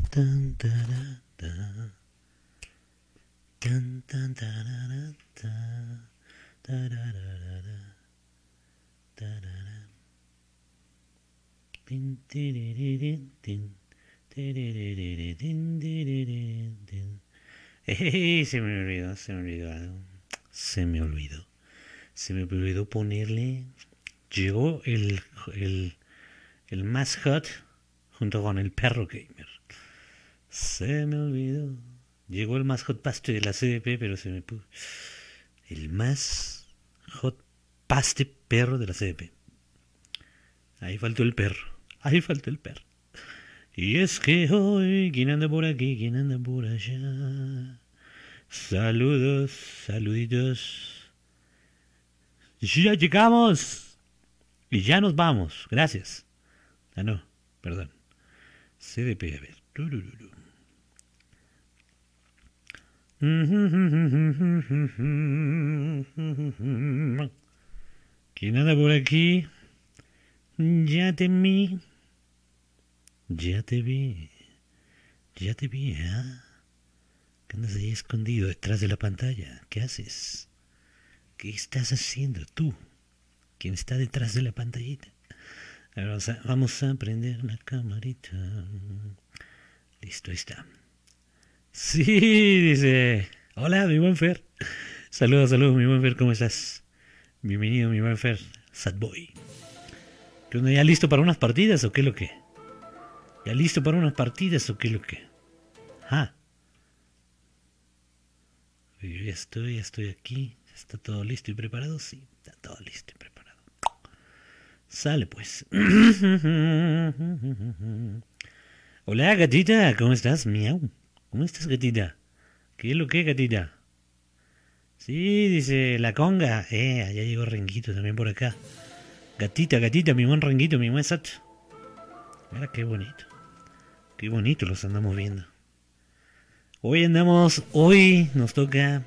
Tan, tarara, ta. Tan, tan, tarara, ta. Tararara, tarara. Tin, tiriririn, tin. Tiriririn, tin, tiriririn, tin. Se me olvidó, se me olvidó algo. Se me olvidó. Se me olvidó ponerle. Llegó el más hot junto con el perro gamer. Se me olvidó. Llegó el más hot paste de la CDP, pero se me puso. El más hot paste perro de la CDP. Ahí faltó el perro. Ahí faltó el perro. Y es que hoy, ¿quién anda por aquí? ¿Quién anda por allá? Saludos, saluditos. Ya llegamos. Y ya nos vamos. Gracias. Ah, no, perdón. CDP, a ver. ¿Quién anda por aquí? Ya te vi. Ya te vi. Ya te vi, ¿eh? ¿Qué andas ahí escondido detrás de la pantalla? ¿Qué haces? ¿Qué estás haciendo tú? ¿Quién está detrás de la pantallita? A ver, vamos a prender la camarita. Listo, ahí está. Sí, dice. Hola, mi buen Fer. Saludos, saludos, mi buen Fer, ¿cómo estás? Bienvenido, mi buen Fer. Sad Boy. ¿Qué onda? ¿Ya listo para unas partidas o qué lo que? ¿Ya listo para unas partidas o qué lo que? Ah. Yo ya estoy aquí. ¿Está todo listo y preparado? Sí, está todo listo y preparado. Sale pues. Hola, gatita, ¿cómo estás? Miau. ¿Cómo estás, gatita? ¿Qué es lo que, gatita? Sí, dice la conga. Ya llegó Renguito también por acá. Gatita, gatita, mi buen Renguito, mi buen Sat. Mira qué bonito. Qué bonito los andamos viendo. Hoy nos toca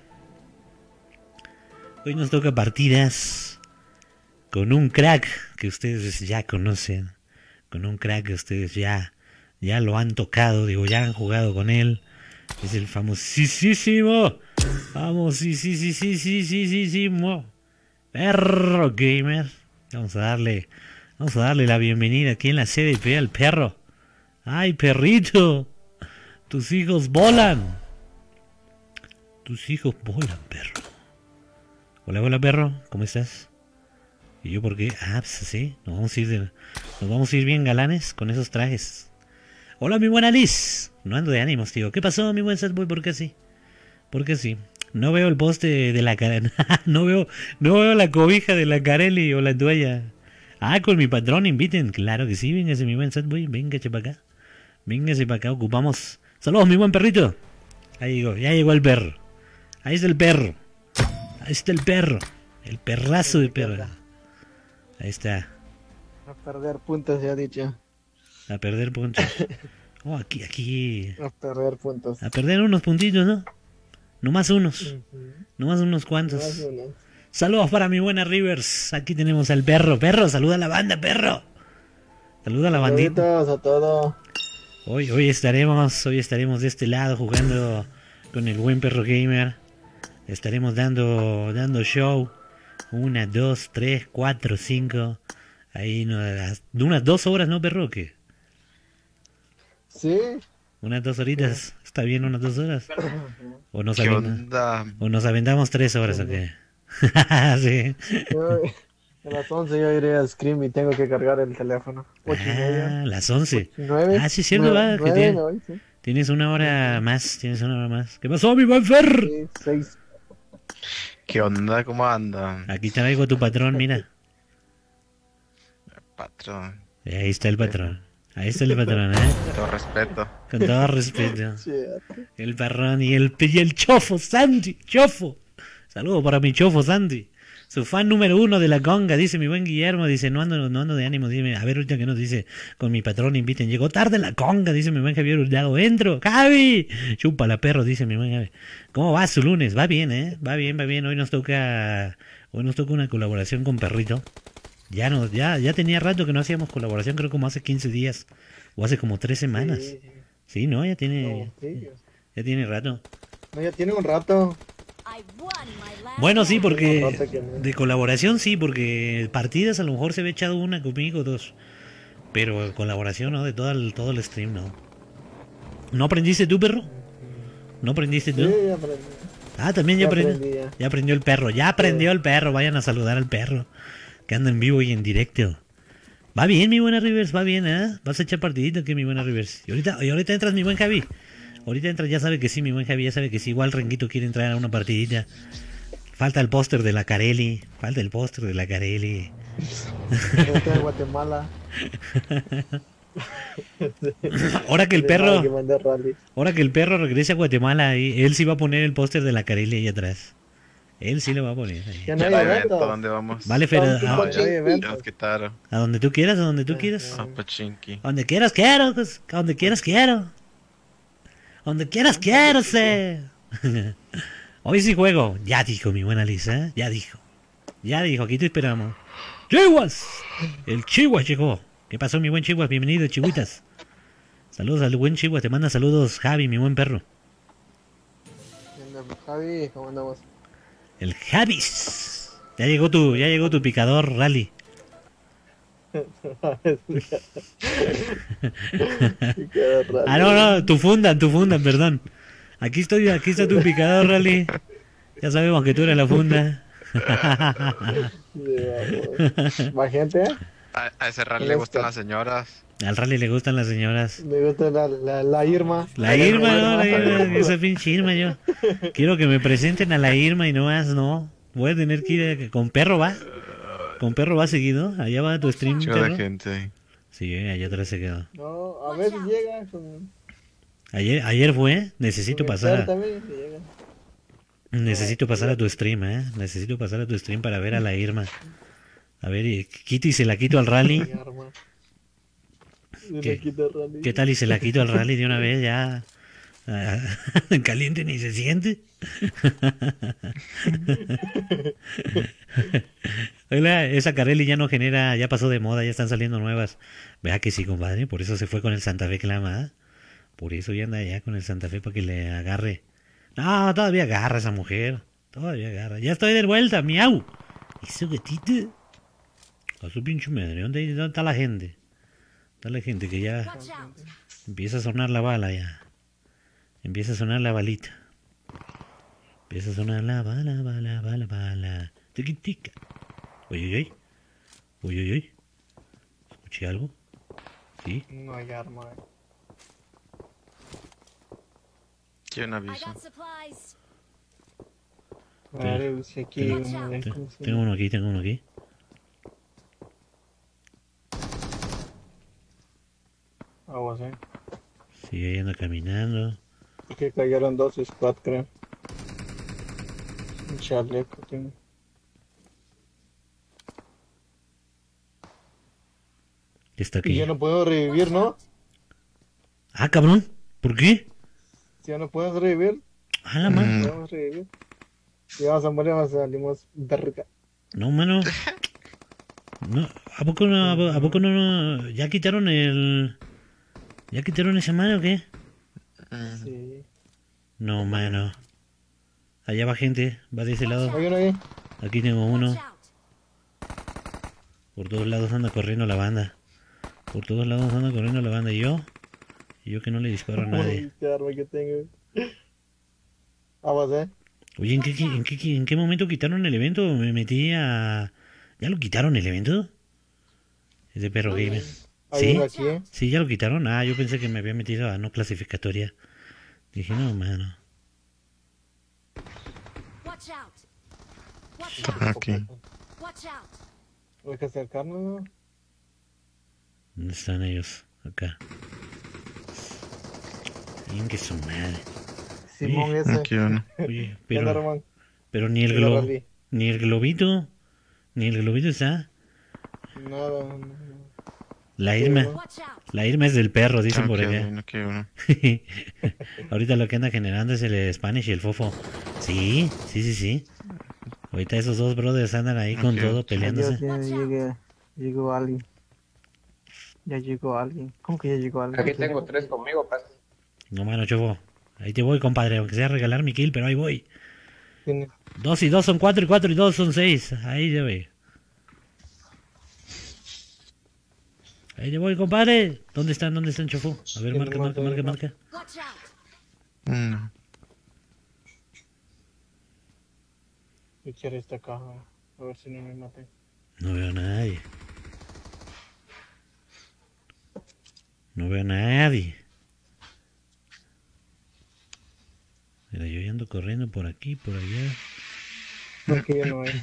partidas con un crack que ustedes ya conocen. Con un crack que ustedes ya lo han tocado, digo, ya han jugado con él. Es el famosísimo Perro Gamer. Vamos a darle la bienvenida aquí en la CDP al perro. ¡Ay, perrito! Tus hijos volan. Tus hijos volan, perro. Hola, hola, perro. ¿Cómo estás? ¿Y yo por qué? Ah, pues sí. Nos vamos a ir bien galanes con esos trajes. Hola, mi buena Liz. No ando de ánimos, tío. ¿Qué pasó, mi buen Sadboy? ¿Por qué sí? ¿Por qué sí? No veo el poste de la Carelli. no veo la cobija de la Carelli o la toalla. Ah, con mi patrón inviten. Claro que sí. Véngase, mi buen Sadboy. Véngase para acá. Véngase para acá. Ocupamos. Saludos, mi buen perrito. Ahí llegó. Ya llegó el perro. Ahí está el perro. Ahí está el perro. El perrazo de perro. Ahí está. A perder puntos, ya dicho. A perder puntos. Oh, aquí. A perder puntos. A perder unos puntitos, ¿no? Nomás unos. Nomás unos cuantos. Saludos para mi buena Rivers. Aquí tenemos al perro. Perro, saluda a la banda, perro. Saluda a la bandita. A todo. Hoy estaremos de este lado jugando con el buen Perro Gamer. Estaremos dando show. 1, 2, 3, 4, 5. Ahí unas 2 horas, ¿no, perro? ¿Qué? Sí. Unas 2 horitas. ¿Está bien unas 2 horas? ¿O nos aventamos 3 horas o qué? Sí. A las 11 yo iré a Scream y tengo que cargar el teléfono. 8:30. Las 11. 9. Ah, sí, es cierto, va. Sí. Tienes una hora más. ¿Qué pasó, mi buen Fer? Sí, 6. ¿Qué onda? ¿Cómo anda? Aquí traigo tu patrón, mira. Patrón. Ahí está el patrón. Ahí está el patrón, ¿eh? Con todo respeto. Con todo respeto. El parrón y el chofo, Sandy. Chofo. Saludos para mi chofo, Sandy. Su fan número 1 de la conga, dice mi buen Guillermo. Dice, no ando de ánimo. Dime, a ver, ahorita que nos dice, con mi patrón inviten. Llegó tarde la conga, dice mi buen Javier Hurtado. Entro, Javi. Chúpala, perro, dice mi buen Javi. ¿Cómo va su lunes? Va bien, ¿eh? Va bien. Hoy nos toca una colaboración con Perrito. Ya tenía rato que no hacíamos colaboración, creo como hace 15 días. O hace como 3 semanas. Sí, no, ya No, tiene, sí. ya tiene rato. No, ya tiene un rato. Bueno, sí, Tiene un porque rato que no. de colaboración sí, porque partidas a lo mejor se ve echado una conmigo, dos. Pero colaboración, ¿no? De todo el stream, ¿no? ¿No aprendiste tú, perro? ¿No aprendiste Sí, tú? ya aprendí. Ah, también ya Ya aprendió. aprendí, ya. Ya aprendió el perro. Ya aprendió el perro. Vayan a saludar al perro. Que anda en vivo y en directo. Va bien, mi buena Rivers. Va bien, ¿eh? Vas a echar partidito que mi buena Rivers. Y ahorita entras, mi buen Javi. Ahorita entras, ya sabe que sí, mi buen Javi. Ya sabe que sí. Igual Renguito quiere entrar a una partidita. Falta el póster de la Carelli. Falta el póster de la Carelli. Este de Guatemala. Ahora que el De perro. nada que mande rally. Ahora que el perro regrese a Guatemala, él sí va a poner el póster de la Carelli ahí atrás. Él sí lo va a poner ahí. Ya no Ya hay el evento, evento. ¿dónde vamos? Vale, Fer, No, No, no hay ya evento. nos quitaron. a donde tú quieras, a donde tú quieras. A Pachinki. A donde quieras quiero, pues, a donde quieras quiero. A donde quieras quiero, sé. Hoy sí juego. Ya dijo mi buena Lisa, ya dijo. Ya dijo, aquí te esperamos. ¡Chihuas! El Chihuas llegó. ¿Qué pasó, mi buen Chihuas? Bienvenido, Chihuitas. Saludos al buen Chihuas, te manda saludos Javi, mi buen perro. Javi, ¿cómo andamos? El Javis. Ya llegó tu picador rally. Ah, no, tu fundan, perdón. Aquí está tu picador rally. Ya sabemos que tú eres la funda. ¿Más gente? A ese rally le gustan las señoras. Al rally le gustan las señoras. Me gusta la Irma. La Irma, no, la Irma, esa pinche Irma yo. Quiero que me presenten a la Irma y no más, no. Voy a tener que ir con perro, ¿va? Con perro va seguido. Allá va tu stream, Chido de perro. gente. Sí, allá atrás se quedó. No, a veces llega con... Ayer fue, necesito con pasar Esther también, que llega. necesito pasar a tu stream, necesito pasar a tu stream para ver a la Irma. A ver, quito y se la quito al rally. Mi arma. Y ¿Qué? le quita el rally. ¿Qué tal y se la quito al rally de una vez ya? Ah, caliente ni se siente. Oiga, esa Carelli ya no genera, ya pasó de moda, ya están saliendo nuevas. Vea que sí, compadre, por eso se fue con el Santa Fe Clama, ¿ah? Por eso ya anda ya con el Santa Fe para que le agarre. No, todavía agarra esa mujer. Todavía agarra. Ya estoy de vuelta, miau. Eso gatito. A su pinche madre, ¿dónde está la gente? Está la gente que ya empieza a sonar la bala ya. Empieza a sonar la balita. Empieza a sonar la bala. Tiki tica. Uy. ¿Escuché algo? ¿Sí? No hay arma. ¿Quién I avisa? got supplies. Vale, busqué aquí uno de Tengo uno aquí. Aguas, Sí, ahí anda caminando. que cayeron dos squad, creo. Un chaleco tengo. Está Y aquí. yo no puedo revivir, ¿no? Ah, cabrón. ¿Por qué? Si ya no puedes revivir, Ah, la mano. Mm. podemos revivir. Si vamos a morir, salimos verga. No, mano. No, ¿a poco no? ¿Ya quitaron esa mano o qué? Sí. No, mano. Allá va gente, va de ese lado. Hay uno ahí. Aquí tengo Watch uno. out. Por todos lados anda corriendo la banda. Y yo que no le disparo a nadie. Uy, qué arma que tengo. Vamos, Oye, ¿en qué momento quitaron el evento? Me metí a... ¿Ya lo quitaron el evento? Ese perro gamer. Hay ¿Sí? uno aquí, Sí, ya lo quitaron. Ah, yo pensé que me había metido a no clasificatoria. Dije, no, mano. Watch out. Watch Está out. aquí. Watch out. Hay que acercarnos, ¿no? ¿Dónde están ellos? Acá. Bien que su madre. Simón Oye, ese. Aquí uno. Oye, ¿Qué onda, pero Román? ni el Sí, globo, rally. ni el globito está. Nada, no. La Irma, Watch out. la Irma es del perro, dicen por Aquí acá. uno, aquí uno. Ahorita lo que anda generando es el Spanish y el Fofo. Sí. Ahorita esos dos brothers andan ahí con Ok. todo peleándose. Llegó alguien. Ya llegó alguien. ¿Cómo que ya llegó alguien? Aquí tengo tres conmigo, pues. No, mano, chofo. Ahí te voy, compadre, aunque sea a regalar mi kill, pero ahí voy. Tiene. 2 y 2 son 4 y 4 y 2 son 6. Ahí ya ve. Ahí te voy, compadre. ¿Dónde están, chofo? A ver, marca. Watch out. No. Voy a echar esta caja. A ver si no me maten. No veo a nadie. No veo a nadie. Mira, yo ya ando corriendo por aquí, por allá. Porque ya no hay.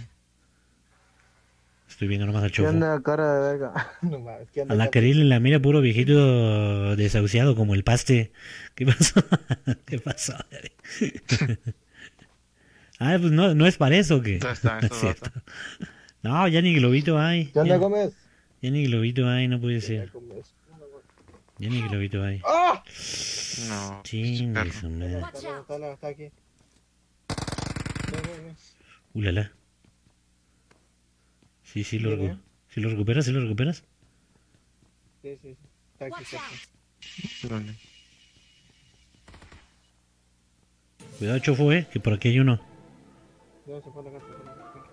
Estoy viendo nomás al ¿Qué chofo. anda cara de verga? No mames, ¿qué anda A la cara- Karil la mira puro viejito desahuciado como el paste. ¿Qué pasó? ¿Qué pasó? Ah, pues no es para eso que. ¿Dónde están estos Cierto. vatos? No, ya ni globito hay. ¿Qué onda, Ya, Gómez? ya ni globito hay, no puede ¿Qué ser. onda, Gómez? Ya ni globito hay. ¡Ah! No. Chingue perro. su madre. Watch out. Está aquí. Ven. Ulala. Sí, sí lo, Viene. sí lo recuperas, sí lo recuperas. Sí. Está aquí, Watch cerca. out. ¿Dónde? Cuidado, chofo, que por aquí hay uno. No, se fue a la casa.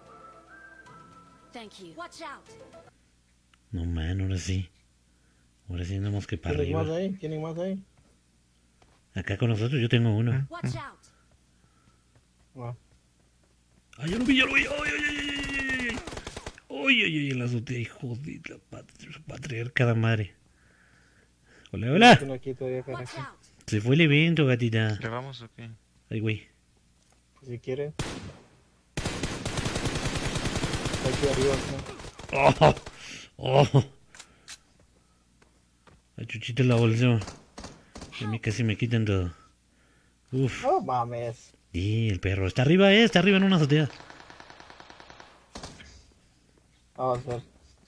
Thank you. Watch out. No, man, ahora sí. Ahora sí andamos que para ¿Tienen más arriba. ahí? ¿Tienen más ahí? Acá con nosotros yo tengo uno. Watch out. No. Ah, ya lo vi. ¡Ay! ¡Ay, la azotea, hijo de la patriarcada madre! ¡Hola! Uno aquí todavía, cara. Watch out. Se fue el evento, gatita. ¿Le vamos o qué? Ay, güey. Si quieres. Está aquí arriba, ¿no? ¡Oh! La chuchita la bolsa. A mí casi me quitan todo. Uf. No mames. Y el perro. Está arriba en una azotea. Vamos a ver.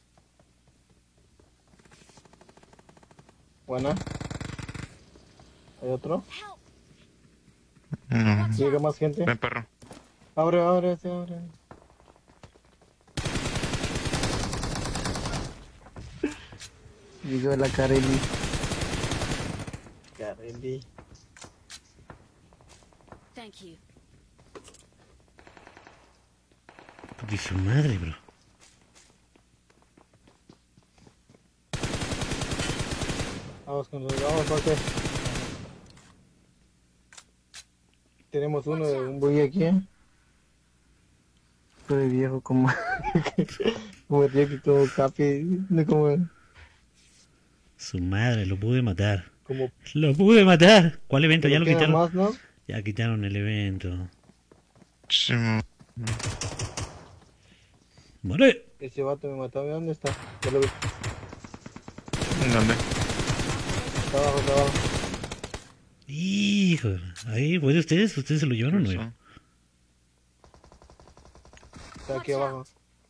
Buena. ¿Hay otro? Help. No. Watch ¿Llega out. más gente? Ven, perro. Abre, sí, abre. Llegó la Kareli. Thank you. De su madre, bro. Vamos, Jorge. Tenemos un buey aquí. Estoy viejo como... como el viejo, como Capi. No como... Su madre, lo pude matar. como Lo pude matar. ¿Cuál evento? Ya lo quedan quitaron. más, ¿no? Ya quitaron el evento. Sí, mo- ¡Muere! Ese vato me mató. ¿Dónde está? Ya lo vi. ¿Dónde? Está abajo. Hijo. Ahí, ¿fue de ustedes? ¿Ustedes se lo llevaron o no? Eso. Está aquí abajo.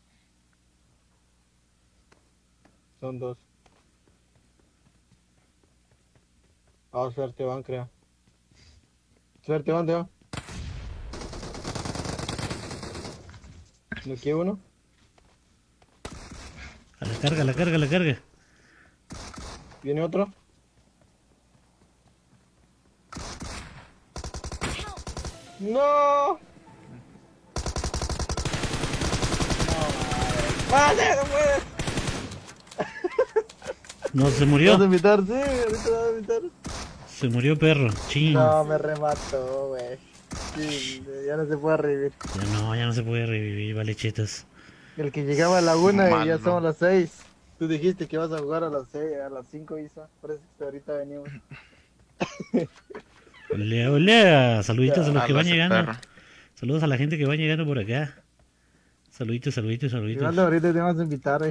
Son dos. Vamos, suerte van, creo. Suerte van, Teo. ¿No quiere uno? A la carga. ¿Viene otro? Help. ¡No! ¡Vale, no puedes! No, se ¿Vas a murió. invitar? Sí, ahorita vas a invitar. Se murió perro. Ching. No, me remató, güey. Sí, ya no se puede revivir. Ya no se puede revivir, vale chetas. El que llegaba a la 1 y ya Malo. somos las 6. Tú dijiste que vas a jugar a las 6, a las 5, Isa. Por eso que ahorita venimos. Ole. Saluditos a los que van Alas, llegando. perro. Saludos a la gente que va llegando por acá. Saluditos. Igual ahorita te vamos a invitar,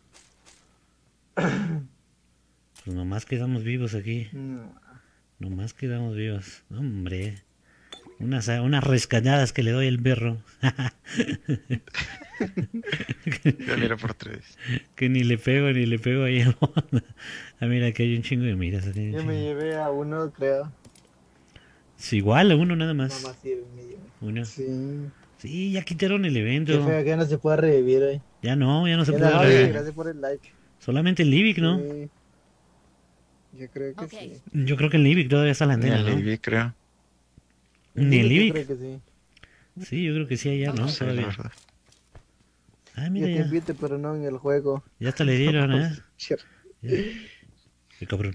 Pues nomás quedamos vivos aquí. No. Nomás quedamos vivos. Hombre. Unas rescatadas que le doy al perro. Ya mira por 3. Que ni le pego ahí. Ah, mira, aquí hay un chingo de miras. Aquí hay un Yo me chingo. llevé a uno, creo. Es igual, a uno nada más. Mamá sí, me llevé. Uno. Sí. Sí, ya quitaron el Qué evento. feo que no se puede revivir, Ya no se Ya puede no, revivir. gracias por el like. Solamente el Livic, ¿no? Sí. Yo creo que Okay. sí. Yo creo que el Livic todavía está la Ni antena, el ¿no? Libby, creo. Ni el Yo Livic. creo que sí. Sí, yo creo que sí allá, ¿no? No sé, la Todavía. verdad. Ah, Yo mira te ya. invito, pero no en el juego. Ya hasta le dieron, ¿eh? Cher. Ya. Qué cabrón.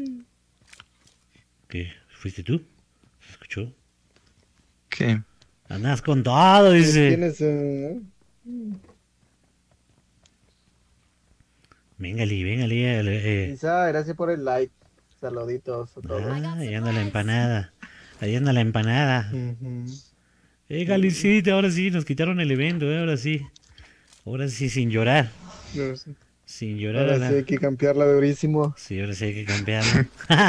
¿Qué? ¿Fuiste tú? ¿Se escuchó? ¿Qué? Andas con todo, dice. Tienes Véngale, véngale. Lisa, gracias por el like. Saluditos a todos. Ahí anda la empanada. Ahí anda la empanada. Ujú. Galicita, ahora sí, nos quitaron el evento, ahora sí. Ahora sí, sin llorar. No sé. Sin llorar a Ahora la... sí hay que campearla durísimo. Sí, ahora sí hay que cambiarlo.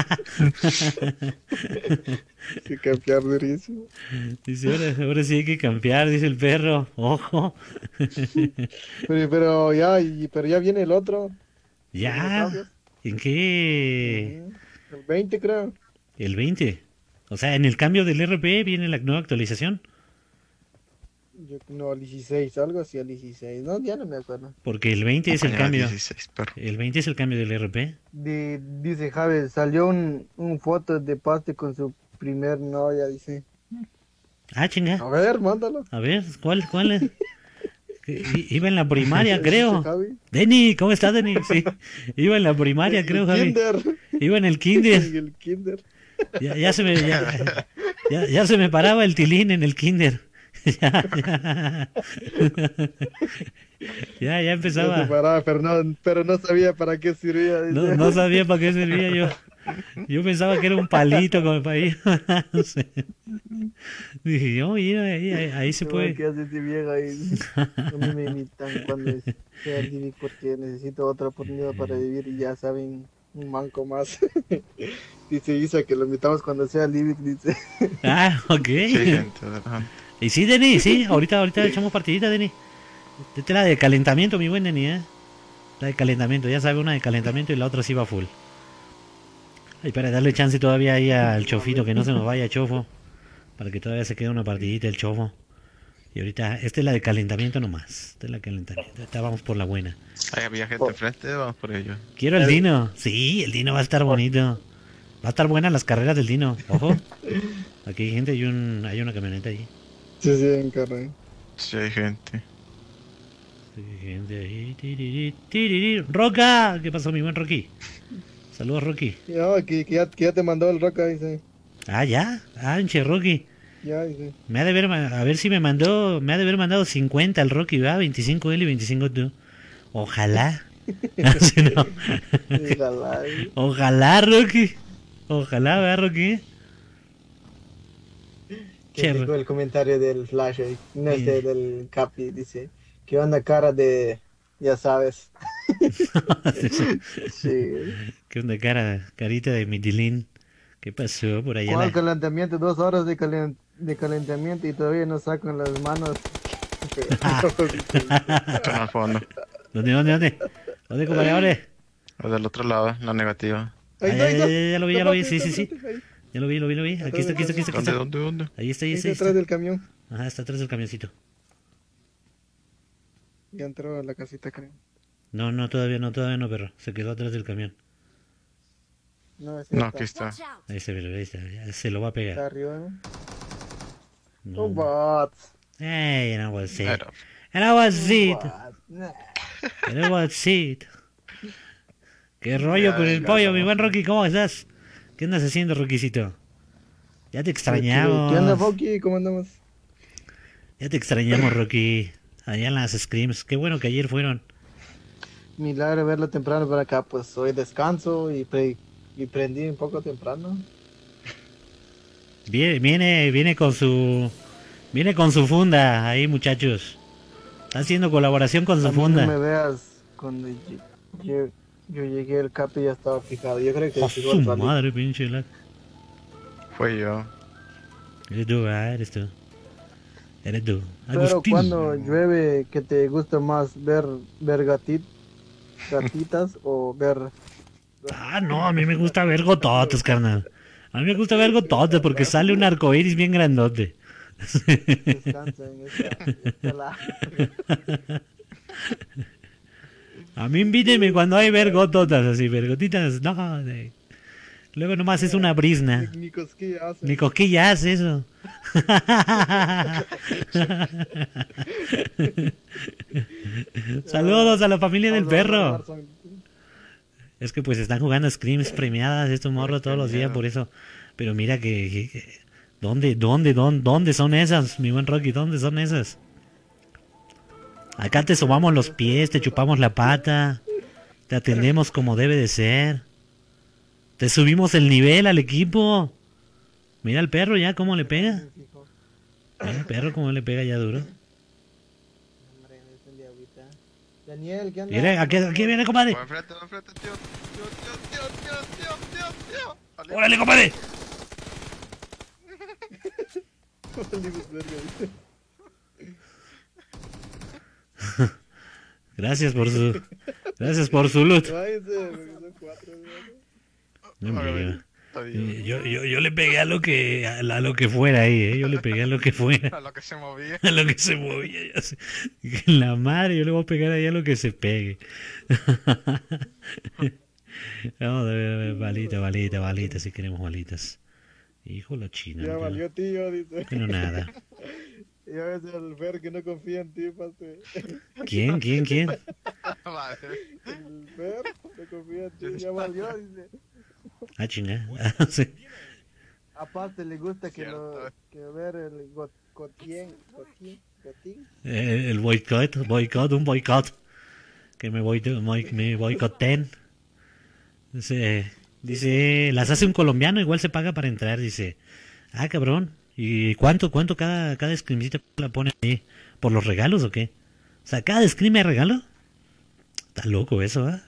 Sí, campear durísimo. Dice, ahora sí hay que campear, dice el perro. Ojo. Pero ya viene el otro. Ya. ¿En qué? Ujú. El 20 creo. El 20. O sea, en el cambio del RP viene la nueva actualización. No, al 16, algo así al 16. No, ya no me acuerdo. Porque el 20 es el Mañana cambio. 16, pero... El 20 es el cambio del RP. Dice Javi, salió un foto de Paste con su primer novia, dice. Ah, chinga. A ver, mándalo. A ver, ¿cuál es? Iba en la primaria, Dice creo. Javi. Denny, ¿cómo estás, Denny? Sí. Iba en la primaria, creo, El Javi. Kinder. Iba en el kinder. En el Kinder. Ya se me ya se me paraba el tilín en el kinder. Ya Ya se empezaba. paraba, pero no sabía para qué servía. Dice. No sabía para qué servía yo. Yo pensaba que era un palito como para ir. No sé. Dije, yo, mira, ahí se No, puede. ¿qué hace ese viejo ahí? A mí me imitan cuando sea Divi porque necesito otra oportunidad para vivir y ya saben, un manco más. Dice Isa que lo invitamos cuando sea Livic, dice. Ah, ok. Sí, gente, ajá. Y sí, Denny, sí, ahorita echamos partidita, Denny. Esta es la de calentamiento, mi buen Denny, ¿eh? La de calentamiento, ya sabe, una de calentamiento y la otra sí va full. Ay, para darle chance todavía ahí al chofito, que no se nos vaya chofo. Para que todavía se quede una partidita el chofo. Y ahorita, esta es la de calentamiento nomás. Esta es la de calentamiento. Esta vamos por la buena. Ahí había gente enfrente, vamos por ello. Quiero el Dino. Sí, el Dino va a estar bonito. Va a estar buena las carreras del Dino. Ojo. Aquí hay gente y hay una camioneta ahí. Sí, sí, en carrera. Sí, hay gente. Hay gente ahí. Tiriri, tiriri. ¡Roca! ¿Qué pasó, mi buen Rocky? Saludos, Rocky. No, que ya te mandó el Roca, dice. Ah, ya. Anche, Rocky. Ya, dice. Me ha de haber, a ver si me ha de haber mandado 50 el Rocky, ¿verdad? 25 él y 25 tú. Ojalá. Sí, no. Ojalá. Ojalá, Rocky. Ojalá, ¿verdad, Rocky? Que Che, dijo el comentario del Flash ahí. No, Sí. del Capi, dice. ¿Qué onda cara de... Ya sabes. Sí. ¿Qué onda, carita de Midilín? ¿Qué pasó por allá? ¿Cuál calentamiento? 2 horas de calentamiento y todavía no sacan las manos. Están al fondo. ¿Dónde? ¿Dónde, compadre? O del otro lado, la negativa. Ah, ya lo vi, sí. Ya lo vi. Aquí está. ¿Dónde? Ahí está. Ahí detrás del camión. Ajá, está atrás del camioncito. Ya entró a la casita, creo. No, todavía no, perro. Se quedó atrás del camión. No, ese No, está, aquí está. Watch out. Ahí se ve, ahí está. Ya se lo va a está pegar. arriba, ¿no? No. Un bot. Hey, and I was it. Era. And I was it. Bot. Nah. And I was it. ¿Qué rollo con el pollo, mi buen Rocky? ¿Cómo estás? ¿Qué andas haciendo, Rockycito? Ya te extrañamos. ¿Qué onda, Foki? ¿Cómo andamos? Ya te extrañamos, Rocky. Allá en las scrims. Qué bueno que ayer fueron. Milagro verlo temprano por acá, pues hoy descanso y prendí un poco temprano. Viene con su funda ahí, muchachos. Está haciendo colaboración con su A mí no funda. me veas cuando yo llegué, el Capi ya estaba fijado. Yo creo que ¡Oh, fijó su el palito. madre, pinche lag! Fue yo. Eres tú, eres tú. Pero Agustín. cuando llueve, ¿qué te gusta más? ¿Ver gatitas o ver... Ah, no, a mí me gusta ver gototes, carnal. A mí me gusta ver gototes porque sale un arcoíris bien grandote. Descansa en esta la... A mí invíteme cuando hay ver gototas así, ver gotitas, no, Luego nomás es una brisna. Ni cosquilla hace. Ni cosquillas eso. Saludos a la familia del perro. Es que pues están jugando scrims premiadas estos morros todos los días por eso. Pero mira ¿Dónde son esas, mi buen Rocky? ¿Dónde son esas? Acá te sobamos los pies, te chupamos la pata, te atendemos como debe de ser. Te subimos el nivel al equipo. Mira el perro ya cómo le pega. Mira el perro cómo le pega ya duro. Hombre, me encendí agüita. Daniel, ¿qué onda? Mira, aquí viene, compadre. Va enfrente, tío. Tío. ¡Órale, compadre! Gracias por su loot. Váyanse, porque son 4, No, hombre, Está bien. yo le pegué a lo que fuera ahí, ¿eh? Yo le pegué a lo que fuera. A lo que se movía. A lo que se movía. Ya sé. La madre, yo le voy a pegar ahí a lo que se pegue. Vamos a ver, balita, si queremos balitas. Hijo la china. Ya no, valió, tío, dice. pero nada. Y a veces el Fer que no confía en ti, pase. ¿Quién? Vale. El Fer no confía en ti, ya valió, dice. Ah, chinga. Sí. Aparte le gusta que Cierto. ver el Gotín. El boicot, un boicot. Que me boicoten. Dice, las hace un colombiano, igual se paga para entrar, dice. Ah, cabrón. ¿Y cuánto cada scrimcita la pone ahí? ¿Por los regalos o qué? O sea, ¿cada scrim hay regalo? Está loco eso, ¿ah?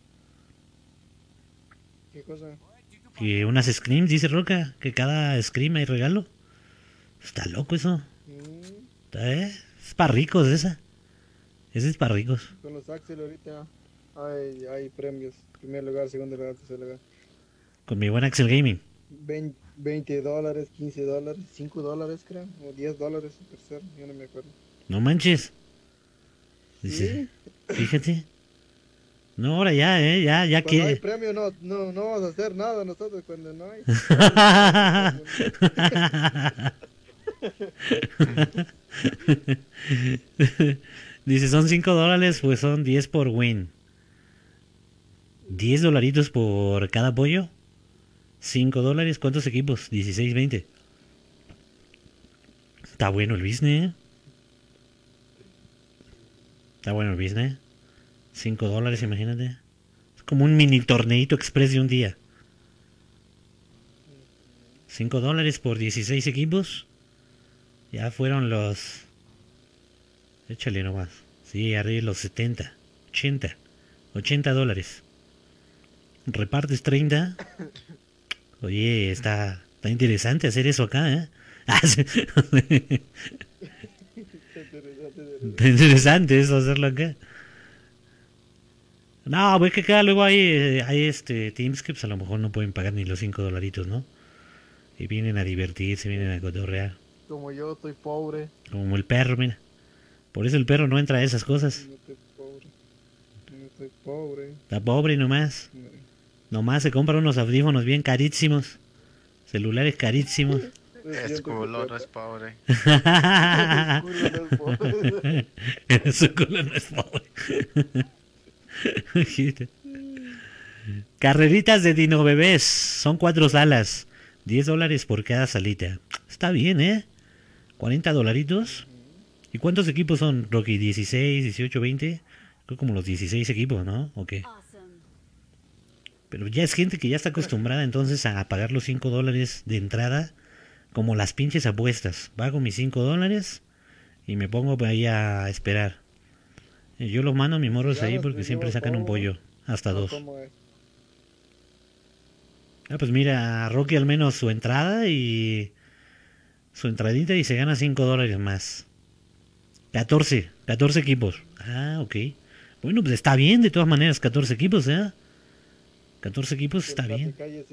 ¿Qué cosa? Y unas scrims, dice Roca, que cada scrim hay regalo. Está loco eso. Es para ricos esa. Ese es para ricos. Con los Axel ahorita hay premios. Primer lugar, segundo lugar, tercer lugar. Con mi buen Axel Gaming. $20, $15, $5 creo, o $10 el tercero, yo no me acuerdo. No manches. Dice, fíjate. No, ahora ya, ya Cuando hay que... premio no vamos a hacer nada nosotros cuando no hay. Dice, son $5, pues son 10 por win. $10 por cada pollo. $5, ¿cuántos equipos? 16, 20. Está bueno el business. Está bueno el business. $5, imagínate. Es como un mini torneito express de un día. $5 por 16 equipos. Ya fueron los... Échale nomás. Sí, arriba los 70, 80, $80. Repartes 30. Oye, está interesante hacer eso acá, ¿eh? Está interesante eso, hacerlo acá. No, pues que acá luego hay teams que pues a lo mejor no pueden pagar ni los $5, ¿no? Y vienen a divertirse, vienen a cotorrear. Como yo estoy pobre. Como el perro, mira. Por eso el perro no entra a esas cosas. No estoy pobre. Está pobre nomás. Nomás se compra unos audífonos bien carísimos. Celulares carísimos. Es culo, no es pobre. Su culo no es pobre. Carreritas de Dino Bebés. Son 4 salas. $10 por cada salita. Está bien, ¿eh? $40. ¿Y cuántos equipos son, Rocky? ¿16, 18, 20? Creo como los 16 equipos, ¿no? ¿O qué? Awesome. Pero ya es gente que ya está acostumbrada entonces a pagar los $5 de entrada, como las pinches apuestas. Pago mis $5 y me pongo ahí a esperar. Yo los mando a mis morros ahí porque siempre sacan un pollo, hasta 2. Ah, pues mira, Rocky al menos su entrada y su entradita y se gana $5 más. 14 equipos. Ah, ok. Bueno, pues está bien de todas maneras, 14 equipos, ¿eh? 14 equipos está bien.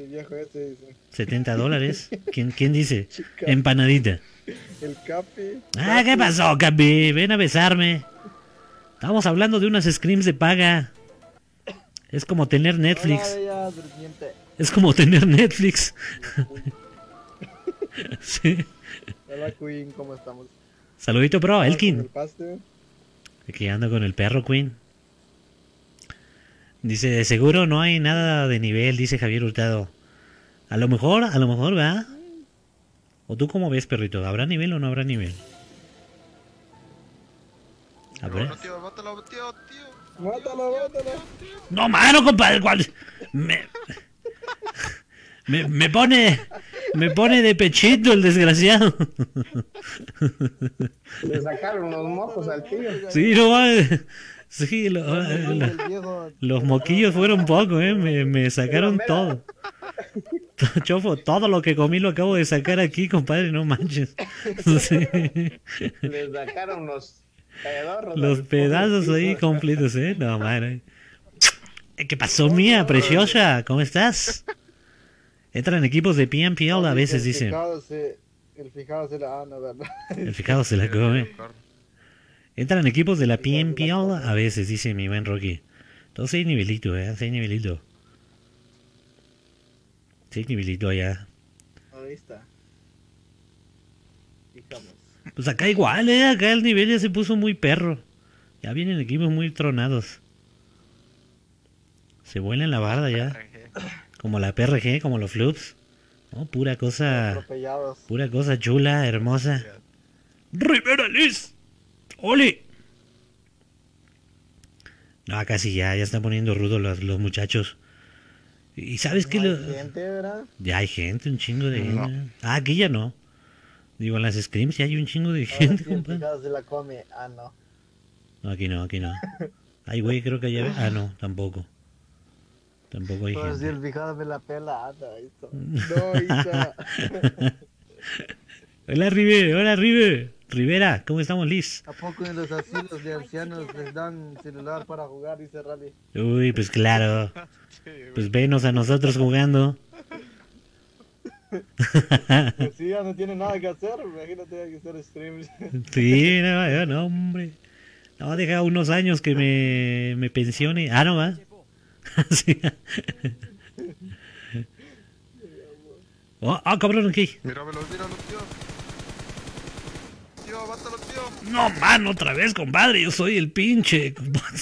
$70. ¿Quién dice? Empanadita. El Capi. Ah, ¿qué pasó, Capi? Ven a besarme. Estamos hablando de unas scrims de paga. Es como tener Netflix. Hola, bella durmiente. Es como tener Netflix. Sí. Hola Queen, ¿cómo estamos? Saludito, bro, ¿Con el Elkin. paste? Aquí ando con el perro, Queen. Dice, de seguro no hay nada de nivel, dice Javier Hurtado. A lo mejor, ¿verdad? ¿O tú cómo ves, perrito? ¿Habrá nivel o no habrá nivel? A ver. Bueno, tío, mátalo, tío. Mátalo, mátalo. No, mano, compadre, ¿cuál? Me pone de pechito el desgraciado. Le sacaron los mocos al tío. Sí, no mames. Sí, El viejo, los moquillos fueron poco, me sacaron todo. Chofo, todo lo que comí lo acabo de sacar aquí, compadre, no manches. Sí. Le sacaron los pedorros. Los pedazos ahí completos, no, madre. ¿Qué pasó, mía preciosa? ¿Cómo estás? Entran equipos de PNPL a veces, dicen. El fijado se la... Ah, no, verdad. El fijado se la come. Entran equipos de la PNPL a veces, dice mi buen Rocky. Todo 6 nivelitos, 6 nivelitos. 6 nivelitos allá. Ahí está. Fijamos. Pues acá igual, acá el nivel ya se puso muy perro. Ya vienen equipos muy tronados. Se vuelan la barda ya. Como la PRG, como los Flups. Oh, pura cosa Atropellados. chula, hermosa. Rivera Liz. ¡Oli! No, acá sí ya están poniendo rudo los muchachos. Y sabes que No hay gente, ¿verdad? ya hay gente, un chingo de gente. Ah, aquí ya no. Digo, en las scrims ya hay un chingo de Ahora gente, sí el compadre. fijado se la come. Ah, no. No, aquí no, aquí no. Ay, güey, creo que ya... Ah, no, tampoco. Tampoco hay Ahora sí gente. el fijado me la pela. Ah, no, ahí está. No, ahí está. Hola, Rivera, ¿cómo estamos, Liz? ¿A poco en los asilos de ancianos les dan celular para jugar? Dice Rally. Uy, pues claro. Pues venos a nosotros jugando. Pues sí, ya no tiene nada que hacer. Imagínate, hay que hacer streams. Sí, no, hombre. No, deja unos años que me pensione. Ah, no, va. Sí. Oh, cabrón, aquí. Míramelo, tío. Tío, mátalo, tío. No, man, otra vez, compadre. Yo soy el pinche.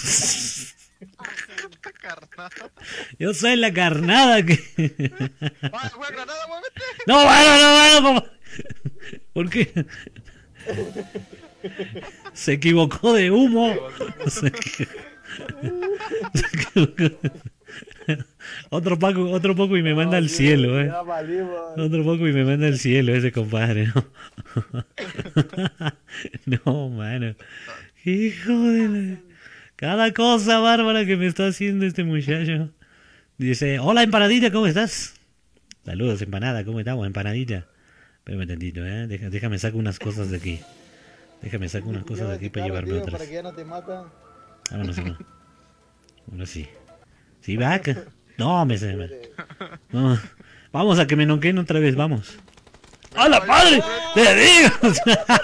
Carnal. Yo soy la carnada que. ¡Ah, güey, granada, muévete! No, mano, compadre. ¿Por qué? Se equivocó de humo. Se equivocó. Otro poco y me manda al cielo, Ya valimos. Otro poco y me manda al cielo ese compadre, ¿no? No, mano. Hijo de la... Cada cosa bárbara que me está haciendo este muchacho. Dice, hola empanadita, ¿cómo estás? Saludos, empanada, ¿cómo estamos, empanadita? Espérame tantito, déjame sacar unas cosas de aquí. Déjame sacar unas cosas de aquí para llevarme Para otras. que ya no te mata. Vámonos, uno. Ahora sí. Sí, va acá. No, no. Vamos a que me noqueen otra vez, vamos. ¡A la madre! ¡Te digo!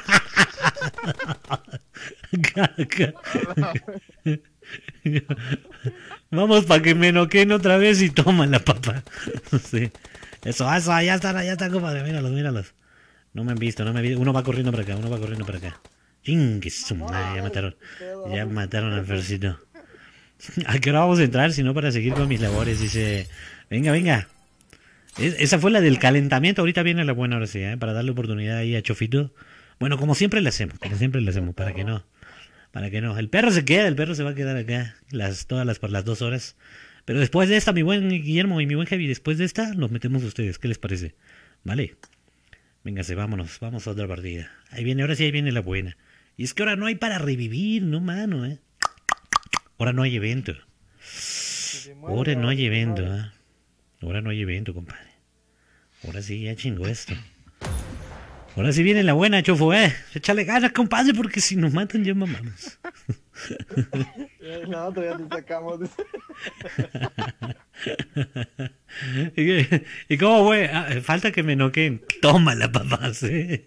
Vamos para que me noqueen otra vez y toma la papa. Sí. Eso, ya está, compadre. Míralos. No me han visto. Uno va corriendo para acá. Chingue su madre, ya mataron al Fercito. ¿A qué hora vamos a entrar? Si no, para seguir con mis labores. Dice, venga. Esa fue la del calentamiento. Ahorita viene la buena, ahora sí, para darle oportunidad ahí a Chofito. Bueno, como siempre le hacemos, para que no. El perro se va a quedar acá por las 2 horas. Pero después de esta, mi buen Guillermo y mi buen Javi, después de esta, nos metemos ustedes. ¿Qué les parece? Vale. Véngase, vamos a otra partida. Ahora sí viene la buena. Y es que ahora no hay para revivir, no, mano, Ahora no hay evento. Ahora no hay evento, compadre. Ahora sí, ya chingó esto. Ahora sí viene la buena, Chofo, Échale ganas, compadre, porque si nos matan ya mamamos. Nosotros ya te sacamos. ¿Y cómo fue? Falta que me noqueen. Tómala, papá, ¿sí?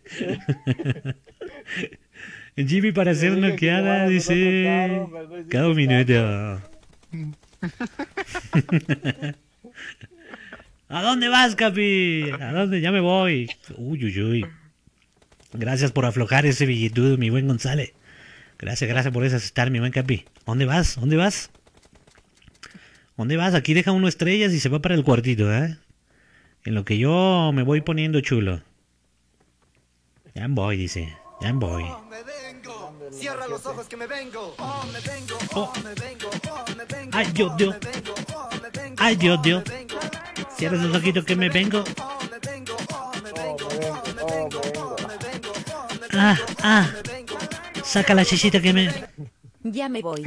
Jimmy para ser noqueada, dice... Cada un minuto. ¿A dónde vas, Capi? ¿A dónde? Ya me voy. Uy, uy, uy. Gracias por aflojar ese billetudo, mi buen González. Gracias por aceptar, mi buen Capi. ¿Dónde vas? ¿Dónde vas? ¿Dónde vas? Aquí deja uno estrellas y se va para el cuartito, ¿eh? En lo que yo me voy poniendo chulo. Ya voy, dice. Ya voy. Me vengo, cierra los ojos que me vengo. Oh, me vengo, Oh. me vengo, me vengo. Ay, Dios, Dios. Me vengo, Ay, Dios, Dios. me vengo. Cierra esos ojitos que me vengo. Me vengo, me Oh, vengo, me vengo, me vengo, me Ah, ah. vengo. Saca la chichita que me... Ya me voy.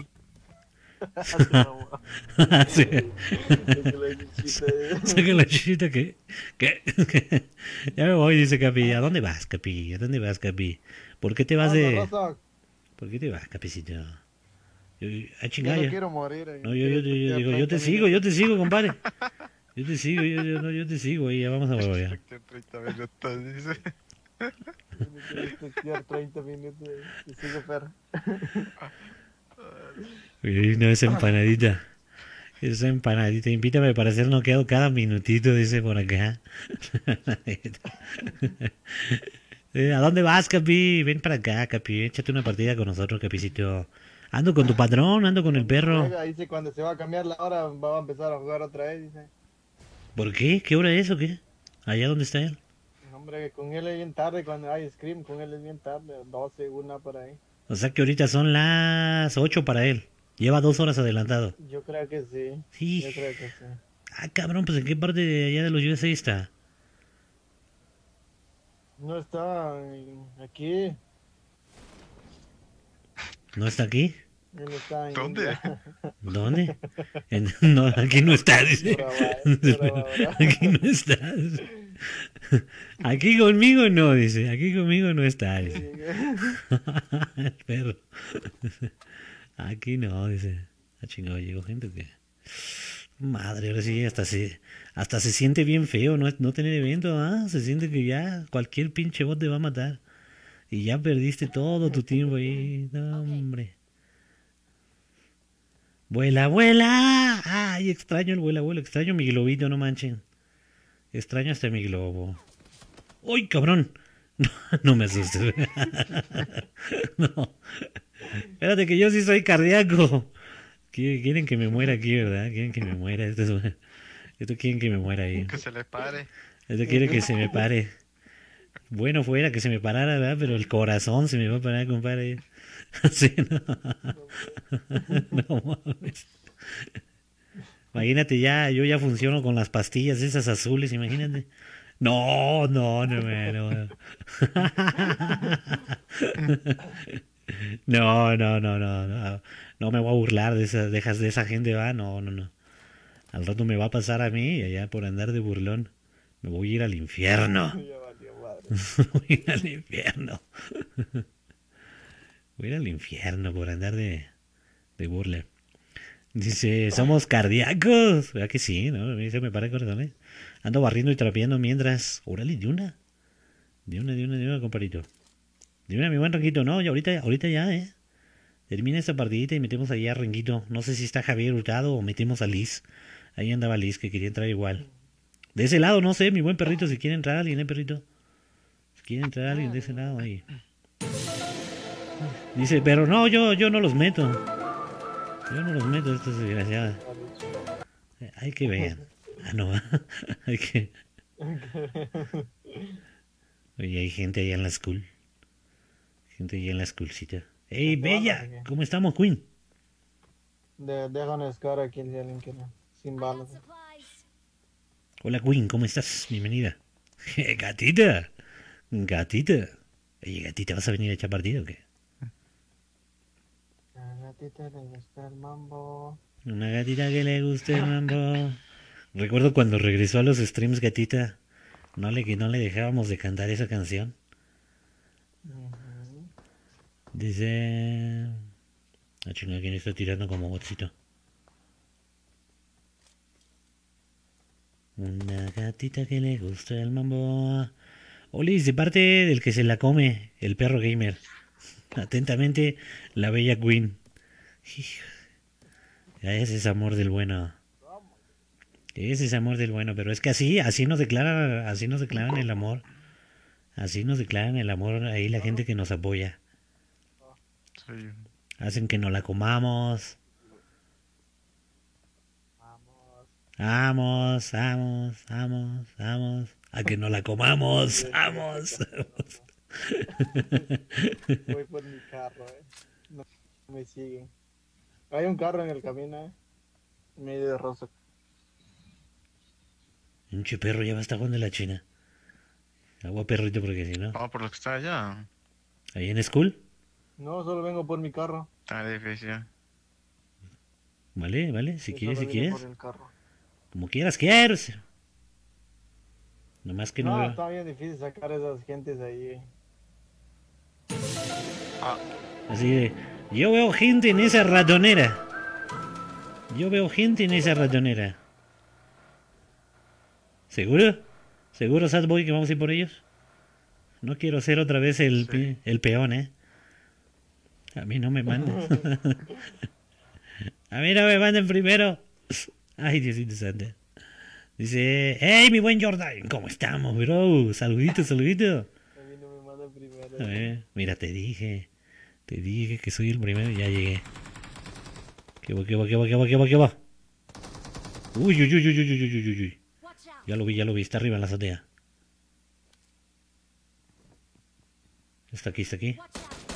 Sí. Sí. Saca la chichita que... Ya me voy, dice Capi. ¿A dónde vas, Capi? ¿A dónde vas, Capi? ¿Por qué te vas de...? Rosa, ¿Por qué te vas, Capicito? Ah, yo chingada. no ya. quiero morir. No, yo digo, yo te sigo, compadre. Yo te sigo, yo te sigo, y ya vamos a volver. 30 minutos, dice. Quiero 30 minutos y sigo perro. Uy, no, esa empanadita. Esa empanadita. Invítame para hacer noqueado cada minutito, dice por acá. ¿A dónde vas, Capi? Ven para acá, Capi. Échate una partida con nosotros, Capicito. Ando con tu patrón, ando con el perro. Dice cuando se va a cambiar la hora va a empezar a jugar otra vez, dice. ¿Por qué? ¿Qué hora es o qué? ¿Allá dónde está él? Hombre, con él es bien tarde cuando hay Scream, con él es bien tarde, 12, 1 por ahí. O sea que ahorita son las 8 para él. Lleva 2 horas adelantado. Yo creo que sí. Sí. Yo creo que sí. Ah, cabrón, pues ¿en qué parte de allá de los USA está? No está aquí, ¿No está aquí? él está en... ¿Dónde? ¿Dónde? No, aquí no está, dice. Por ahora. Aquí no está. Aquí conmigo no, dice. Aquí conmigo no está, dice. El perro. Aquí no, dice. Ah, chingado, llegó gente que... Madre, ahora sí, hasta se siente bien feo no tener evento, ¿ah? Se siente que ya cualquier pinche bot te va a matar. Y ya perdiste todo tu tiempo ahí. No, hombre. ¡Vuela, vuela! ¡Ay, extraño el vuela, vuela! Extraño mi globito, no manchen. Extraño hasta mi globo. ¡Uy, cabrón! No me asustes. No. Espérate que yo sí soy cardíaco. Quieren que me muera aquí, ¿verdad? Quieren que me muera. Esto quieren que me muera ahí. Que se le pare. Esto quiere que se me pare. Bueno fuera que se me parara, ¿verdad? Pero el corazón se me va a parar, compadre. Sí, no. No mames. Imagínate ya, yo ya funciono con las pastillas esas azules, imagínate. No. No, no me voy a burlar de esa gente, va, no. Al rato me va a pasar a mí, allá por andar de burlón. Me voy a ir al infierno. Ya valió madre. Voy a ir al infierno. Voy a ir al infierno por andar de burla. Dice, somos cardíacos. ¿Verdad que sí? ¿No? A mí se me para el corazón, ¿eh? Ando barriendo y trapeando mientras... Órale, de una, compadrito. De una, mi buen Renguito. No, ya ahorita ya, ¿eh? Termina esta partidita y metemos allá a Renguito. No sé si está Javier Hurtado o metemos a Liz. Ahí andaba Liz, que quería entrar igual. De ese lado, no sé, mi buen perrito, si quiere entrar alguien, perrito. Si quiere entrar alguien de ese lado, ahí. Dice, pero no, yo no los meto. Yo no los meto, estos desgraciados. Hay que ver. Ah, no. Hay que... Oye, hay gente allá en la school. Gente allá en la schoolcita. ¡Ey, Bella! ¿Cómo estamos, Queen? Deja una escara aquí si alguien quiere. Sin balas. Supplies. Hola, Queen, ¿cómo estás? Bienvenida. Gatita. Oye, gatita, ¿vas a venir a echar partida o qué? A la gatita le gusta el mambo. Una gatita que le guste el mambo. Recuerdo cuando regresó a los streams, gatita. No le dejábamos de cantar esa canción. Dice... Ah, chinga, ¿quién está tirando como botcito? Una gatita que le gusta el mambo. Olis, de parte del que se la come, el perro gamer. Atentamente, la bella Queen. Hijo, ya ese es amor del bueno. Ese es amor del bueno, pero es que así nos declaran el amor. Así nos declaran el amor ahí la gente que nos apoya. Sí. Hacen que nos la comamos. Vamos, vamos, vamos, vamos. A que nos la comamos. Vamos. Voy por mi carro, No me siguen. Hay un carro en el camino, medio de rosa. Un perro ya va a estar jugando la China. Agua perrito porque si no. Vamos por lo que está allá. Ahí en school. No, solo vengo por mi carro. Está difícil. Vale, vale. Si Yo quieres, si solo vine quieres. por el carro. Como quieras, quiero. Nomás que no No, veo. está bien difícil sacar a esas gentes ahí. Así de. Yo veo gente en esa ratonera. Yo veo gente en esa ratonera. ¿Seguro? ¿Seguro, Sadboy, que vamos a ir por ellos? No quiero ser otra vez el peón, ¿eh? A mí no me mandan. A mí no me mandan primero. Ay, Diosito santo. Dice, hey, mi buen Jordan, ¿cómo estamos, bro? Saludito, saludito. A mí no me mandan primero. A ver, mira, te dije que soy el primero y ya llegué. ¿Qué va, qué va, qué va, qué va, qué va, qué va? Uy, uy, uy, uy, uy, uy, uy, uy, uy. Ya lo vi, está arriba en la azotea. Está aquí, está aquí.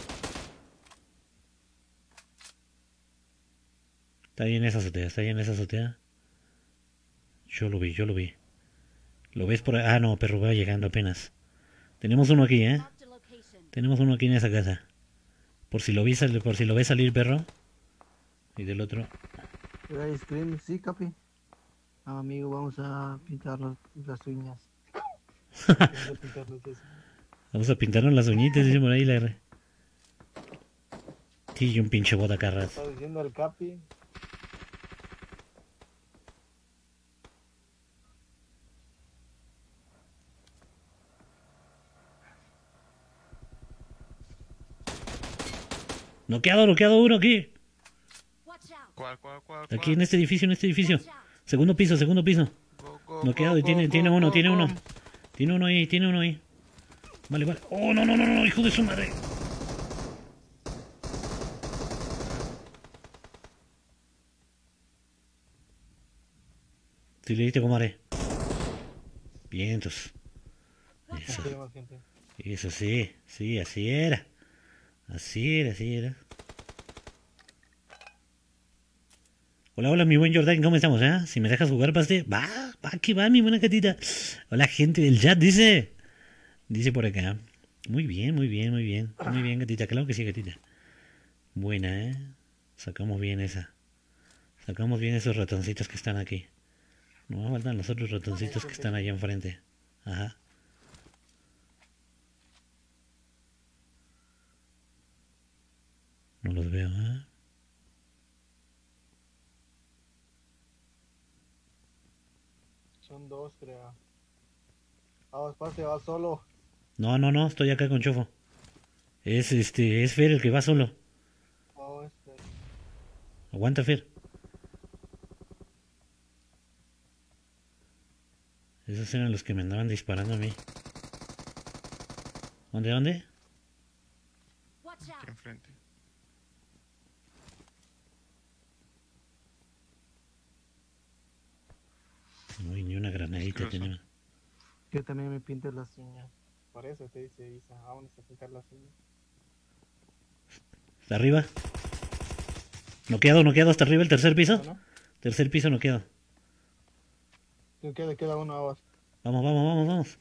Está ahí en esa azotea, está ahí en esa azotea. Yo lo vi, yo lo vi. ¿Lo ves por ahí? Ah, no, perro, va llegando apenas. Tenemos uno aquí, ¿eh? Tenemos uno aquí en esa casa. Por si lo ves salir, perro. Y del otro. Ice cream, sí, capi. Ah, amigo, vamos a pintar las uñas. Vamos a pintarnos eso. Vamos a pintarnos las uñitas, dice por ahí la R. Sí, y un pinche botacarras. Está diciendo el capi. Noqueado uno aquí. ¿Cuál? Aquí en este edificio, Segundo piso. Noqueado y tiene uno. Tiene uno ahí. Vale. Oh, no, hijo de su madre. Si le diste, comadre. Vientos. Eso. Tenemos gente. Eso sí, así era. Así era. Hola, mi buen Jordan, ¿cómo estamos, eh? Si me dejas jugar, paste. Va, que va, mi buena gatita. Hola, gente del chat, dice por acá. Muy bien, gatita, claro que sí, gatita. Buena, ¿eh? Sacamos bien esos ratoncitos que están aquí. No faltan los otros ratoncitos que están allá enfrente. Ajá. No los veo, ¿eh? Son dos, creo. Vamos, pase, va solo. No, estoy acá con Chofo. Es Fer el que va solo. Oh, Aguanta, Fer. Esos eran los que me andaban disparando a mí. ¿Dónde? Aquí enfrente. Uy, ni una granadita Cruzo. tenemos. Yo también me pinto las uñas. Por eso te dice Isa, vamos a pintar las uñas. ¿Está arriba? Noqueado hasta arriba, el tercer piso. ¿No? Tercer piso noqueado. Queda uno abajo. Vamos.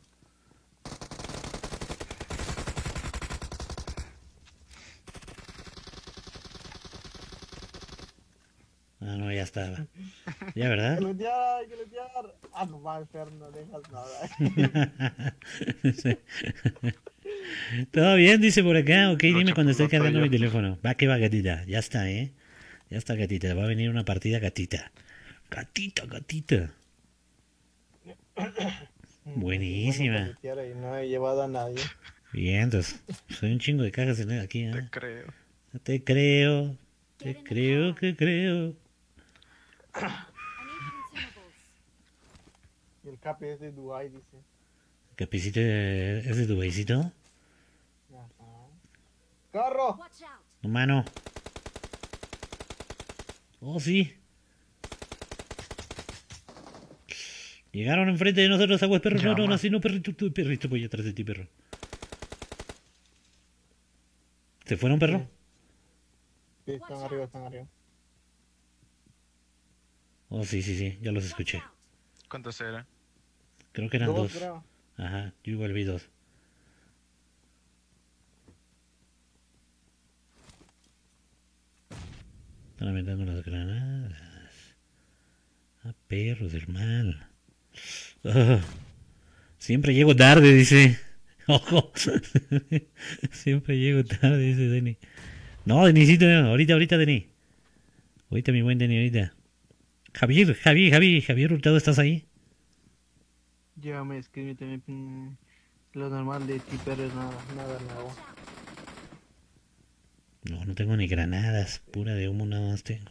Ah, no, ya estaba. Ya, ¿verdad? Hay que luchar. Ah, no más, Fer, no dejas nada. Sí. Todo bien, dice por acá. Ok, dime cuando esté Chocolate cargando yo. mi teléfono. Va que va, gatita. Ya está, ¿eh? Ya está, gatita. Va a venir una partida gatita. Gatita. Buenísima. Y no he llevado a nadie. Bien, entonces. Soy un chingo de cajas aquí, ¿eh? Te creo. Te creo. Que creo. Y el Capi es de Dubái, dice. Capicito es de Dubaicito. Ajá. ¡Carro! Watch out. No, mano. Oh, sí. Llegaron enfrente de nosotros, aguas, perro. No, no, Llama. no, así no, perrito, tú, perrito, voy atrás de ti, perro. ¿Se fueron, perro? Sí, están arriba, están arriba. Oh, sí, sí, sí, ya los Watch escuché. out. ¿Cuántos eran? Creo que eran Dos, dos. creo. Ajá, yo igual vi dos. Están aventando las granadas. Ah, perros del mal. Ah, siempre llego tarde, dice. Ojo. Siempre llego tarde, dice Denny. No, Denisito, no. Ahorita, Denny. Ahorita, mi buen Denny, ahorita. Javier Hurtado, ¿estás ahí? Llévame, escríbete. Lo normal de ti, pero es nada nuevo. No, no tengo ni granadas. Pura de humo nada más tengo.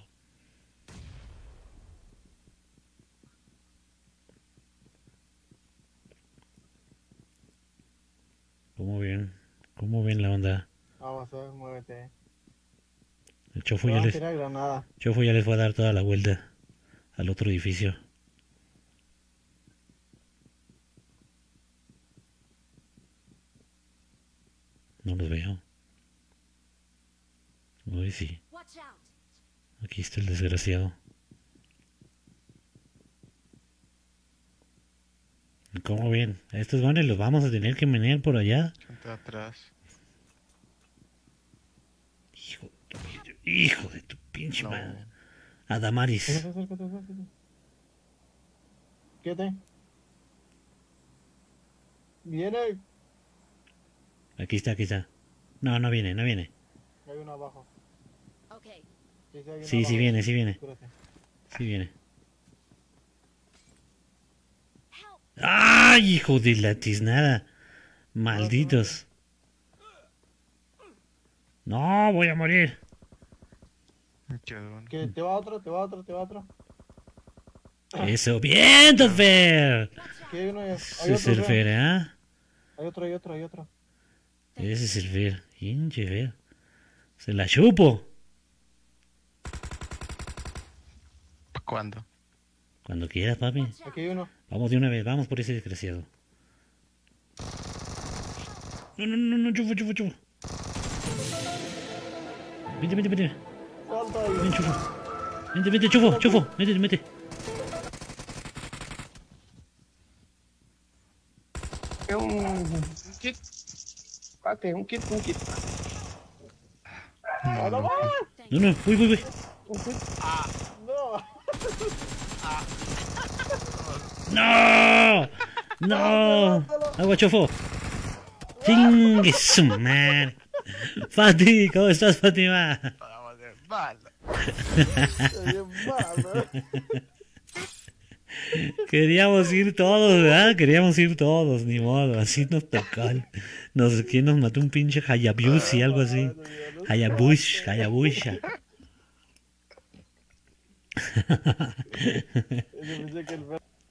¿Cómo ven la onda? Vamos a ver, muévete. El chofo Te ya van a les, tirar granada. Chofo ya les fue a dar toda la vuelta al otro edificio. No los veo. Uy, sí. Watch out. Aquí está el desgraciado. ¿Cómo ven? A estos gones los vamos a tener que menear por allá. Gente atrás. Hijo de tu pinche No. madre. Adamaris. Acércate. Quédate. Viene. Aquí está. No, no viene. Hay uno abajo. Okay. Sí, hay uno Sí abajo. viene. Espérate. Sí viene. Help. ¡Ay, hijo de la tiznada! Malditos. No, voy a morir. Qué bueno. Que te va otro. Eso, bien, Fer. Que hay uno. Hay Ese es el otro. Fer, ¿eh? Hay otro. Ese es el Fer. Pinche Fer. Se la chupo. ¿Cuándo? Cuando quieras, papi. Aquí hay uno. Vamos de una vez, vamos por ese desgraciado. No, chufo. Vente. Salta ahí. Ven, chufo. Vente, chufo. Mete. Un kit. Pate, un kit. ¡Ah, no va! No, voy. Un kit. No. ¡No! ¡Agua, chofo! ¡Chingue su madre! Fati, ¿cómo estás, Fátima? Vamos de mal. Bien malo. Queríamos ir todos, ¿verdad? Ni modo, así nos tocó. No sé quién nos mató, un pinche Hayabusa y algo así. Hayabusha. Yo pensé que el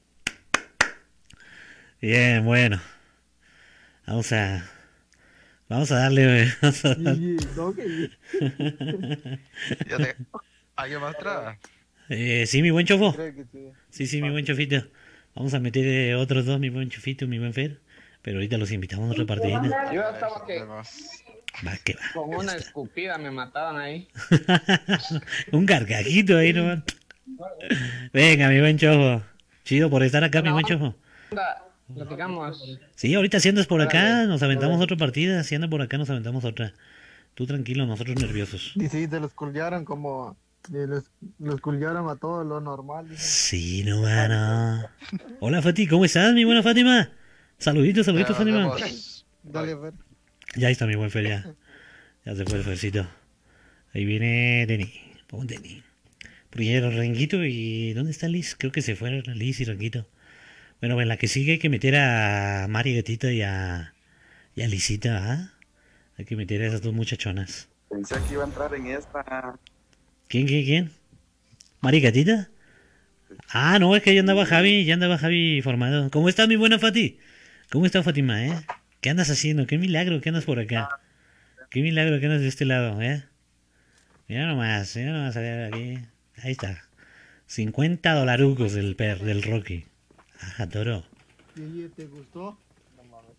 Bien, bueno. Vamos a darle, güey. No, que Ya te... ¿Alguien más atrás? Sí, mi buen chofo. creo que sí. Sí, mi buen chofito. Vamos a meter otros dos, mi buen chofito, mi buen Fer. Pero ahorita los invitamos a otra partida. Yo estaba que Va, que va. con una escupida me mataban ahí. Un gargajito ahí nomás. Venga, mi buen chofo. Chido por estar acá, mi buen chofo. Anda, platicamos. Sí, ahorita si andas por acá, nos aventamos otra partida. Si andas por acá, nos aventamos otra. Tú tranquilo, nosotros nerviosos. Dice, y te los culyaron como... Los culyaron a todo lo normal. Dice. Sí, no, mano. Hola, Fati, ¿cómo estás, mi buena Fátima? Saluditos, Fátima. Dale, ver. Ya está mi buen Fer, ya. Ya se fue el Fercito. Ahí viene Denny. Pon Denny. Porque ya era Renguito y... ¿Dónde está Liz? Creo que se fue Liz y Renguito. Bueno, en la que sigue hay que meter a Mari Gatita y a Lisita, ¿ah? Hay que meter a esas dos muchachonas. Pensé que iba a entrar en esta. ¿Quién? ¿Mari Gatita? Ah, no, es que ya andaba Javi formado. ¿Cómo está mi buena Fati? ¿Cómo está Fátima, ¿Qué andas haciendo? Qué milagro que andas por acá. Qué milagro que andas de este lado, Mira nomás, a ver aquí. Ahí está. $50 del Rocky. Ajá, toro. ¿Y te gustó? No mames.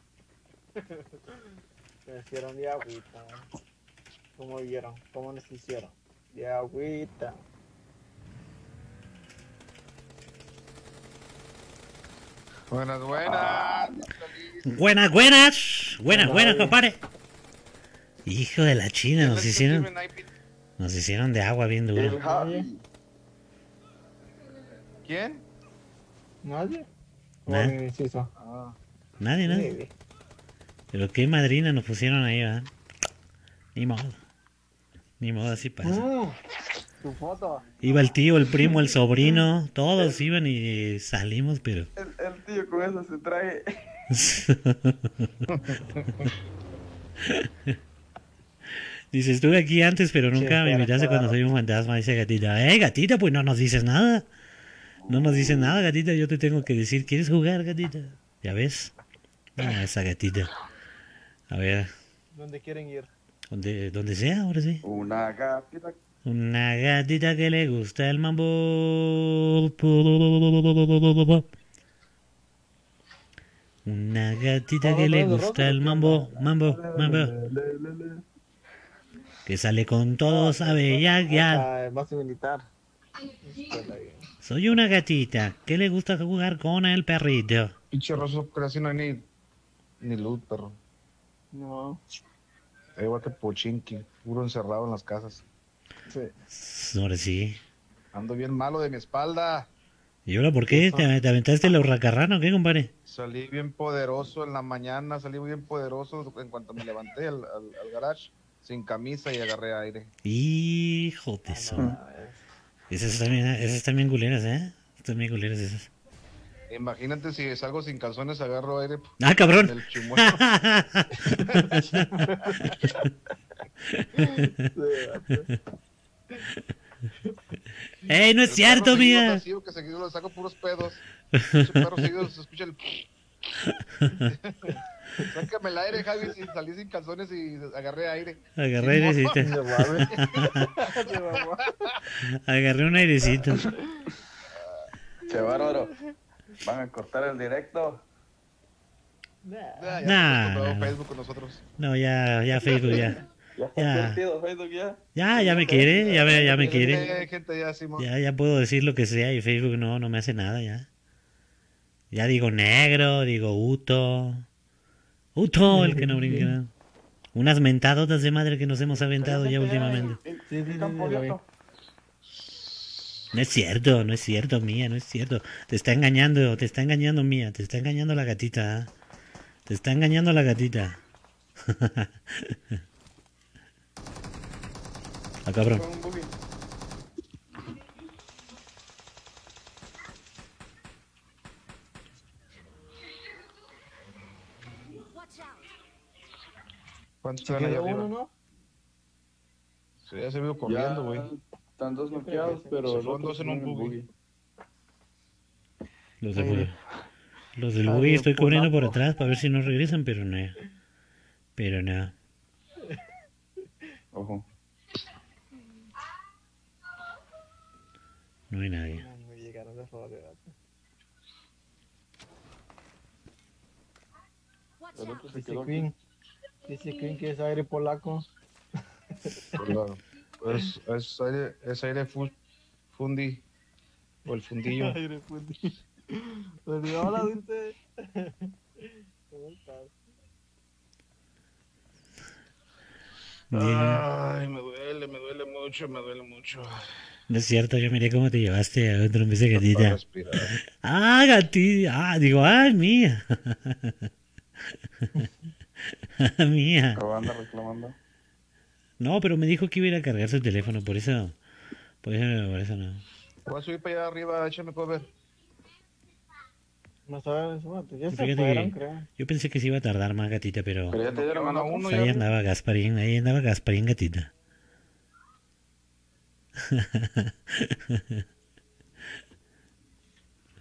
Me hicieron de agüita. ¿Cómo vieron? ¿Cómo nos hicieron? De agüita. Buenas. Buenas, compadre. Hijo de la China, nos hicieron de agua bien duro. ¿Quién? ¿Nadie? Nada. Oye, sí, eso. Nadie. Pero qué madrina nos pusieron ahí, ¿verdad? Ni modo, así pasa. Tu foto. Iba el tío, el primo, el sobrino, todos iban y salimos, pero... El tío con eso se trae. Dice, estuve aquí antes, pero nunca me invitaste cuando soy un fantasma. Dice Gatita, Gatita, pues no nos dices nada. No nos dices nada, Gatita. Yo te tengo que decir, ¿quieres jugar, Gatita? ¿Ya ves? Esa Gatita. A ver, ¿Dónde quieren ir? donde sea, ahora sí. Una gatita. Una gatita que le gusta el mambo. Una gatita que le gusta el mambo. Que sale con todos a bellaquear. Vas a militar. Soy una gatita que le gusta jugar con el perrito. Pinche roso, casi no hay ni luz, perro. No. Es igual que Pochinki, puro encerrado en las casas. Sí. Ahora sí. Ando bien malo de mi espalda. ¿Y ahora por qué? ¿Te aventaste la hurracarrana o qué, compadre? Salí bien poderoso en la mañana, salí bien poderoso en cuanto me levanté al garage, sin camisa y agarré aire. Hijo de eso. Esas están bien culeras, Están bien culeras esas. Imagínate si salgo sin calzones, agarro aire. ¡Ah, cabrón! El chimuelo. ¡Ey, no es cierto, mía! Así, que seguido le saco puros pedos. Ese perro seguido se escucha el... Sácame el aire, Javi, si salí sin calzones y agarré aire. Agarré airecito. Agarré un airecito. Che bárbaro. ¿Van a cortar el directo? Ya Nah. Facebook con nosotros. No, ya Facebook, ya. ¿Ya está Ya. convertido Facebook ya? Ya me quiere, ya me quiere. Hay gente ya, Simón. Ya puedo decir lo que sea y Facebook no me hace nada, ya. Ya digo negro, digo Uto, el que no brinca. Unas mentadotas de madre que nos hemos aventado ya últimamente. Sí, Campo lo vi. abierto. No es cierto, mía, no es cierto. Te está engañando, mía, te está engañando la gatita. Te está engañando la gatita. Ah, cabrón. Con un buggy. Watch out. ¿Cuántos Se están ahí quedó arriba? uno, ¿no? Sí, ya se vio corriendo, güey. Están dos noqueados, pero Se el fueron otro dos en un está el buggy. Los del buggy estoy cubriendo por atrás para ver si no regresan, pero no. Pero no. Ojo. No hay nadie. No me llegaron de favor de gato. Watch El out. otro se Dice quedó aquí. Queen. Dice Queen que es aire polaco. Claro. Es aire fundi. O el fundillo. Aire fundi. Pues, hola, Dulce. ¿Cómo estás? Ay, me duele mucho. No es cierto, yo miré cómo te llevaste a otro en vez de Para gatita. respirar. Ah, gatita. Ah, digo, mía. Mía. Lo anda reclamando. No, pero me dijo que iba a ir a cargar su teléfono, por eso no. Voy a subir para allá arriba, échame cover. No sabes, bueno, ya se Fíjate fueron, que creo. yo pensé que se iba a tardar más, gatita, pero Pero ya te dieron a Uno a uno. uno ahí ya. andaba Gasparín, gatita.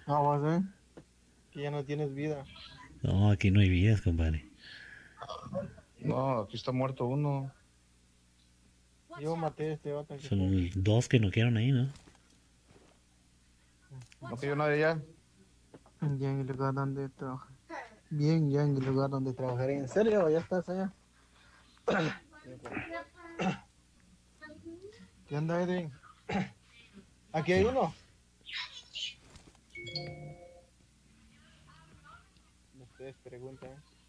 Ah, vas a ver. Que ya no tienes vida. No, aquí no hay vidas, compadre. No, aquí está muerto uno. Watch Yo out. maté a este vato que Son dos que no quieren ahí, ¿no? No cayó nadie ya. ya en el lugar donde trabaja. Bien, ya en el lugar donde trabajaré. ¿En serio? ¿Ya estás allá? ¿Qué onda, Edwin? Aquí hay uno. Ustedes preguntan.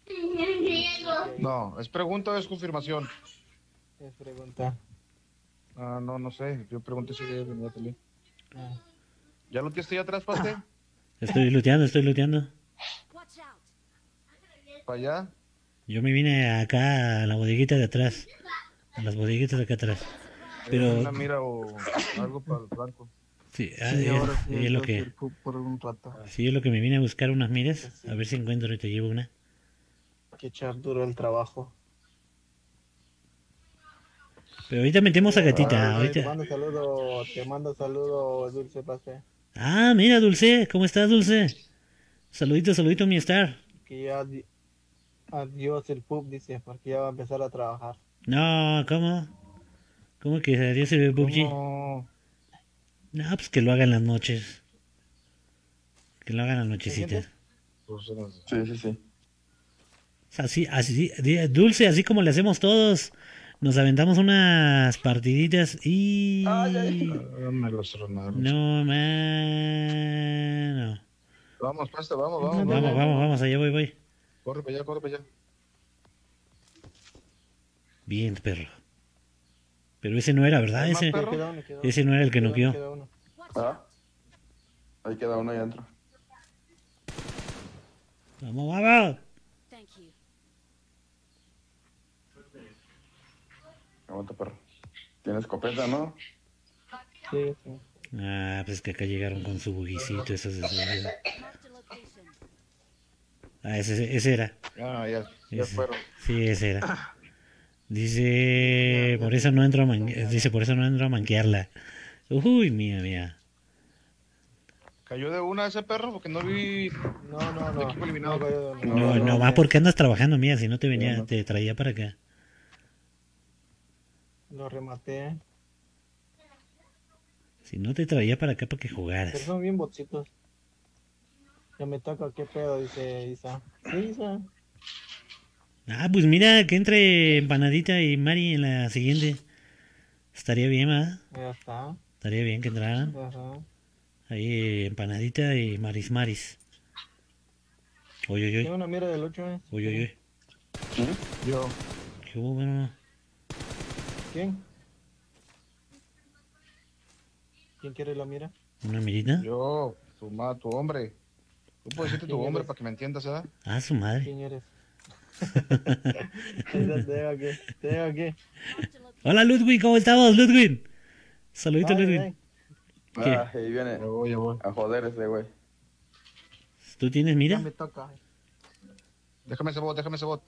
No, ¿es pregunta o es confirmación? Es pregunta. Ah, no, no sé. Yo pregunté si ya venía también. Ah. ¿Ya lo tienes ahí atrás, Paste? Estoy looteando. Watch out. ¿Para allá? Yo me vine acá a la bodeguita de atrás. A las bodeguitas de acá atrás. Pero- Una mira o algo para el blanco. Sí, Sí, ahora sí, es lo entonces que... el pub por un rato. Sí, es lo que me vine a buscar unas miras. A ver si encuentro y te llevo una. Hay que echar duro el trabajo. Pero ahorita metemos a gatita. Te Ahorita... mando saludo, Dulce Pase. Ah, mira, Dulce. ¿Cómo estás, Dulce? Saludito, mi star. Que ya adiós el pub, dice, porque ya va a empezar a trabajar. No, ¿cómo? ¿Cómo que adiós el PUBG? No. No, pues que lo hagan las noches. Que lo hagan las nochecitas. Pues, Sí. Así, Dulce, así como le hacemos todos. Nos aventamos unas partiditas y... me los tronaron. No, mano. Vamos, Paste, vamos. Vamos, allá voy. Corre para allá. Bien, perro. Pero ese no era, ¿verdad? ¿Hay más Ese, perro? Queda uno. ese no era el que noqueó. Queda uno. Watch Ah, out. ahí queda uno ahí adentro. Vamos. Thank you. Aguanta, perro. Tiene escopeta, ¿no? Sí. Ah, pues que acá llegaron con su buguicito. Esos de su- Marked a location. Ah, ese era. Ah, ya Ese. fueron. Sí, ese era. Dice, por eso no entro a manquearla. Uy, mía. ¿Cayó de una ese perro? Porque no vi... No. Equipo eliminado. cayó de No, uno. no, va porque andas trabajando, mía. Si no te venía, te traía para acá. Lo rematé. Si no te traía para acá para que Pero jugaras. son bien botsitos. Ya me toca, ¿qué pedo? Dice Isa. Sí, Isa. Ah, pues mira, que entre Empanadita y Mari en la siguiente. Estaría bien, ¿verdad? Ya está. Estaría bien que entraran. Ajá. Ahí Empanadita y Maris. Oye. Tiene una mira del 8, Oye. Yo. ¿Qué hubo, bueno? ¿Quién? ¿Quién quiere la mira? ¿Una mirita? Yo. Tu hombre. Tú puedes decirte tu ¿Quién hombre eres? para que me entiendas, ¿verdad? Ah, su madre. ¿Quién eres? Te dejo aquí. Marked a location. Hola, Ludwig, ¿cómo estamos, Ludwig? Saludito, Ay, Ludwig. ay. ¿Qué? Ah, ahí viene Ya voy. a joder ese güey. ¿Tú tienes Ya mira? me toca. Déjame ese bot.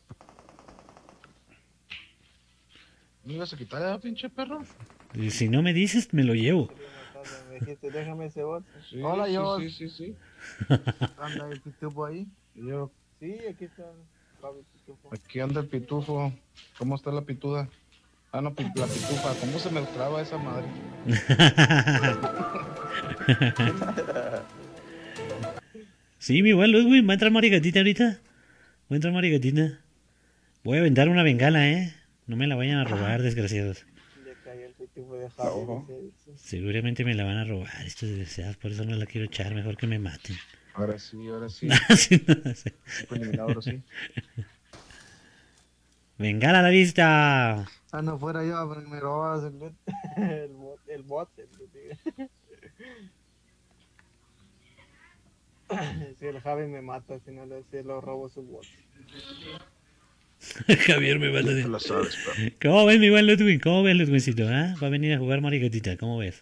¿No ibas a quitar ya, pinche perro? Y si no me dices, me lo llevo. Me dijiste, déjame ese bot. Sí, Hola, sí, yo. sí. Anda el pitufo ahí. Yo. Sí, aquí está Pablo Pitufo. Aquí anda el pitufo. ¿Cómo está la pituda? Ah, no, la pitufa. ¿Cómo se me traba esa madre? Sí, mi buen Ludwig, va a entrar Marigatita ahorita. Voy a aventar una bengala, ¿eh? No me la vayan a robar, desgraciados. Le cayó el pitufo de Javi. Ojo. dice. Seguramente me la van a robar estos desgraciados, por eso no la quiero echar, mejor que me maten. Ahora sí. Sí, no sé. Fue eliminado, ahora sí. Bengala a la vista. Ah, no fuera yo, pero me robabas el bot. el bot. Si el Javi me mata, si no si lo robo su bot. Javier me mata. Tú lo sabes, perro. ¿Cómo ves, mi buen Ludwig? ¿Cómo ves, Ludwigcito? ¿Ah? Va a venir a jugar Marigatita, ¿cómo ves?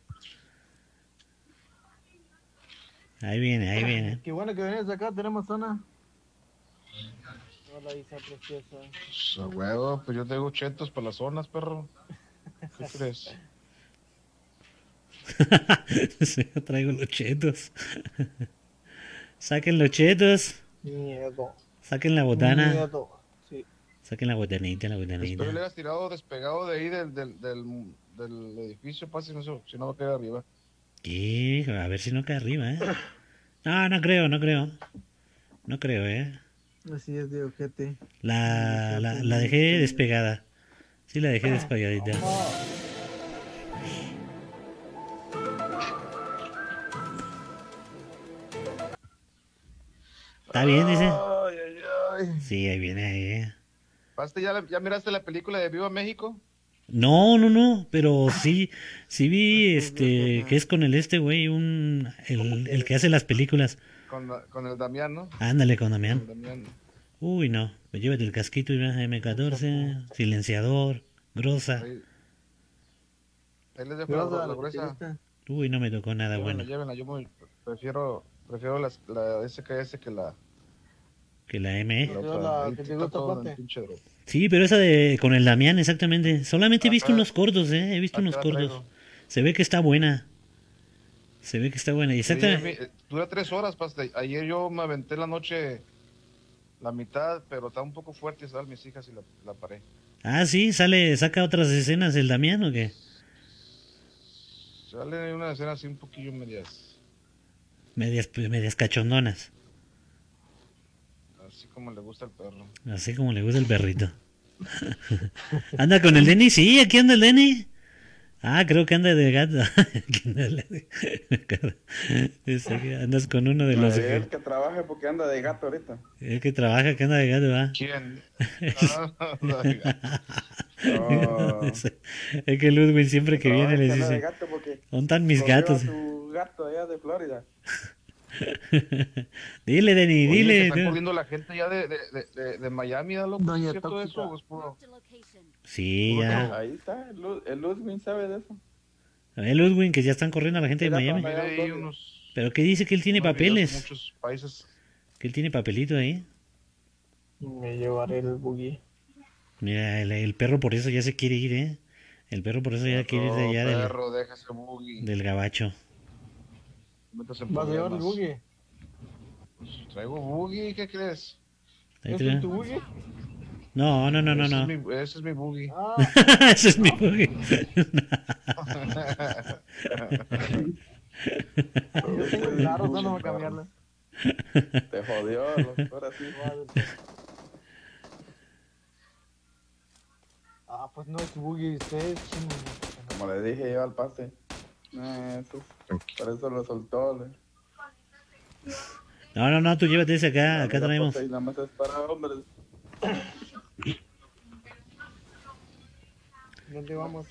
Ahí viene. Qué bueno que venís acá, tenemos zona. Hola, Isa preciosa. Pues, a huevo, pues yo tengo chetos para las zonas, perro. ¿Qué crees? Sí, yo traigo los chetos. Saquen los chetos. Miedo. Saquen la botana. Miedo. Sí. Saquen la botanita, la Espero le botanita. hayas tirado despegado de ahí del edificio, pase, si no va a quedar arriba. ¿Qué? A ver si no cae arriba, ¿eh? No, no creo, no creo. No creo, ¿eh? Así es de ojete. La dejé despegada. Sí, la dejé despegadita. ¿Está bien, dice? Ay, ay, ay. Sí, ahí viene, ahí. ¿Paste, ya miraste la película de Viva México? No, no, no, pero sí, sí vi que es con el güey, el que hace las películas. Con el Damián, ¿no? Ándale con Con el Damián. Damián. Uy, no, pues llévate el casquito y M14, silenciador, grosa. Ahí les dejo Grosa, la lo que te gruesa. gusta. Uy, no me tocó nada Llévenla, bueno. llévenla. Yo prefiero la SKS que la Que la ME. Yo otra. la Ahí que te está gusta, todo en Pate. pinche drop. Sí, pero esa de con el Damián, exactamente. Solamente he visto Ajá. unos cortos, He visto Acá unos la cortos. traigo. Se ve que está buena. Se ve que está buena. Oye, Exactamente. dura 3 horas, Paste. Ayer yo me aventé la noche la mitad, pero está un poco fuerte, estaban mis hijas y la paré. Ah, sí, saca otras escenas el Damián, ¿o qué? Sale una escena así un poquillo medias, Medias cachondonas. así como le gusta al perro. Así como le gusta el perrito. ¿Anda con el Denny? Sí, aquí anda el Denny. Ah, creo que anda de gato. Aquí anda Dice que andas con uno de los El que trabaje porque anda de gato ahorita. el que trabaja, que anda de gato, ¿va? ¿Quién? No. Es que Ludwig siempre que viene les anda de dice, gato porque ¿dónde están mis corrió gatos? a su gato allá de Florida. Dile, Denny, Oye, que dile. están ¿no? corriendo la gente ya de Miami, ¿da loco? Doña ¿Es cierto Tóxica. eso? ¿O es puro? Marked a location. Sí, ya. Ahí está, el Ludwig sabe de eso. El Ludwig, que ya están corriendo a la gente de Mira, Miami. para Miré ahí unos... Pero ¿qué dice que él tiene unos videos de papeles? Muchos países. Que él tiene papelito ahí. Me llevaré el buggy. Mira, el perro por eso ya se quiere ir, ¿eh? El perro por eso ya quiere ir de allá Perro, deja ese buggy. del gabacho. Metas en ¿Vas a llevar el problemas. buggy? Traigo buggy, ¿qué crees? Ahí ¿Este te es va. tu buggy? No, no, no, no, no. Ese es mi buggy. Ah, Ese es mi buggy. yo tengo el claro, no voy a cambiarlo. Te jodió, ahora sí. Ah, pues no es buggy, ustedes. Como le dije yo al pase. Eso, por eso lo soltó. No, no, no, tú llévate ese acá. Acá Mira, traemos. pase, y nada más es para hombres. ¿Dónde vamos?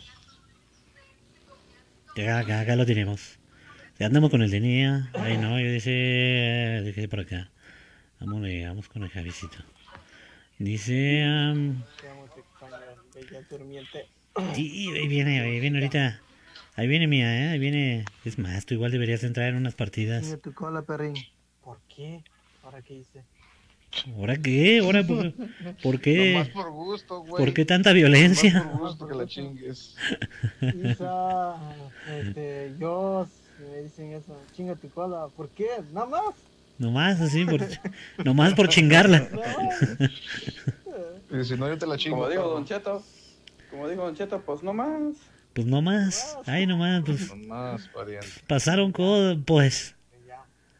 Acá lo tenemos. Ya andamos con el Denía. Ay, no, yo dije por acá. Vamos con el Javisito. Dice. Vamos a extrañar, bella durmiente. Y ahí viene ahorita. Ahí viene mía, Ahí viene. Es más, tú igual deberías entrar en unas partidas. Mira tu cola, perrín. ¿Por qué? ¿Ahora qué hice? ¿Ahora qué? ¿Ahora por qué? Nomás por gusto, güey. ¿Por qué tanta Nomás violencia? por gusto que la chingues. Isa, yo, me dicen eso, chinga tu cola. ¿Por qué? Nada más. Nomás así, nomás por chingarla. Nada más. Y si no, yo te la chingo. Como dijo perro. Don Cheto, pues no más. Pues nomás. Ay, nomás, pues Nomás, pariente. pasaron cosas, pues. Ya.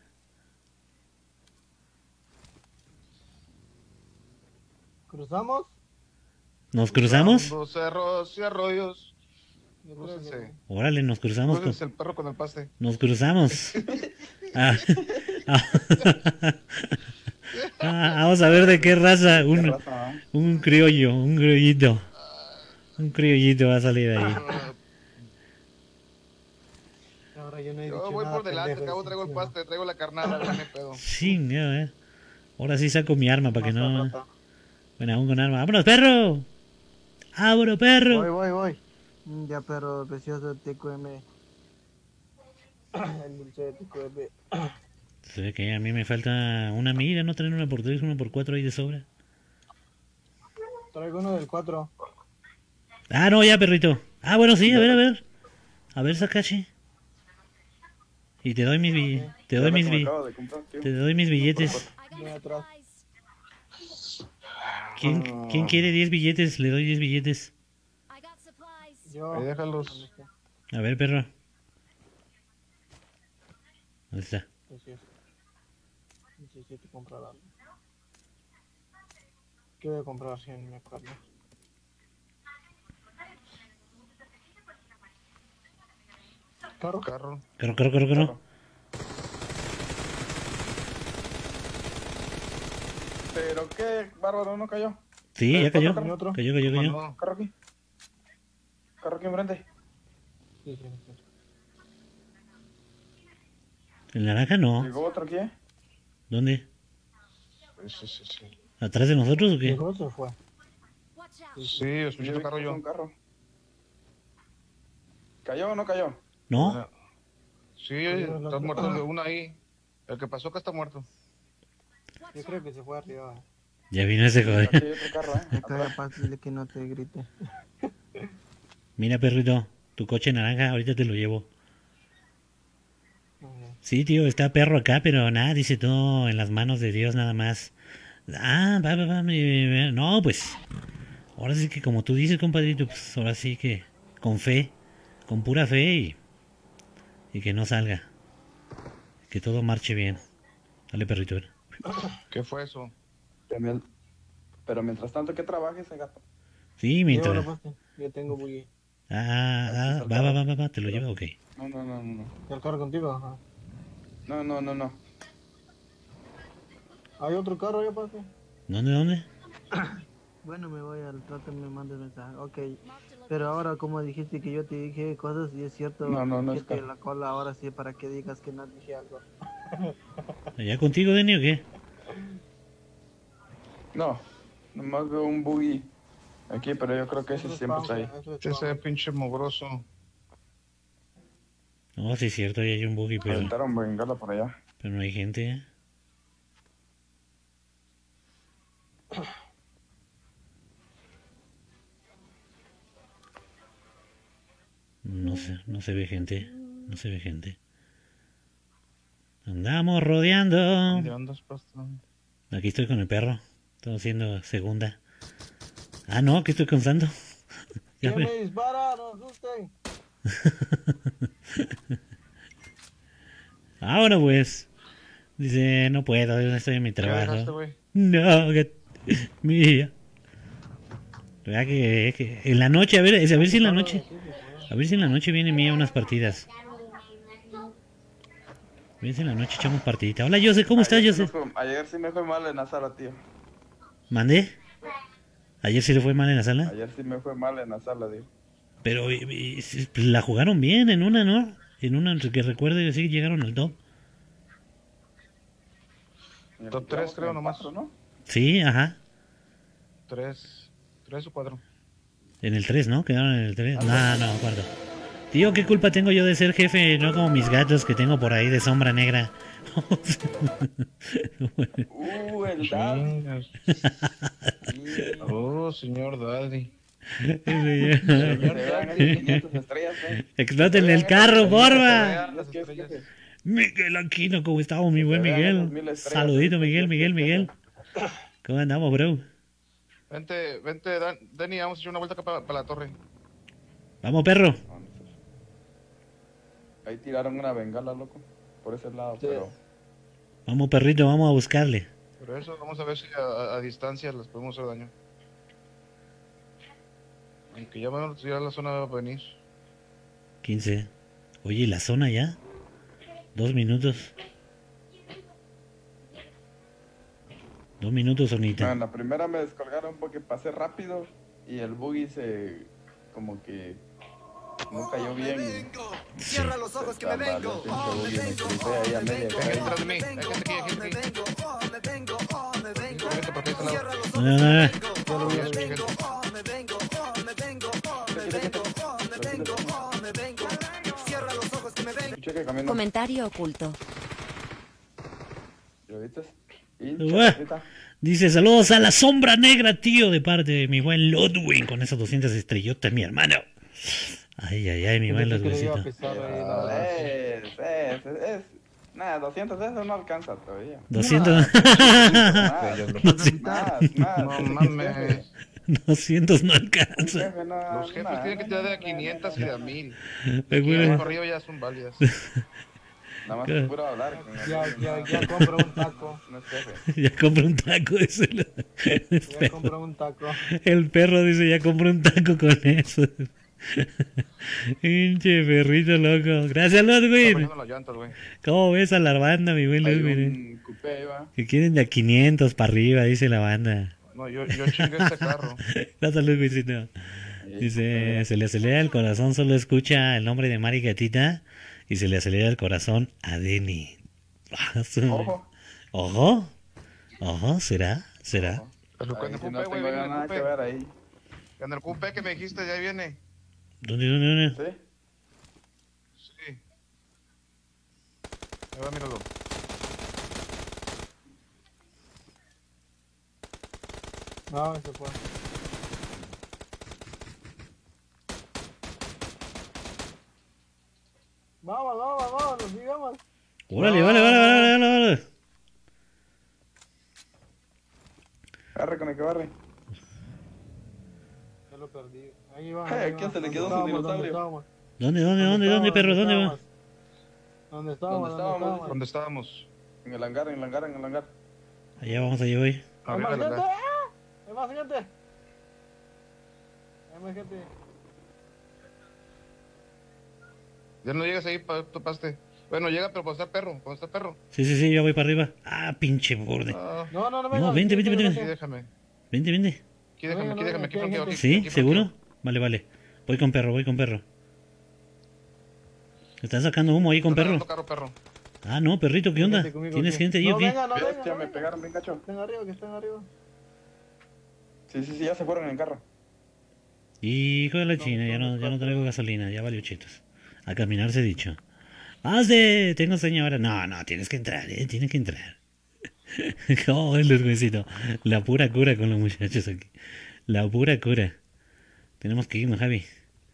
¿Cruzamos? ¿Nos cruzamos? Cruzando cerros y arroyos. Yo creo que Crúcense. Órale, nos cruzamos. Crúcense el perro con el paste. Nos cruzamos. Ah, vamos a ver de qué raza. Qué raza, ¿eh? Un criollo, un criollito. Un criollito va a salir ahí. ahora yo no he Yo dicho voy nada, por delante, pendejo, cabo traigo el encima. paste, traigo la carnada, no me pedo. Sí, no, Ahora sí saco mi arma para que Rata, no. rata. Bueno, aún con arma. ¡Vámonos, perro! ¡Vámonos, perro! Voy. Ya, pero precioso TQM. El dulce de TQM. Se ve que a mí me falta una mira, no traen una por 3, una por 4 ahí de sobra. Traigo uno del 4. Ah, no, ya, perrito. Ah, bueno, sí, a ver. A ver, Sakashi. Y te doy mis billetes. Te doy Ya mis lo que me billetes. acabo de comprar, tío. Te doy mis billetes. I got Ven atrás. supplies. ¿Quién quiere 10 billetes? Le doy 10 billetes. I got supplies. Yo. Ahí déjalos. A ver, perro. ¿Dónde está? Así es. Necesito comprar algo. ¿Qué voy a comprar si no me acuerdo? ¿Carro? Carro. Carro. ¿Pero qué? Bárbaro, ¿no cayó? Sí, ya cayó. ¿Tiene otro? Cayó. No, Carro aquí. Carro aquí enfrente. Sí, sí, sí. El naranja no. Llegó otro aquí, ¿eh? ¿Dónde? sí. ¿Atrás de nosotros o qué? ¿Llegó o se fue? Watch out. Sí, escuché vi tu carro que pasó yo. un carro. ¿Cayó o no cayó? ¿No? Sí, estás muerto de una ahí. El que pasó acá está muerto. Yo creo que se fue arriba. Ya vino ese Aquí joder. hay otro carro, ¿eh? Acá capaz dile que no te grite. Mira, perrito. Tu coche naranja, ahorita te lo llevo. Sí, tío, está perro acá, pero nada, dice todo en las manos de Dios nada más. Ah, va. No, pues. Ahora sí que como tú dices, compadrito, pues ahora sí que con fe, con pura fe y que no salga. Que todo marche bien. Dale, perrito. ¿Qué fue eso? Pero mientras tanto que trabaje ese gato. Sí, Llévalo, mientras. pues, yo tengo buggy. Va, te lo llevo, ok. No. ¿El carro contigo? Ajá. No. ¿Hay otro carro ya, pase? ¿Dónde? Bueno, me voy al trato y me mandes mensaje. Ok. Marked a Pero ahora, como dijiste que yo te dije cosas, y es cierto No que es te carro. la cola ahora sí para que digas que no dije algo. ¿Allá contigo, Denny, o qué? No, nomás veo un buggy aquí, pero yo creo que ese Eso es siempre spam, está ahí. eso es Ese spam. pinche mugroso. No, sí es cierto, ahí hay un buggy, pero Aventaron bengala por allá. no hay gente. No se ve gente. No se ve gente. Andamos rodeando. ¿Dónde andas, pastor? Aquí estoy con el perro. Estoy haciendo segunda. Ah, no, aquí estoy contando. Ya ¿Quién ve. me dispara? No asusten. Ahora pues. Dice, no puedo, estoy en mi ¿Qué dejaste, trabajo. güey? No, mía. ¿Verdad que en la noche, a ver si en la noche. A ver si en la noche viene mía unas partidas. A ver si en la noche echamos partidita. Hola, Jose, ¿cómo estás, Jose? Ayer sí me fue mal en la sala, tío. ¿Mandé? Ayer sí le fue mal en la sala. Ayer sí me fue mal en la sala, tío. Pero la jugaron bien en una, ¿no? En una que recuerde, sí llegaron al top. Top 3 creo nomás. ¿No? Sí, ajá. 3 o 4. En el 3, ¿no? Quedaron en el 3. No, cuarto. Tío, ¿qué culpa tengo yo de ser jefe? No como mis gatos que tengo por ahí de sombra negra. El Daddy. Oh, señor Daddy. Se vean esas 500 estrellas, ¿eh? Exploten el carro, porfa. Vean las Es que es estrellas. jefe. Miguel Aquino, ¿cómo estamos, mi buen Se vean Miguel? esas 1000 estrellas. Saludito, Miguel. ¿Cómo andamos, bro? Vente, Dani, vamos a echar una vuelta acá para la torre. Vamos, perro. Ahí tiraron una bengala, loco. Por ese lado, Sí. pero... Vamos, perrito, vamos a buscarle. Pero eso, vamos a ver si a distancia les podemos hacer daño. Aunque ya van a tirar la zona va a venir. 15. Oye, ¿la zona ya? 2 minutos. 2 minutos, No, Sonita. en la primera me descolgaron porque pasé rápido y el buggy se... como que... no cayó bien. Cierra los ojos que me vengo. Oh, me vengo. Ahí a media Hay gente calle. detrás de mí. Hay gente aquí, hay gente aquí. Me vengo. Me vengo. Vente por aquí, este lado. Cierra los ojos. No. Ya escuché gente. Me vengo. Cierra los ojos que me vengo. Escuché que caminó. Comentario oculto. ¿Y ahorita? ¿Y Uah. chaparrita? Dice, saludos a la sombra negra, tío, de parte de mi buen Ludwig, con esas 200 estrellotas, mi hermano. Ay, ay, ay, mi Yo buen pensé que le iba a Ludwincito. pesar ahí, nada. Nada, 200 de eso no alcanza todavía. 200. No mames. 200 no Un alcanza. jefe no, Los jefes nada, tienen que no, te dar de no, a 500 y no, de a 1000. Ay, Y güey. el corrido ya son válidas. Nada más es puro hablar. Ya compro un taco. No es jefe. Ya compré un taco, dice Ya compro un taco. el perro dice, ya compré un taco con eso. Pinche perrito loco. Gracias, Está Ludwig. poniendo las llantas, güey. ¿Cómo ves a la banda, mi buen Hay Ludwig? un coupé ahí, va. Que quieren de a 500 para arriba, dice la banda. No, yo chingué este carro. Gracias, Ludwigcito. Dice, se le acelera el corazón, solo escucha el nombre de Mari Gatita y se le acelera el corazón a Denny. Ojo. Ojo. Ojo, ¿será? ¿Será? Pero Ahí en el sí cupé, no güey, tengo viene el nada que cupé. ver ahí. En el cupé que me dijiste, ya viene. ¿Dónde? ¿Sí? Sí. Ahí va, míralo. No, se fue. Vamos, sigamos. Órale, vale. Barre con el que barre. Ya lo perdí. Ahí va. Ay, ¿a quién se le quedó su dinosaurio? ¿Dónde, perro? ¿Dónde va? ¿Dónde estábamos? ¿Dónde estábamos? En el hangar. Allá vamos, allá voy. ¡Hay Arriba más de gente! la... ¡Hay más gente! ¡Hay más gente! Ya no llegas ahí, topaste. Bueno, llega, pero cuando está perro. Sí, ya voy para arriba. Ah, pinche borde. Ah, No, No, vente. aquí déjame. Vente. Aquí flanqueo, aquí ¿Sí? flanqueo. ¿Seguro? Vale. Voy con perro. ¿Estás sacando humo ahí con perro? Perro. Ah, no, perrito, ¿qué onda? ¿Tienes gente ahí o qué? No, Bestia, me pegaron bien cacho. Están arriba, que están arriba. Sí, ya se fueron en el carro. Hijo de la china, ya no traigo gasolina, ya valió chetos. A caminar se ha dicho. ¡Pase! Tengo señora. No, tienes que entrar, tienes que entrar. ¿Cómo es, Ludwigcito? La pura cura con los muchachos aquí. La pura cura. Tenemos que irnos, Javi.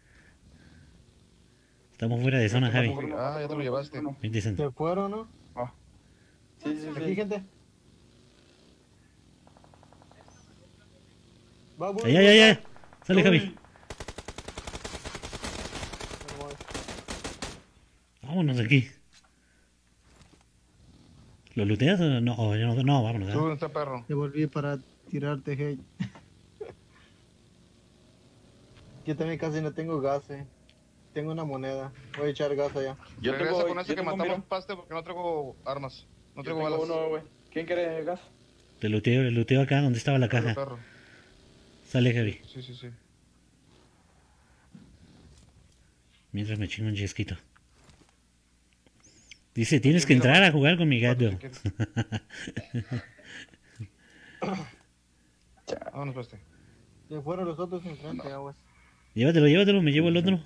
Estamos fuera de zona, Javi. Ah, ya te lo llevaste. Vente, Santo. ¿Se fueron, no? Ah. Sí. Aquí, gente. Va, Allá. Sale, Javi. Vámonos de aquí. ¿Lo looteas o no? No, vámonos. ¿Tú dónde está perro? Te volví para tirarte hate. Yo también casi no tengo gas, Tengo una moneda. Voy a echar gas allá. Regresa con ese yo que tengo, matamos mira. paste porque no traigo armas. No Yo traigo tengo balas. uno, güey. ¿Quién quiere gas? Te looteo acá donde estaba la caja. Perro. Sale, Javi. Sí. Mientras me chingo un yesquito. Dice, tienes que entrar a jugar con mi gato. Si quieres. Vámonos, paste. Se fueron los otros enfrente, aguas. Llévatelo, me llevo el otro.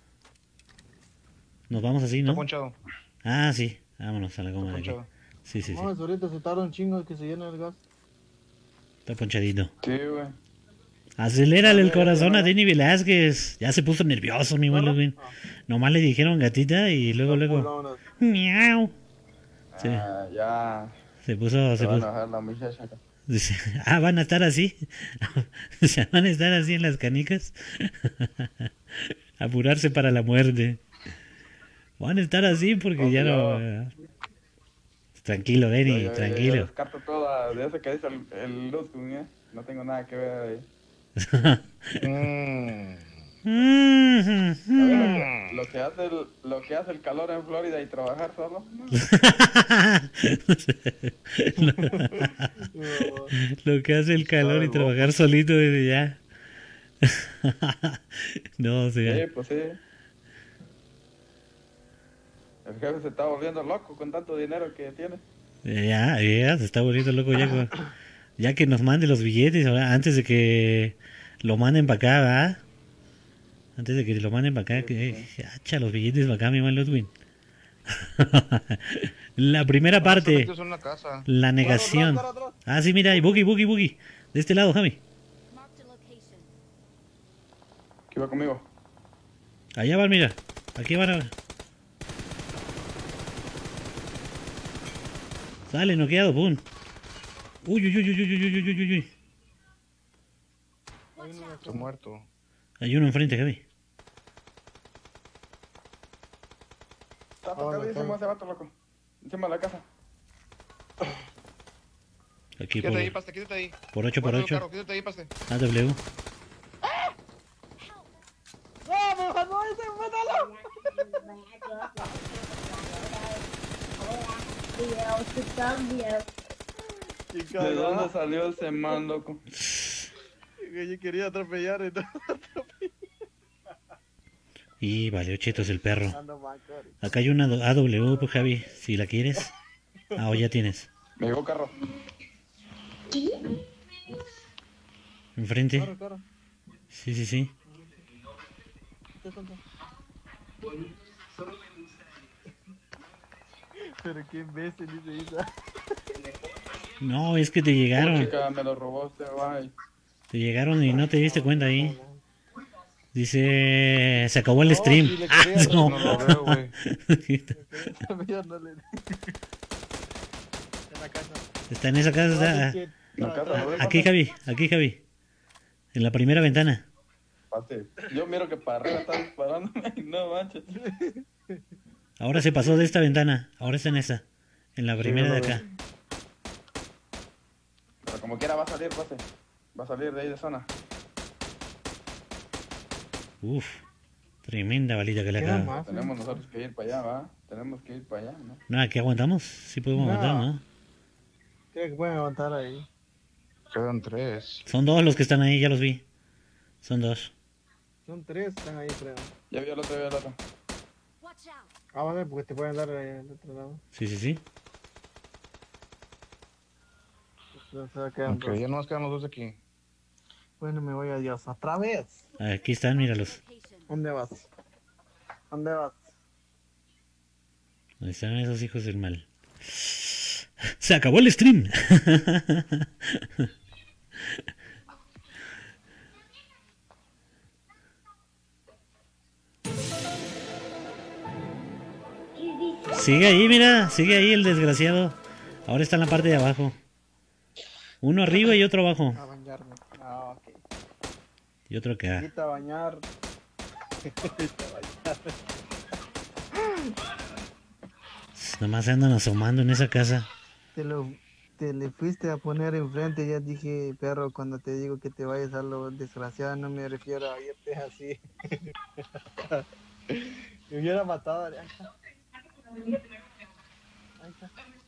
Nos vamos así, Está ¿no? ponchado. Ah, sí. Vámonos a la goma Está de aquí. ponchado. Sí. Vamos, ahorita se tarda un chingo que se llene el gas. Está ponchadito. Sí, güey. Acelérale el corazón a Denny Velázquez. Ya se puso nervioso, mi buen Ludwig. Nomás le dijeron gatita y luego. Vámonos. Miau. Sí. Ah, ya. Se puso. Se va a enojar la muchacha. Dice, van a estar así. O sea, van a estar así en las canicas. Apurarse para la muerte. Van a estar así porque ya no. Tranquilo, Denny, Yo tranquilo. descarto todo de eso que dice el Ludwig, No tengo nada que ver ahí. Lo que hace el calor en Florida y trabajar solo. Lo que hace el calor y trabajar solito desde ya. No, o sea. Sí, pues sí. El jefe se está volviendo loco con tanto dinero que tiene. Ya, se está volviendo loco ya que nos mande los billetes, ahora, antes de que lo manden para acá, ¿verdad? Antes de que lo manden para acá, que echa los billetes para acá, mi man Ludwig. La primera parte, Es una casa. la negación. Atrás. Ah, sí, mira, hay boogie. De este lado, Javi. Marked a location. ¿Qué va conmigo? Allá van, mira. Aquí van a... Sale, noqueado, pum. Uy, uy, uy, uy, uy, uy, uy, uy, uy. Estoy muerto. Hay uno enfrente, Javi. Está tocado encima ese vato, loco. Encima de la casa. Aquí Quédate ahí, paste, quédate ahí. por 8 por Guarda el 8. carro, quédate ahí, paste. AW. ¿De dónde salió ese man, loco? Yo quería atropellar y todo. Y vale, chetos el perro. Ando manco ahorita. Acá hay una AW, pues, Javi, si la quieres. Ah, o ya tienes. Me llegó carro. Enfrente. Corre. Sí, sí, sí. Pero qué imbécil dice Isa. No, es que te llegaron. Chica, me lo robó este guay. Te llegaron y no te diste cuenta ahí. Dice... Se acabó el stream. si le Ah, quería- no. No lo veo, güey. Yo no le... En la casa. Está en esa casa. Está... La casa, ¿lo ves? Aquí, Javi. Aquí, Javi. En la primera ventana. Pase. Yo miro que para arriba está disparándome. No manches. Ahora se pasó de esta ventana. Ahora está en esa. En la primera de acá. Pero como quiera va a salir, pase. Va a salir de ahí de zona. Uf. Tremenda balita que le Queda acabo. más. Tenemos nosotros que ir para allá, ¿va? Tenemos que ir para allá, ¿no? No, aquí aguantamos. Sí podemos No. aguantar, ¿no? Creo que pueden aguantar ahí. Quedan 3. Son dos los que están ahí, ya los vi. Son dos. Son 3, están ahí, creo. Ya vi el otro, ya vi el otro. Watch out. Ah, vale, porque te pueden dar al otro lado. Sí, sí, sí. Entonces, quedan Ok, dos. ya nomás quedan los dos aquí. Bueno, me voy a Dios. ¿Otra vez? Aquí están, míralos. Location. ¿Dónde vas? ¿Dónde vas? ¿Dónde están esos hijos del mal? Se acabó el stream. Sigue ahí, mira, sigue ahí el desgraciado. Ahora está en la parte de abajo. Uno arriba y otro abajo. A bañarme. Ah, ok. Y otro acá. Quita a bañar. Nomás se andan asomando en esa casa. Te le fuiste a poner enfrente. Ya dije, perro, cuando te digo que te vayas a lo desgraciado, no me refiero a irte así. Me hubiera matado. Ahí está. Ahí está.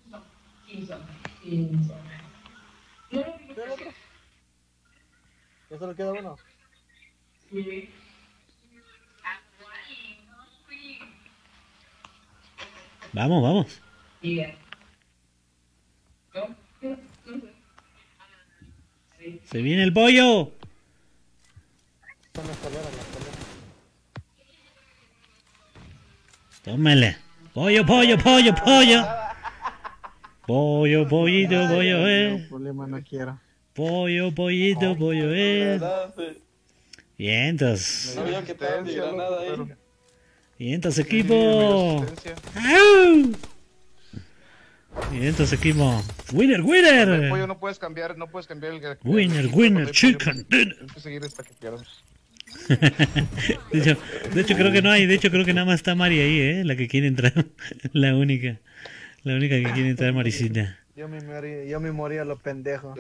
¿Queda otro? ¿Ya solo queda uno? Vamos, vamos. Se viene el pollo. Son las escaleras, las escaleras. Tómale. Pollo, pollo, pollo, pollo. Pollo, pollito, pollo, No, problema no quiero. Pollo, pollito, pollo, ¿Verdad? Sí. Bien, entonces. No había que estar ni granada ahí. Bien, entonces, equipo. ¡Au! Bien, entonces, equipo. Winner, El pollo winner. no puedes cambiar el... Winner, winner, chicken dinner. Tienes que seguir hasta que pierdas. De hecho, creo que no hay. De hecho, creo que nada más está Mari ahí, la que quiere entrar. La única. La única que quiere entrar, Maricita. Yo me morí a los pendejos.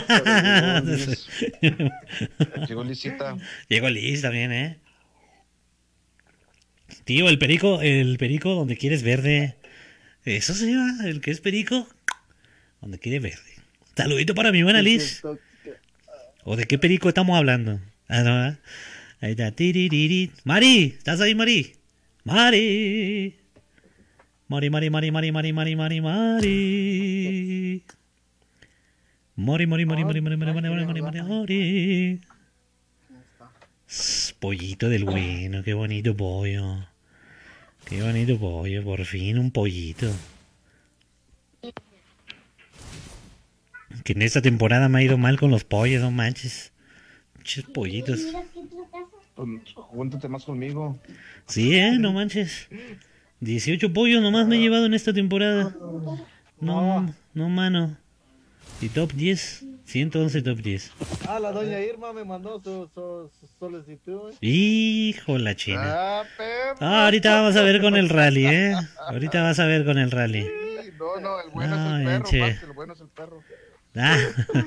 Llegó Lisita. Llegó Liz también, Tío, el perico donde quieres verde. Eso se llama, el que es perico. Donde quiere verde. Saludito para mi buena Liz. ¿O de qué perico estamos hablando? Ah, no, ¿eh? Ahí está. Tiririri. Mari, ¿estás ahí, Mari? Mari. Mari, Mari, Mari, Mari, Mari, Mari, Mari, Mari. Mari, Mari, Mari, Mari, Mari, Mari, Mari, Mari, Mari, Mari, Mari. Pollito del bueno, qué bonito pollo. Qué bonito pollo, por fin un pollito. Que en esta temporada me ha ido mal con los pollos, no manches. Muchos pollitos. Pues, júntate más conmigo. Sí, no manches. 18 pollos nomás me he llevado en esta temporada. No, no, mano. Y top 10, 111 top 10. Ah, la doña Irma me mandó su solicitud. Hijo la china. Ah, perro. Ah, ahorita vamos a ver con el rally, Ahorita vas a ver con el rally. Sí, no, el bueno No, es el perro, che. Max, el bueno es el perro. Ah.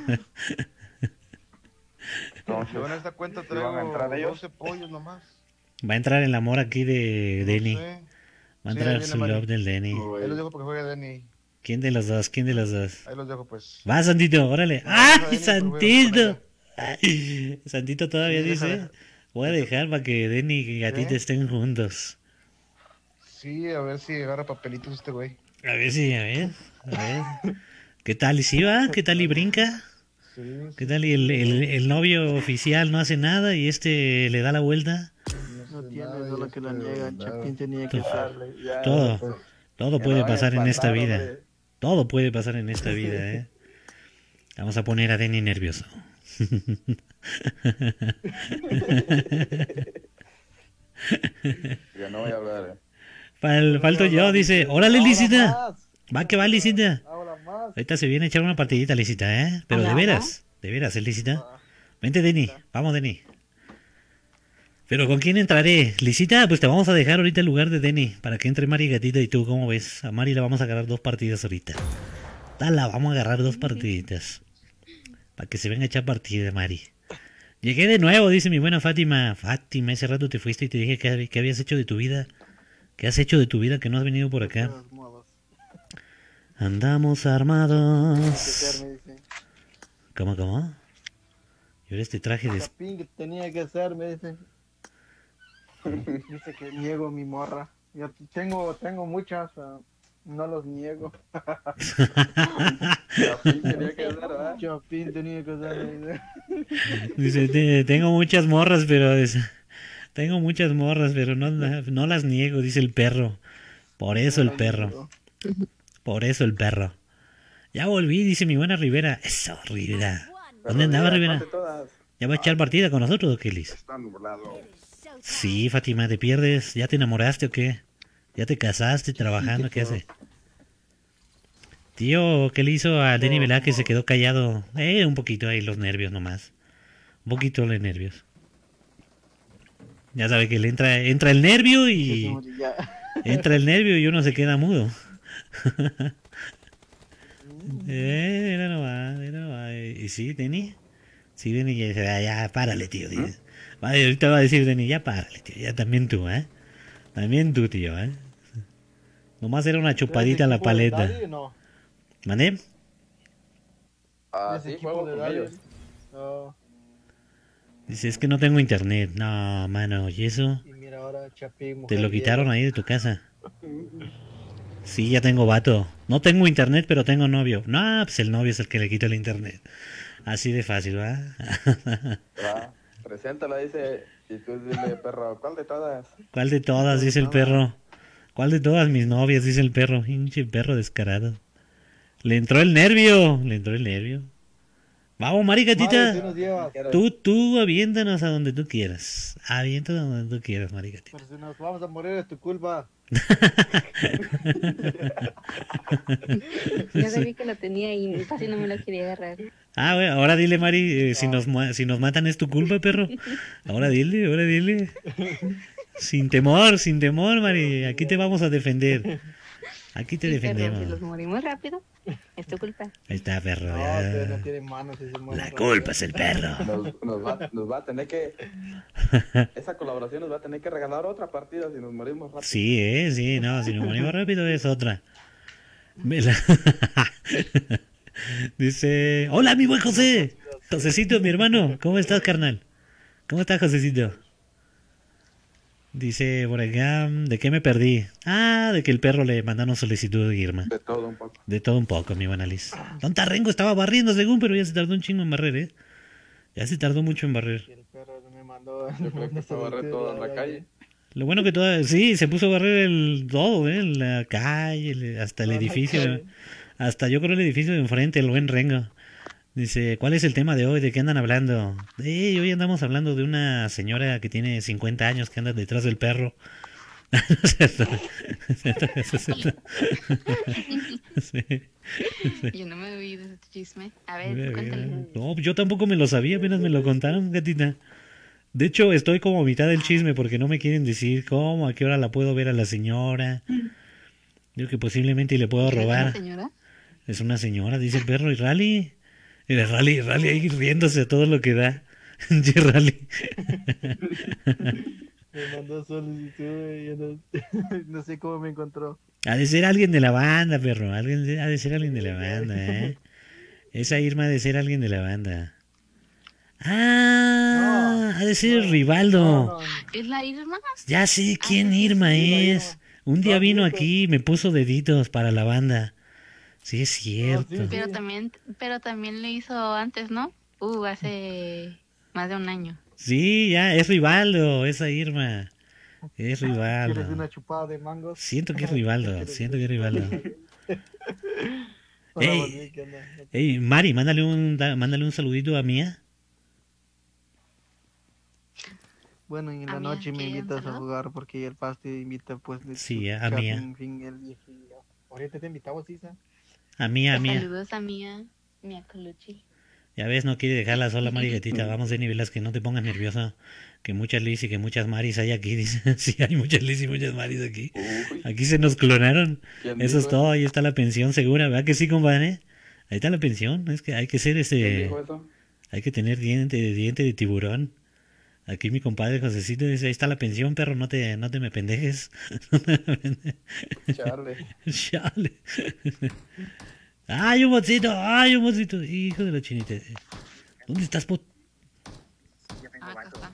Yo en esta cuenta ¿Sí van a entrar traigo ellos? 12 pollos nomás. Va a entrar el amor aquí de Denny. No sé. Va a Sí, entrar ahí viene su Mari. love del Denny. Ahí los dejo porque juegue Denny. ¿Quién de los dos? ¿Quién de los dos? Ahí los dejo pues. Va, Santito, órale. No, ¡Ay, Denny, pero voy Santito! Ay, Santito todavía Sí, dice: déjale. voy a dejar para que Denny y Gatita ¿Eh? estén juntos. Sí, a ver si agarra papelitos este güey. A ver si, a ver. ¿Qué tal y si va? ¿Qué tal y brinca? Sí, ¿Qué tal y el novio oficial no hace nada y este le da la vuelta? No sé tiene, nada, solo y que la este, niega. nada. Chapín tenía que hacerle. Ya, Todo, pues, todo que puede no vaya a pasar en esta espantar, vida. hombre. Todo puede pasar en esta vida, Vamos a poner a Denny nervioso. Ya no voy a hablar. Falto yo, dice. ¡Órale, Ahora Licita! más, Va que va, Licita. ahora más. Ahorita se viene a echar una partidita, Licita, Pero Hola, de veras, Licita. Vente, Denny. Vamos, Denny. Pero ¿con quién entraré? Licita, pues te vamos a dejar ahorita el lugar de Denny para que entre Mari Gatita y tú, ¿cómo ves? A Mari le vamos a agarrar 2 partidas ahorita. Dala, vamos a agarrar 2 partiditas. Para que se venga a echar partida, Mari. Llegué de nuevo, dice mi buena Fátima. Fátima, ese rato te fuiste y te dije que habías hecho de tu vida. ¿Qué has hecho de tu vida que no has venido por acá? De todos modos. Andamos Que armados. ser, me dice. ¿Cómo? Y ahora este traje de... Chapín que tenía que hacer, me dice. Dice que niego mi morra. Yo tengo muchas, no los niego. Así tenía que hacer, ¿verdad? Chapín tenía que hacer, me dice. Dice, tengo muchas morras, pero... Tengo muchas morras, pero no las niego, dice el perro. Por eso el perro. Por eso el perro. Ya volví, dice mi buena Rivera. Eso, Rivera. ¿Dónde andaba Rivera? ¿Cuántas todas? ¿Ya va a echar partida con nosotros o qué, Liz? Está nublado. Sí, Fátima, ¿te pierdes? ¿Ya te enamoraste o qué? ¿Ya te casaste trabajando? ¿Qué hace? Tío, ¿qué le hizo a Denny Velázquez? Se quedó callado. Un poquito ahí los nervios nomás. Un poquito los nervios. Ya sabe que le entra el nervio y... Ya. Entra el nervio y uno se queda mudo. Mira nomás. ¿Y sí, Denny? Sí, Denny ya dice, ya, párale, tío. Dice. Vale, ahorita va a decir Denny, ya párale, tío. Ya también tú, También tú, tío, Nomás era una chupadita a la paleta. No. ¿Mané? Ah, ¿Ese sí, equipo juego de con Daddy? ellos. No. Dice, es que no tengo internet. No, mano, ¿y eso? Y mira ahora Chapín. Te lo mujer quitaron vieja. ahí de tu casa. Sí, ya tengo vato. No tengo internet, pero tengo novio. No, pues el novio es el que le quita el internet. Así de fácil, ¿va? Va, preséntala, dice. Y tú dile, perro, ¿cuál de todas? ¿Cuál de todas? Dice el perro. ¿Cuál de todas mis novias? Dice el perro. Hinche perro descarado. Le entró el nervio. Vamos, Mari Madre, ¿qué Gatita. nos llevas? Tú aviéntanos a donde tú quieras. Aviéntanos a donde tú quieras, Mari Gatita. Pero si nos vamos a morir es tu culpa. Ya sabía que lo tenía y casi no me lo quería agarrar. Ah, bueno, ahora dile, Mari, si nos matan es tu culpa, perro. Ahora dile. Sin temor, Mari. Aquí te vamos a defender. Aquí te Sí, perro, si defendemos. los morimos rápido, es tu culpa. Ahí está, perro. No, ya. ustedes no tienen manos y se mueren La rápido. culpa es el perro. Nos va a tener que... Esa colaboración nos va a tener que regalar otra partida si nos morimos rápido. Sí, no, si nos morimos rápido es otra. Dice, hola mi buen José. Josecito, mi hermano, ¿cómo estás, carnal? ¿Cómo estás, Josecito? Dice por acá, ¿de qué me perdí? Ah, de que el perro le mandaron solicitud de Irma. De todo un poco. De todo un poco, mi buena Liz. Don Tarrengo estaba barriendo según, pero ya se tardó un chingo en barrer, Ya se tardó mucho en barrer. Y el perro me mandó. Yo creo que se va a barrer todo en la calle. Lo bueno que sí, se puso a barrer todo, la calle, hasta el edificio, hasta yo creo el edificio de enfrente, el buen Rengo. Dice, ¿cuál es el tema de hoy? ¿De qué andan hablando? Hoy andamos hablando de una señora que tiene 50 años que anda detrás del perro. No es cierto. Sí. Yo no me oí de ese chisme. A ver, cuéntale. No, yo tampoco me lo sabía, apenas me lo contaron, gatita. De hecho, estoy como a mitad del chisme porque no me quieren decir cómo, a qué hora la puedo ver a la señora. Digo que posiblemente le puedo ¿Es una robar. señora? Es una señora, dice el perro, y Rally. El Rally ahí riéndose a todo lo que da. Sí, Rally. Me mandó solicitud y yo no, no sé cómo me encontró. Ha de ser alguien de la banda, perro. Ha de ser alguien de la banda, ¿eh? Esa Irma ha de ser alguien de la banda. Ah, ha de ser Rivaldo. No, ¿Es la Irma? Ya sé quién Irma es. Un día vino aquí y me puso deditos para la banda. Sí, es cierto. sí. Pero también lo hizo antes, ¿no? Hace más de un año. Sí, ya, es Rivaldo, esa Irma. Es ¿quieres una Rivaldo. chupada de mangos? Siento que es Rivaldo, siento que es Rivaldo. Hola, Ey. Bonnie, ¿qué onda? Ey, Mari, mándale un saludito a Mía. Bueno, y en la ¿A noche Mía me quiere un invitas a saludo? jugar porque el paste invita pues de Sí, su a Mía. shopping, fin, el viejillo. Ahorita te invitamos, Isa. A Mía. Saludos a Mía Colucci. Ya ves, no quiere dejarla sola, Mari gatita. Vamos de niveles, que no te pongas nerviosa. Que muchas Liz y que muchas Maris hay aquí. Dice, sí, hay muchas Liz y muchas Maris aquí. Uy, Aquí se nos clonaron. ¿quién Eso es dijo todo, ahí está la pensión segura, ¿verdad que sí, compadre? Ahí está la pensión, es que hay que ser ¿Quién dijo eso? hay que tener diente de tiburón. Aquí mi compadre Josecito dice, ahí está la pensión, perro, no te me pendejes. Chale. Chale. ¡Ay, un mocito! Hijo de la chinita. ¿Dónde estás, pot? Acá está.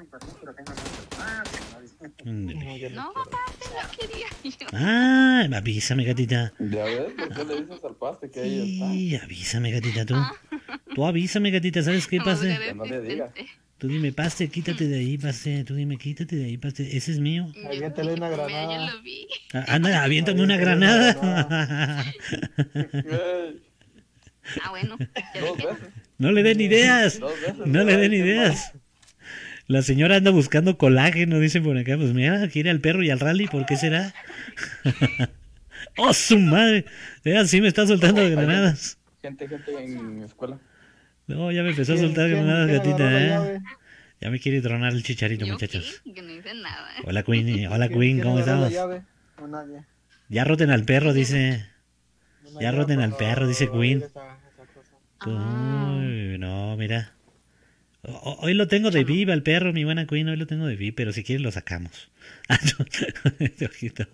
Ándale. No, ya No, no papá, se la quería yo. Ah, avísame, gatita. ¿Ya ves? ¿Por qué le dices al paste que ahí está? Sí, avísame, gatita, tú. Tú avísame, gatita, ¿sabes qué, Vamos a pase? ver no le digas. asistente. Tú dime, pase, quítate de ahí, pase. Tú dime, quítate de ahí, pase. Ese es mío. Ya Aviéntale dije, una mira, granada. Ya lo vi. Anda, aviéntame una Aviéntale una granada. Ey, Ah, bueno. Ya dos dije. veces. No le den ideas. Dos veces. No le den Ay, qué ideas. La señora anda buscando colágeno, dicen por acá. Pues mira, quiere al perro y al rally, ¿por qué será? ¡Oh, su madre! Sí me está soltando granadas. Gente en escuela. No, ya me empezó a ¿Quién- soltar quién- granadas, quién agarró la gatita, ¿eh? llave? Ya me quiere tronar el chicharito, ¿Yo muchachos. qué? Que no hice nada. Hola, Queen. Hola, ¿Quién- Queen, quién ¿cómo agarró la estamos? llave? No, nadie. Ya roten al perro, dice. Una Ya llave roten al para perro, dice abrir Queen. esa cosa. Ah. Uy, no, mira. Hoy lo tengo de viva el perro, mi buena Queen, hoy lo tengo de viva, pero si quieres lo sacamos. Ah, no, este ojito.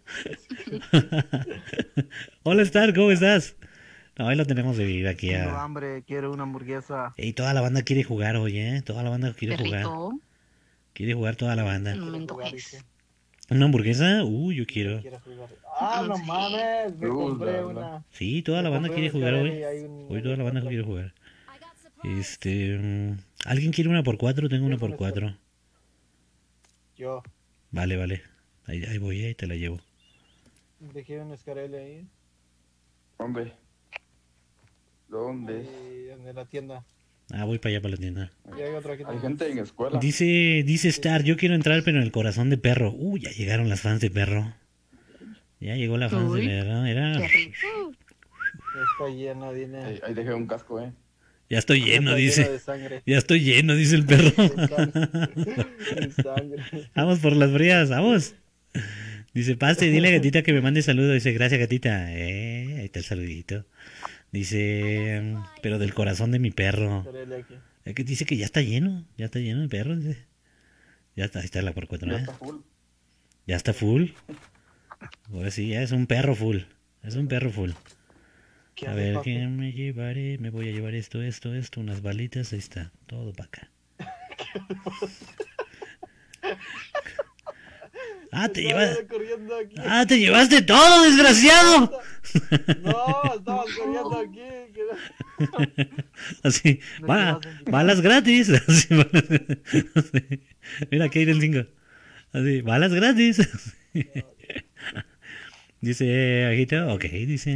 Hola Star, ¿cómo estás? No, hoy lo tenemos de viva aquí. Tengo hambre, quiero una hamburguesa. Y toda la banda quiere jugar hoy, ¿eh? Toda la banda quiere jugar. Perrito, Quiere jugar toda la banda. no me Quiero jugar, antojes. dice. ¿Una hamburguesa? Yo quiero. Quiero jugar. Ah, no Sí. mames, me compré la, la. una. Sí, toda la Me banda compré quiere una jugar hoy. escalera y hay un- Hoy toda la banda quiere jugar. I got supplies. ¿Alguien quiere una por 4? Tengo una Yo con por 4. Yo Vale, vale. Ahí voy, ahí te la llevo. dejé una escarela ahí. ¿Dónde? ¿Dónde? En la tienda. Ah, voy para allá, para la tienda. Y hay otra aquí Hay también. gente en escuela. Dice Star, yo quiero entrar, pero en el corazón de perro. Ya llegaron las fans de perro. Ya llegó la fans de Uy. perro. Era... Qué rico. Está lleno, dime. Ahí dejé un casco, Ya estoy lleno, Está dice. lleno de sangre. Ya estoy lleno, dice el perro. De sangre. Vamos por las frías, vamos. Dice, pase, dile a gatita que me mande saludo. Dice, gracias, gatita. Ahí está el saludito. Dice, pero del corazón de mi perro. Escarela aquí. Es que dice que ya está lleno el perro. Dice. Ya está, ahí está la por 4. Ya está full. Ya está full. Ahora sí, ya es un perro full. Es un perro full. ¿Qué A haces, ver, papi? ¿qué me llevaré? Me voy a llevar esto, unas balitas. Ahí está, todo para acá. Estaba corriendo aquí. ¡Te llevaste todo, desgraciado! No, estabas corriendo aquí. Así, No balas gratis. Así, así. Mira, aquí hay del 5. Así, balas gratis. Dice, Agito, ok, dice...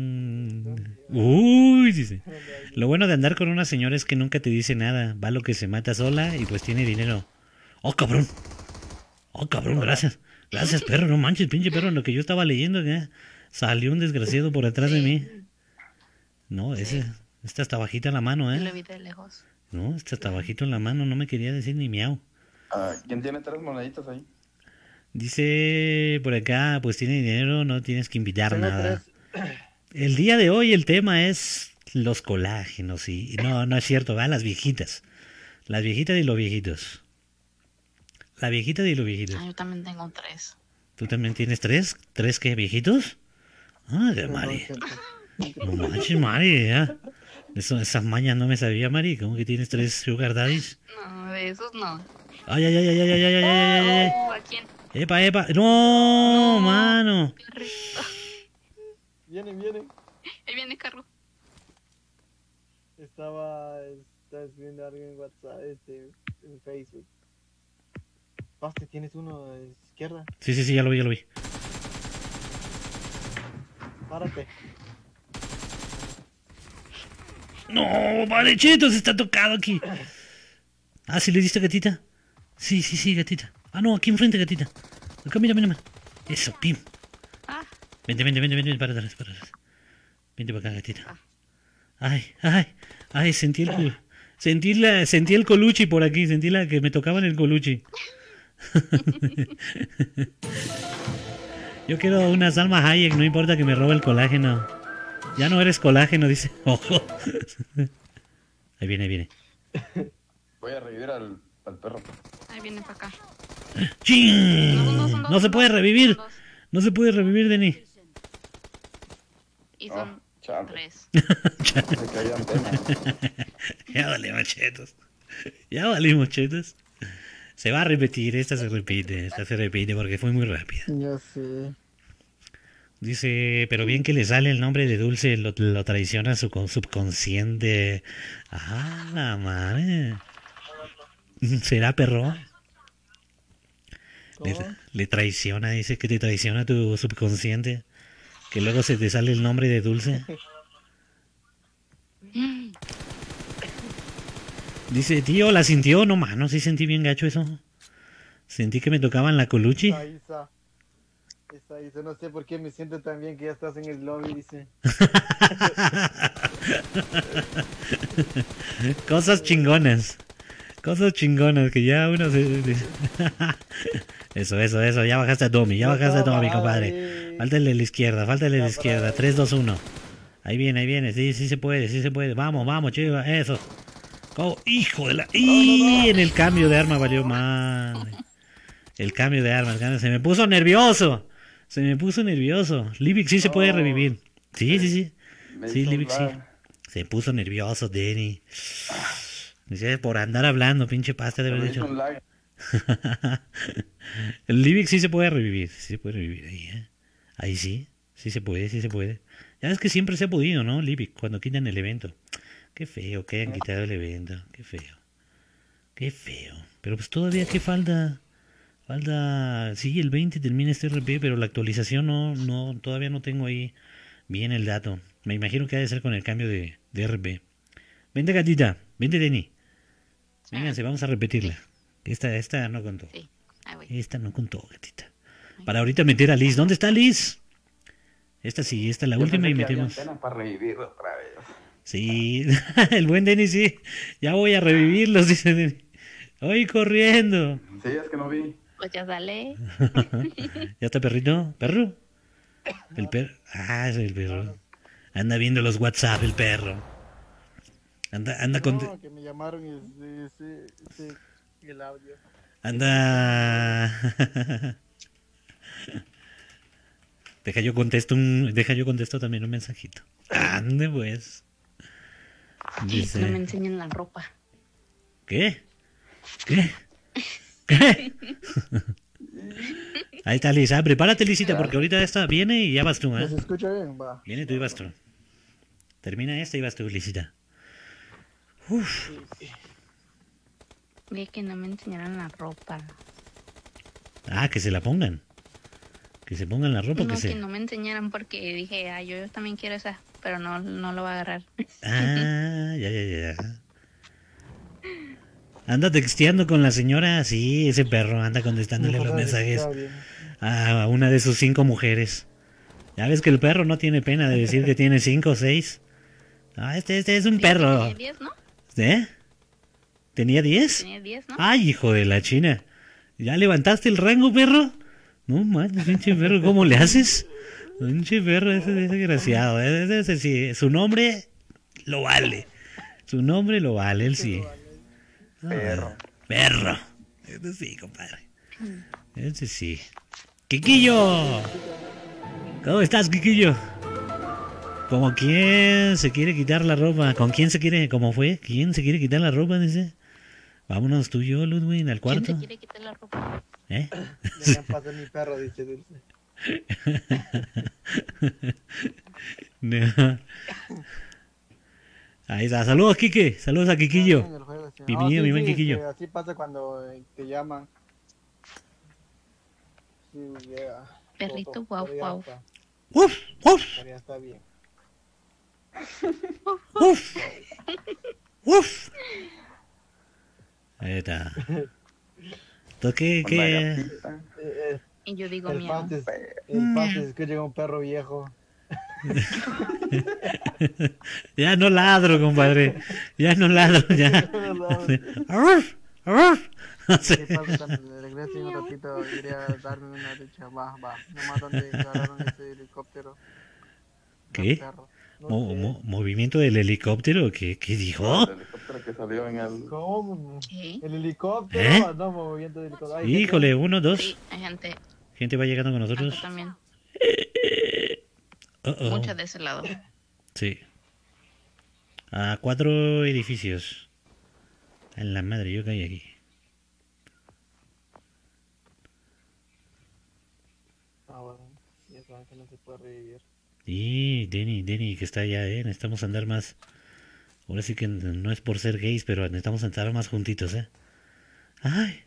Uy, dice. Lo bueno de andar con una señora es que nunca te dice nada. Va lo que se mata sola y pues tiene dinero. ¡Oh, cabrón! ¡Oh, cabrón! Gracias. Gracias, perro. No manches, pinche perro. Lo que yo estaba leyendo, que salió un desgraciado por atrás de mí. No, esta está bajita en la mano, Lo vi de lejos. No, esta está bajito en la mano. No me quería decir ni miau. ¿Quién tiene 3 moneditas ahí? Dice por acá, pues tiene dinero, no tienes que invitar Tengo nada. 3. El día de hoy el tema es los colágenos y no es cierto, va las viejitas. Las viejitas y los viejitos. La viejita y los viejitos. Yo también tengo 3. ¿Tú también tienes 3? ¿3 qué, viejitos? Ah, de Mari. No manches, Mari, ya. Esas mañas no me sabía, Mari. ¿Cómo que tienes 3 sugar daddies? No, de esos no. Ay, ay, ay, ay, ay, ay, ay, ay, ay, ay. ¿A quién? Epa, epa. No, mano. Perrito. Vienen. Ahí viene el carro. Estaba escribiendo algo en WhatsApp, en Facebook. Paste, tienes uno a la izquierda. Sí, ya lo vi. Párate. No, vale, chetos, está tocado aquí. Ah, ¿sí le diste, gatita? Sí, gatita. Ah, no, aquí enfrente, gatita. Acá, mira. Eso, pim. Ah. Vente, para atrás. Vente para acá, gatita. Ay, sentí el coluchi por aquí, sentí la que me tocaba en el coluchi. Yo quiero una Salma Hayek, no importa que me robe el colágeno. Ya no eres colágeno, dice. Ojo. Ahí viene. Voy a revivir al perro. Ahí viene para acá. ¡Chin! No se puede revivir. Son dos. No se puede revivir, Denny. Y son chale. 3. Se cayó antena. Ya valimos chetos. Se va a repetir, esta se repite porque fue muy rápida. Ya sé. Dice, pero bien que le sale el nombre de Dulce, lo traiciona su subconsciente. Ah, la madre. ¿Será perro? Le traiciona, dice que te traiciona tu subconsciente. Que luego se te sale el nombre de Dulce. Dice, tío, ¿la sintió? No, mano, sí sentí bien gacho eso. Sentí que me tocaban la coluchi. Esa Isa, no sé por qué me siento tan bien que ya estás en el lobby, dice. Cosas chingonas que ya uno se... Eso, ya bajaste a Tommy, compadre. Fáltale a la izquierda, 3, 2, 1. Ahí viene, sí se puede. Vamos, chiva, eso. Oh, hijo de la... ¡Y! En el cambio de arma valió madre. El cambio de arma, se me puso nervioso. Livik sí se puede revivir. Sí. Sí, Livik sí. Se puso nervioso, Denny. Dice, por andar hablando, pinche pasta de haber dicho. El Livik sí se puede revivir. Ahí, ahí sí se puede. Ya es que siempre se ha podido, ¿no, Livik? Cuando quitan el evento. Qué feo que hayan quitado el evento. Qué feo. Pero pues todavía qué falta. Sí, el 20 termina este RP, pero la actualización no, todavía no tengo ahí bien el dato. Me imagino que ha de ser con el cambio de RP. Vente, gatita. Vente, Denny. Vénganse, vamos a repetirla. Esta no contó. Sí, ahí voy. Esta no contó, gatita. Para ahorita meter a Liz. ¿Dónde está Liz? Esta es la última y metemos. Para revivir otra vez. Sí, el buen Denny sí. Ya voy a revivirlos, dice Denny. Voy corriendo. Sí, es que no vi. Pues ya sale. ¿Ya está perrito? ¿Perro? El perro. Ah, es el perro. Anda viendo los WhatsApp, el perro. Anda con... No, que me llamaron ese el audio. Anda... Deja yo contesto también un mensajito. Ande pues. Dice... No me enseñan la ropa. ¿Qué? Ahí está Lisa, prepárate Lisita porque ahorita esta viene y ya vas tú, ¿eh? ¿Se escucha bien? Va. Viene tú y vas tú. Termina esta y vas tú, Lisita. Uf. Vi que no me enseñaron la ropa. Ah, que se la pongan. Que se pongan la ropa, No, que que se... no me enseñaran porque dije, yo también quiero esa, pero no lo va a agarrar. Ah, ya. Anda texteando con la señora, sí, ese perro anda contestándole los mensajes Está bien. a una de sus 5 mujeres. Ya ves que el perro no tiene pena de decir que tiene 5 o 6. Ah, este es un perro. Tenía 10, ¿no? ¿Eh? ¿Tenía 10? Tenía 10, ¿no? Ay, hijo de la china. ¿Ya levantaste el rango, perro? No manches, pinche perro, ¿cómo le haces? Pinche perro, ese desgraciado. Ese sí, su nombre lo vale. Su nombre lo vale, él sí. Perro. Perro. Ese sí, compadre. Ese sí. ¡Quiquillo! ¿Cómo estás, Quiquillo? ¿Como quién se quiere quitar la ropa? ¿Con quién se quiere? ¿Cómo fue? ¿Quién se quiere quitar la ropa? Dice. Vámonos tú y yo, Ludwig, al cuarto. ¿Quién se quiere quitar la ropa? ¿Eh? Dejan pasar mi perro, dice Dulce. No. Ahí está. Saludos, Quique. Saludos a Quiquillo. En el juego, sí. Bienvenido, mi buen sí, Quiquillo. así pasa cuando te llaman. Sí, yeah. Perrito, Todo, guau, pero ya guau. está, ¡Uf! ¡Uf! pero ya está bien. ¡Uf! ¡Uf! Ahí está. Entonces, ¿qué? Una gatita. Y yo digo, El miedo. paste es que llega un perro viejo. Ya no ladro, compadre. Ya no ladro, ya. ¡Arruf! ¡Arruf! No sé. ¿Qué pasa cuando regrese un ratito? Iré a darme una ducha. Va. Nomás donde agarraron ese helicóptero. ¿Qué? Los perros. No sé. ¿Movimiento del helicóptero? ¿Qué dijo? El helicóptero que salió en el... ¿Cómo? ¿Qué? ¿El helicóptero? ¿Eh? No, movimiento de helicóptero. Ay, Híjole, 1, 2. Sí, hay gente. Gente va llegando con Acá nosotros. también. Uh-oh. Mucha de ese lado. Sí. A 4 edificios. A la madre, yo caí aquí. bueno. Ya saben que no se puede revivir. Y Denny, que está allá, necesitamos andar más. Ahora sí que no es por ser gays, pero necesitamos andar más juntitos, Ay.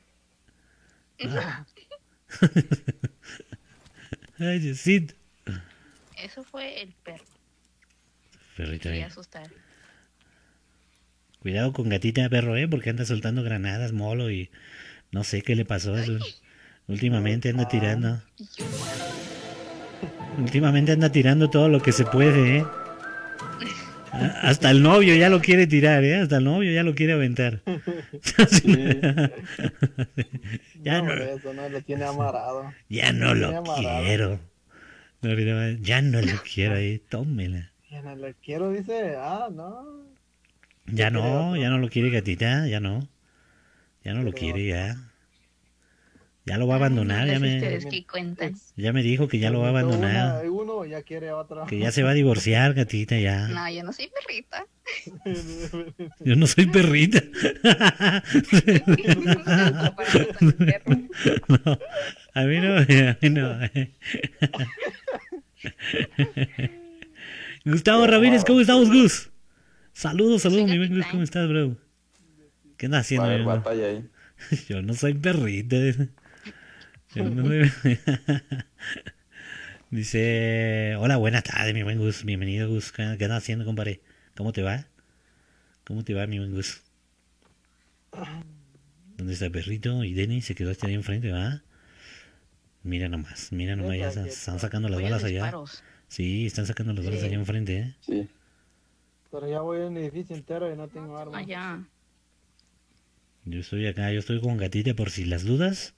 Ay, Diosito. Eso fue el perro. Perrito Quería ahí. asustar. Cuidado con gatita, perro, porque anda soltando granadas, molo y no sé qué le pasó. Últimamente anda tirando. Últimamente anda tirando todo lo que se puede, Hasta el novio ya lo quiere tirar, Hasta el novio ya lo quiere aventar. Ya no, Eso no lo tiene amarrado. ya no lo Tiene amarrado. quiero. Ya no lo quiero ahí, tómela. Ya no lo quiero, dice. No. Ya quiere no, otro. ya no lo quiere gatita, ya no. Ya no lo quiere, ya. Ya lo va a abandonar, Las ya historias me, que cuentan. ya me dijo que ya lo va a abandonar. Uno ya quiere otro. Que ya se va a divorciar, gatita, ya. No, yo no soy perrita. Yo no soy perrita. Comparado con el perro. No, a mí no. Gustavo Ramírez, ¿cómo estamos, Gus? Saludos, Soy mi buen Gus, gatita, ¿cómo estás, bro? ¿Qué andas Va a haciendo, haber mi bro? batalla ahí. Yo no soy perrita. Yo no soy... Dice, hola, buenas tardes, mi buen Gus. Bienvenido, Gus. ¿Qué andas haciendo, compadre? ¿Cómo te va? ¿Cómo te va, mi buen Gus? ¿Dónde está el perrito? Y Denny se quedó ahí enfrente, ¿va? Mira nomás, ya están sacando las Voy a balas allá. disparos. Sí, están sacando las balas allá enfrente, Sí. Pero ya voy en un edificio entero y no tengo armas. Allá. Yo estoy acá, yo estoy con gatita por si las dudas.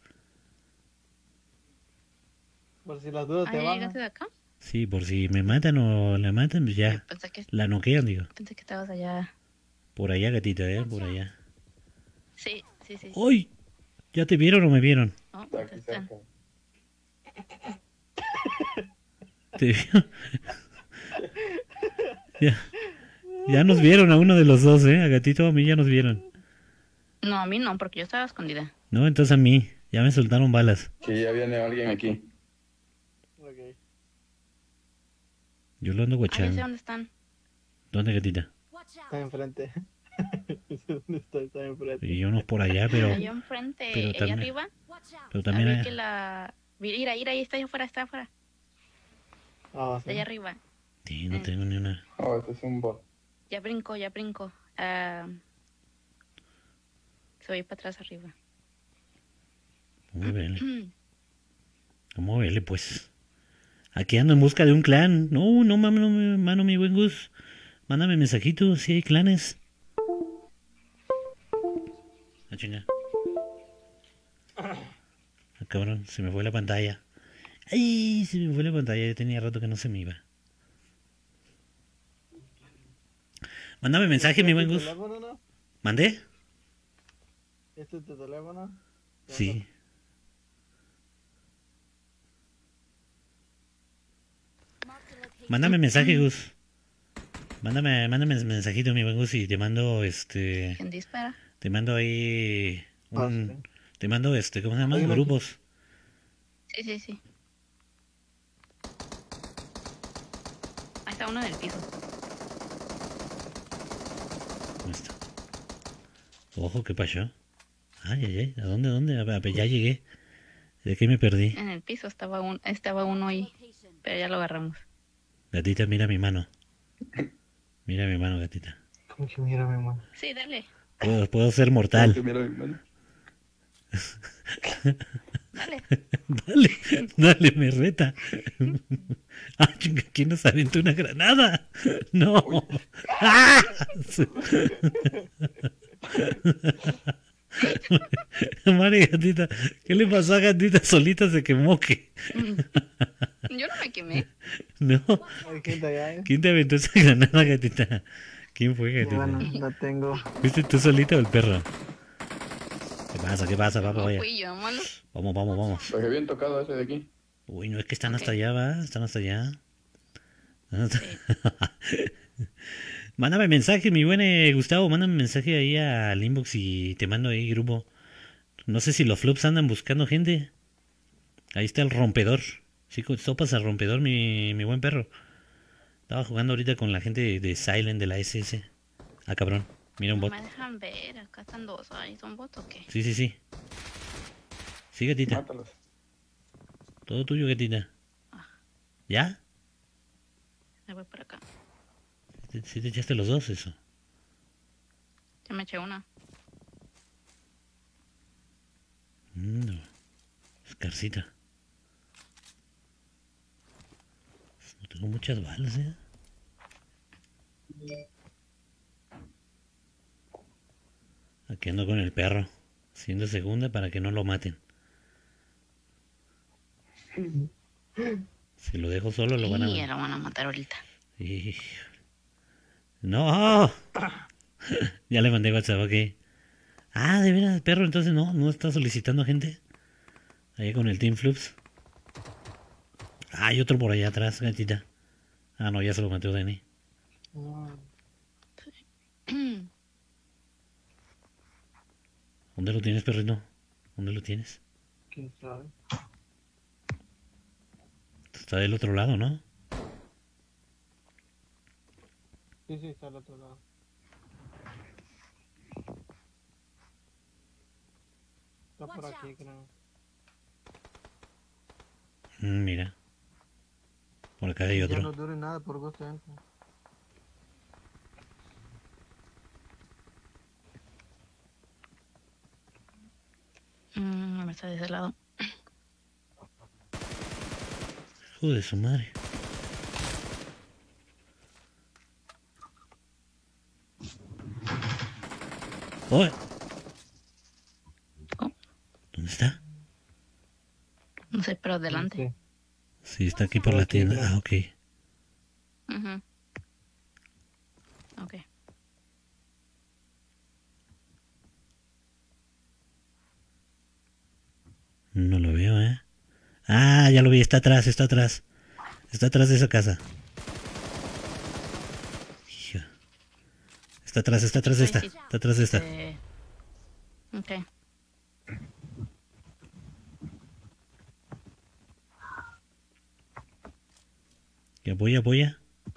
Por si las dudas Ah, te ¿ya van. llegaste de acá? Sí, por si me matan o la matan, pues ya. La noquean, digo. Pensé que estabas allá. Por allá, gatita, por allá. Sí. ¡Ay! ¿Ya te vieron o me vieron? No, Está acá aquí están. cerca. ¿Te vieron? Ya nos vieron a uno de los dos, A gatito o a mí ya nos vieron. No, a mí no, porque yo estaba escondida. No, entonces a mí. Ya me soltaron balas. Que ya viene alguien aquí. Ok. Yo lo ando Ah, ya sé guachando. dónde están. ¿Dónde, gatita? Watch out. Está enfrente. ¿Dónde está? Está enfrente. Y unos por allá, pero... Allá enfrente, pero allá también- arriba. Watch out. Pero también Había hay... que la Mira, ahí está allá afuera, está afuera. Ah, Está allá arriba. Sí, no tengo ni una. Oh, este es un bot. Ya brincó. Se va a ir para atrás arriba. Vamos a verle, pues. Aquí ando en busca de un clan. No, mano, mi buen Gus. Mándame mensajito si hay clanes. Ah, chinga. Ah, cabrón, se me fue la pantalla. ¡Ay! Se me fue la pantalla. Ya tenía rato que no se me iba. Mándame mensaje, mi buen Gus. ¿Teléfono, no? ¿Mandé? ¿Este es tu teléfono? Sí. Mándame mensaje, Gus. Mándame mensajito, mi buen Gus, y te mando ¿Quién dispara? te mando ahí Sí. te mando ¿cómo se llama? Hay uno Grupos. Sí. Ahí está uno en el piso. ¿Dónde está? Ojo, ¿qué pasó? Ay, ¿a dónde? A ver, ya llegué. ¿De qué me perdí? En el piso estaba uno ahí, pero ya lo agarramos. Gatita, mira mi mano. Mira mi mano, gatita. ¿Cómo que mira, mi hermano? Sí, dale. Puedo ser mortal. Mira mi mano. Dale, me reta. Ah, chinga, ¿quién nos aventó una granada? No. ¡Ah! Madre gatita, ¿qué le pasó a gatita? Solita se quemó, ¿qué? Yo no me quemé. No. Hay gente allá, ¿eh? ¿Quién te aventó esa granada, gatita? ¿Quién fue, Y gatita? bueno, no tengo. ¿Fuiste tú solita o el perro? ¿Qué pasa, papá? No Vaya. fui yo, mano. Vamos. Lo que bien tocado ese de aquí. Uy, no es que están hasta allá, ¿va? Están hasta allá. Mándame mensaje, mi buen Gustavo. Mándame mensaje ahí al inbox y te mando ahí grupo. No sé si los flops andan buscando gente. Ahí está el rompedor. Sí, topas al rompedor, mi buen perro. Estaba jugando ahorita con la gente de Silent de la SS. Ah, cabrón. Mira un No bot. me dejan ver, acá están dos. Ay, ¿son bots o qué? Sí. Sí, gatita. Mátalos. Todo tuyo, gatita. ¿Ya? Me voy por acá. ¿Sí te echaste los dos, eso? Ya me eché una. No. Escarcita. No tengo muchas balas, ¿eh? Aquí ando con el perro. Haciendo segunda para que no lo maten. Si lo dejo solo lo van a... Y lo van a matar ahorita. Híjole. ¡No! Ya le mandé WhatsApp, ok. Ah, de veras, perro, entonces no está solicitando gente. Allá con el Team Flups. Ah, hay otro por allá atrás, gatita. Ah, no, ya se lo mató Dani. ¿Dónde lo tienes, perrito? ¿Dónde lo tienes? ¿Quién sabe? Está del otro lado, ¿no? Sí, está al otro lado. Está por aquí, creo. Mira. Por acá hay Ya otro. no dure nada, por gusto entra. Me está de ese lado. Hijo de su madre. ¡Oh! ¿Dónde está? No sé, pero adelante. Sí, está aquí por la tienda. Ah, ok. Ujú. Ok. No lo veo, ¿eh? Ah, ya lo vi, está atrás. Está atrás de esa casa. Hija. Está atrás de esta. Está atrás de esta. Ok. ¿Y apoya?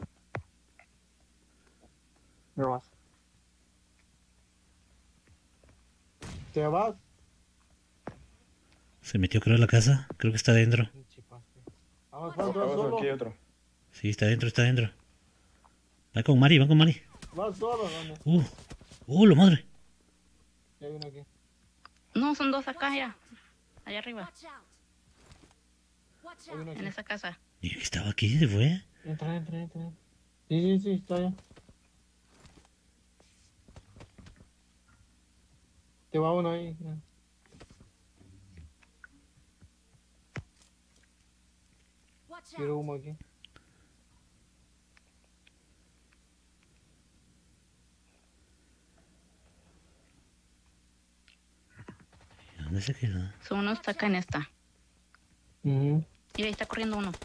Me vas. ¿Te vas? Se metió creo a la casa. Creo que está adentro. Chipaste. Vamos, Vamos, vas solo. aquí hay otro. Sí, está adentro, está adentro. Va con Mari, va con Mari. Vas solo, ¿dónde? La madre. Ya hay uno aquí. No, son dos acá, ya. Allá arriba, Watch out. Watch Hay uno out. en aquí. esa casa. Y que estaba aquí, se fue. Entra. Sí, está allá. Te va uno ahí. Watch Quiero out. humo aquí. ¿Dónde se quedó? So, uno está acá en esta. Ujú. Y ahí está corriendo uno.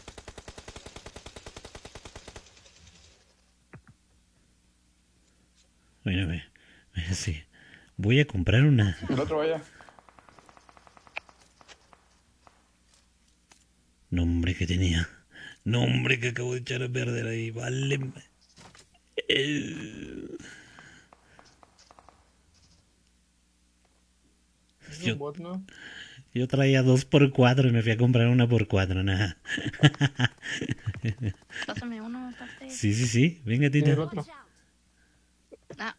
Bueno, sí. Voy a comprar una. El otro vaya. Nombre que tenía. Nombre que acabo de echar a perder ahí. Vale. Es Yo- un bot, ¿no? Yo traía 2x4 y me fui a comprar una por 4, nada. Pásame uno, aparte. Sí. Venga, Tiene tita. el otro. Watch out. Ah,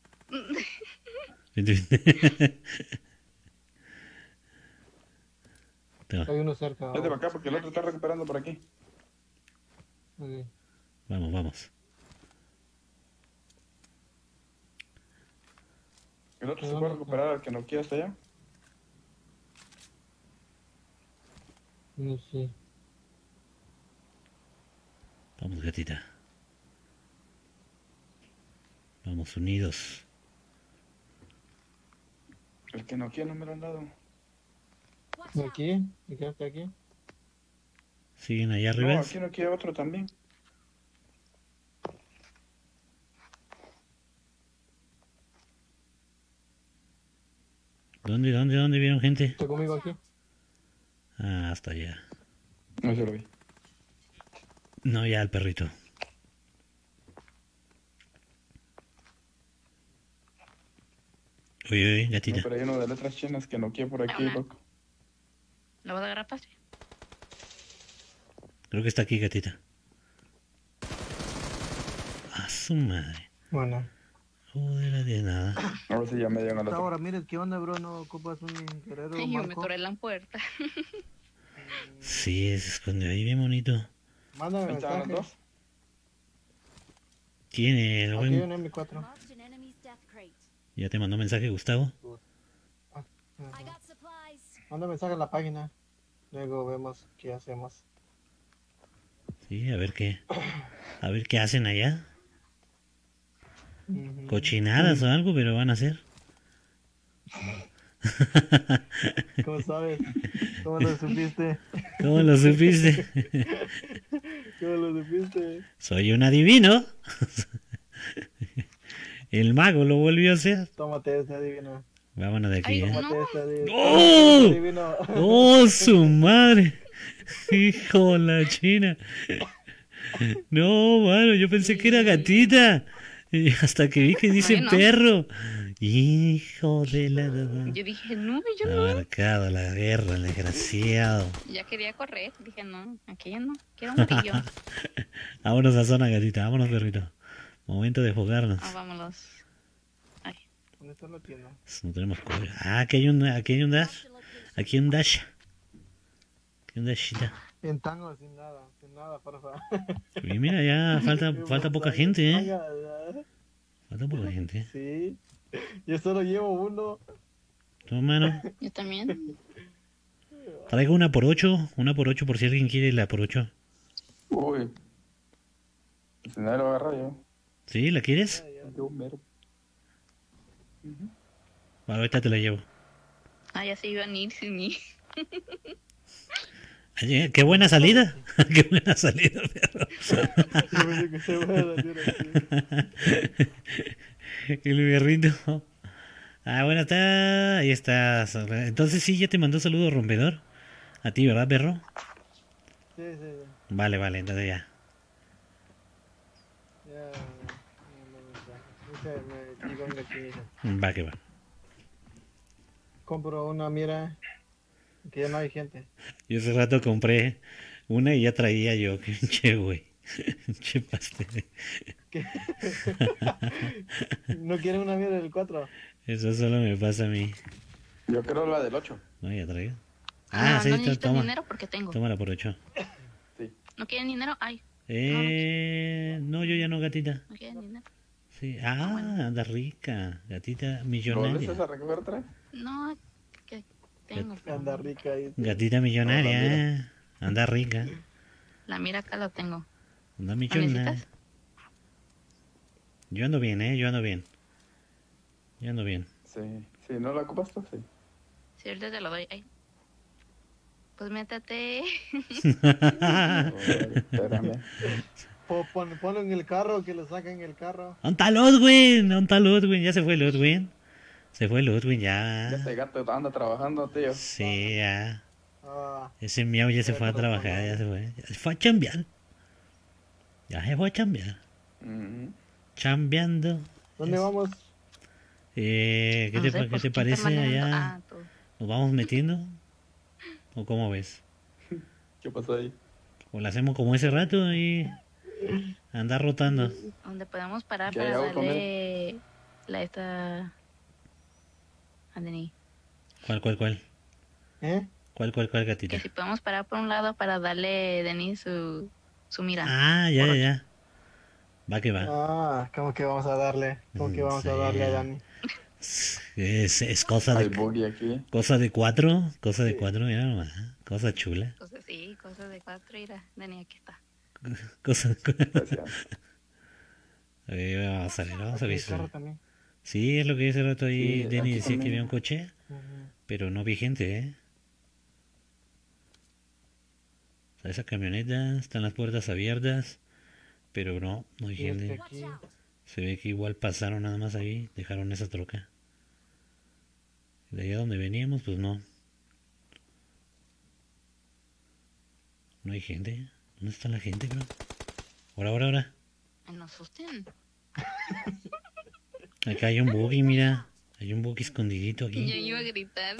Vente. Toma, Hay uno cerca. Vete para acá porque el otro está recuperando por aquí. Ok. vamos. El otro se puede recuperar al que no quiera hasta allá. No sé. Vamos, gatita. Vamos unidos. El que no quiera no me lo han dado. Watch out. Aquí. ¿Me quedaste aquí? ¿Siguen allá No, arriba? aquí no quiere otro también. ¿Dónde vieron gente? ¿Está conmigo aquí? Ah, hasta allá. No se lo vi. No, ya el perrito. Oye, No, gatita. pero hay uno de letras chinas que no quiere por aquí, Una. loco. ¿lo vas a agarrar fácil? Creo que está aquí, gatita. A su madre. Bueno. Joder, de nada. A ver si ya me dieron al otro. Ahora, mires, ¿qué onda, bro? ¿No ocupas un guerrero Ay, yo me marco? toré la puerta. Sí, se escondió ahí bien bonito. Mándame Ahí estaban los mensaje. dos. ¿Quién el Aquí hay buen? un M4. Marked an enemy's death crate. ¿Ya te mandó mensaje, Gustavo? Ajá. I got supplies. Manda mensaje a la página. Luego vemos qué hacemos. Sí, a ver qué. A ver qué hacen allá. Ujú. Cochinadas o algo, pero van a hacer. ¿Cómo sabes? ¿Cómo lo supiste? ¿Cómo lo supiste? ¿Cómo lo supiste? Soy un adivino. El mago lo volvió a hacer. Tómate este adivino. Vámonos de aquí, Ay, ¿eh? no. Tómate este adivino. ¡Oh! Adivino. ¡Oh, su madre! Hijo de la china. No, mano, yo pensé que era gatita. Y hasta que vi que dice Ay, no. perro. Hijo de la... Yo dije, no, yo no. Marcado la guerra, el desgraciado. Ya quería correr. Dije, no, aquí ya no. Quiero un brillo. Vámonos a zona, gatita. Vámonos, perrito. Momento de jugarnos. Ah, vámonos. Ay, ¿Dónde está la tienda? No tenemos cobre. Ah, aquí hay un dash. Marked a location. Aquí hay un dash. Aquí hay un dashita. En tango, sin nada, porfa. Y mira, ya falta poca gente, ¿eh? Vaya, Falta poca gente. sí. Yo solo llevo uno. Toma, mano. yo también. Traigo una por 8 por si alguien quiere la por 8. Uy. Si nadie lo agarra yo. ¿Sí? ¿La quieres? Yo mero. Ahorita te la llevo. Ah, ya se iban a ir sin mí. Oye, qué buena salida. Qué buena salida, perro. Yo pensé que se iba a decir así. El perrito. Ah, bueno, está. Ahí está. Entonces sí, ya te mandó saludos, rompedor. A ti, ¿verdad, perro? Sí. Vale, entonces ya. Ya. Me digo aquí. Va que va. Compro una mira Que ya no hay gente. Yo hace rato compré una y ya traía yo. Que pinche, güey. Pinche pastel. ¿No quieren una mierda del 4? Eso solo me pasa a mí. Yo creo la del 8. No, ya traigo. Ah, Sí, no necesitas toma. dinero porque tengo. Tómala por 8. Sí. ¿No quieren dinero? Ay, No, yo ya no, gatita. no quieren dinero. Sí. Anda rica. Gatita ¿Vuelves millonaria. a recoger otra vez? No, que tengo. pero Anda no. rica ahí. Gatita millonaria. Anda rica. La mira acá la tengo. Anda ¿La millonaria. necesitas? Yo ando bien, yo ando bien. Yo ando bien. Sí. Sí, ¿no la ocupas tú? Sí. Si ahorita te lo doy. Ay. Pues métate. Ay, espérame. Ponlo en el carro, que lo saquen en el carro. ¿Dónde está Ludwig? ¿Dónde está Ludwig? Ya se fue Ludwig. Se fue Ludwig, Ya ya. ese gato anda trabajando, tío. Sí, ya. Ah, Ese miau ya se fue a trabajar, ya se fue. Ya se fue a chambear. Ya se fue a chambear. Ujú. Chambeando. ¿dónde vamos? ¿Qué No te, sé, qué pues, te ¿quién está parece manejando? allá? Ah, tú. ¿Nos vamos metiendo? ¿O cómo ves? ¿Qué pasó ahí? ¿O la hacemos como ese rato y andar rotando? Donde podemos parar ¿Qué para hago con darle la esta a Denis. ¿Cuál, ¿Eh? cuál, gatita? Que si podemos parar por un lado para darle a Denis su mira. Ah, ya. Va que va. Ah, ¿cómo que vamos a darle? ¿Cómo que vamos a Sí. darle a Dani? Es cosa Hay de buggy aquí. cosa de 4, mira nomás, cosa chula, Cosas sí, cosas de 4 irá. Denis, aquí está. cosa. Gracias. Vamos a ver, vamos a ver. El carro también. Sí, es lo que hace rato ahí. Sí, Denny aquí decía que también. había un coche, Ujú. pero no vi gente, O sea, esa camioneta, están las puertas abiertas, pero no hay Y este gente. aquí. Se ve que igual pasaron nada más ahí, dejaron esa troca. De allá donde veníamos, pues no. No hay gente. ¿Dónde está la gente, bro? Ahora. Ay, no asusten. Acá hay un buggy, mira. Hay un buggy escondidito Yo aquí. iba a gritar.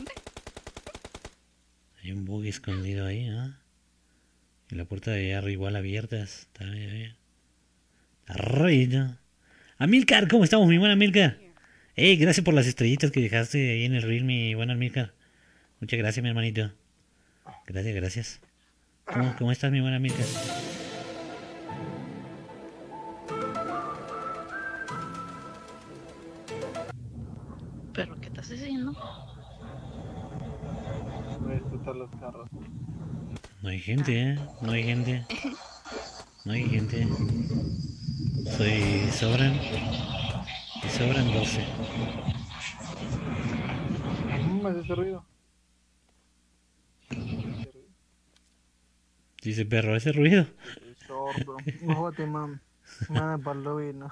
Hay un buggy escondido ahí, ¿ah? Y la puerta de allá igual abierta. Está bien. Arriba. Amilcar, ¿cómo estamos, mi buena Amilcar? Gracias por las estrellitas que dejaste ahí en el reel, mi buena Amilcar. Muchas gracias, mi hermanito. Gracias. ¿Cómo estás, mi buena Amilcar? ¿Pero qué estás haciendo? Voy a disfrutar los carros. No hay gente, No hay gente. Sobran 12. Es ese ruido. Dice perro, ese ruido. Sordo. Ojote, mam. Mana para el lobby, ¿no?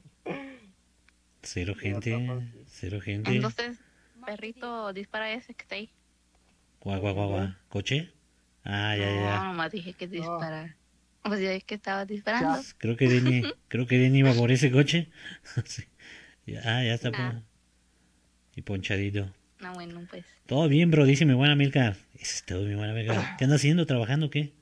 Cero gente. Entonces, perrito, dispara ese que está ahí. Guau. ¿Coche? Ah, No, ya. nomás dije que dispara. Pues ya es que estaba disparando. Creo que Denny iba por ese coche. Sí. Ya está. Y ponchadito. No, bueno, pues. Todo bien, bro, dice mi buena Milka. Eso es todo, mi buena Milka. ¿Qué anda haciendo? ¿Trabajando o qué?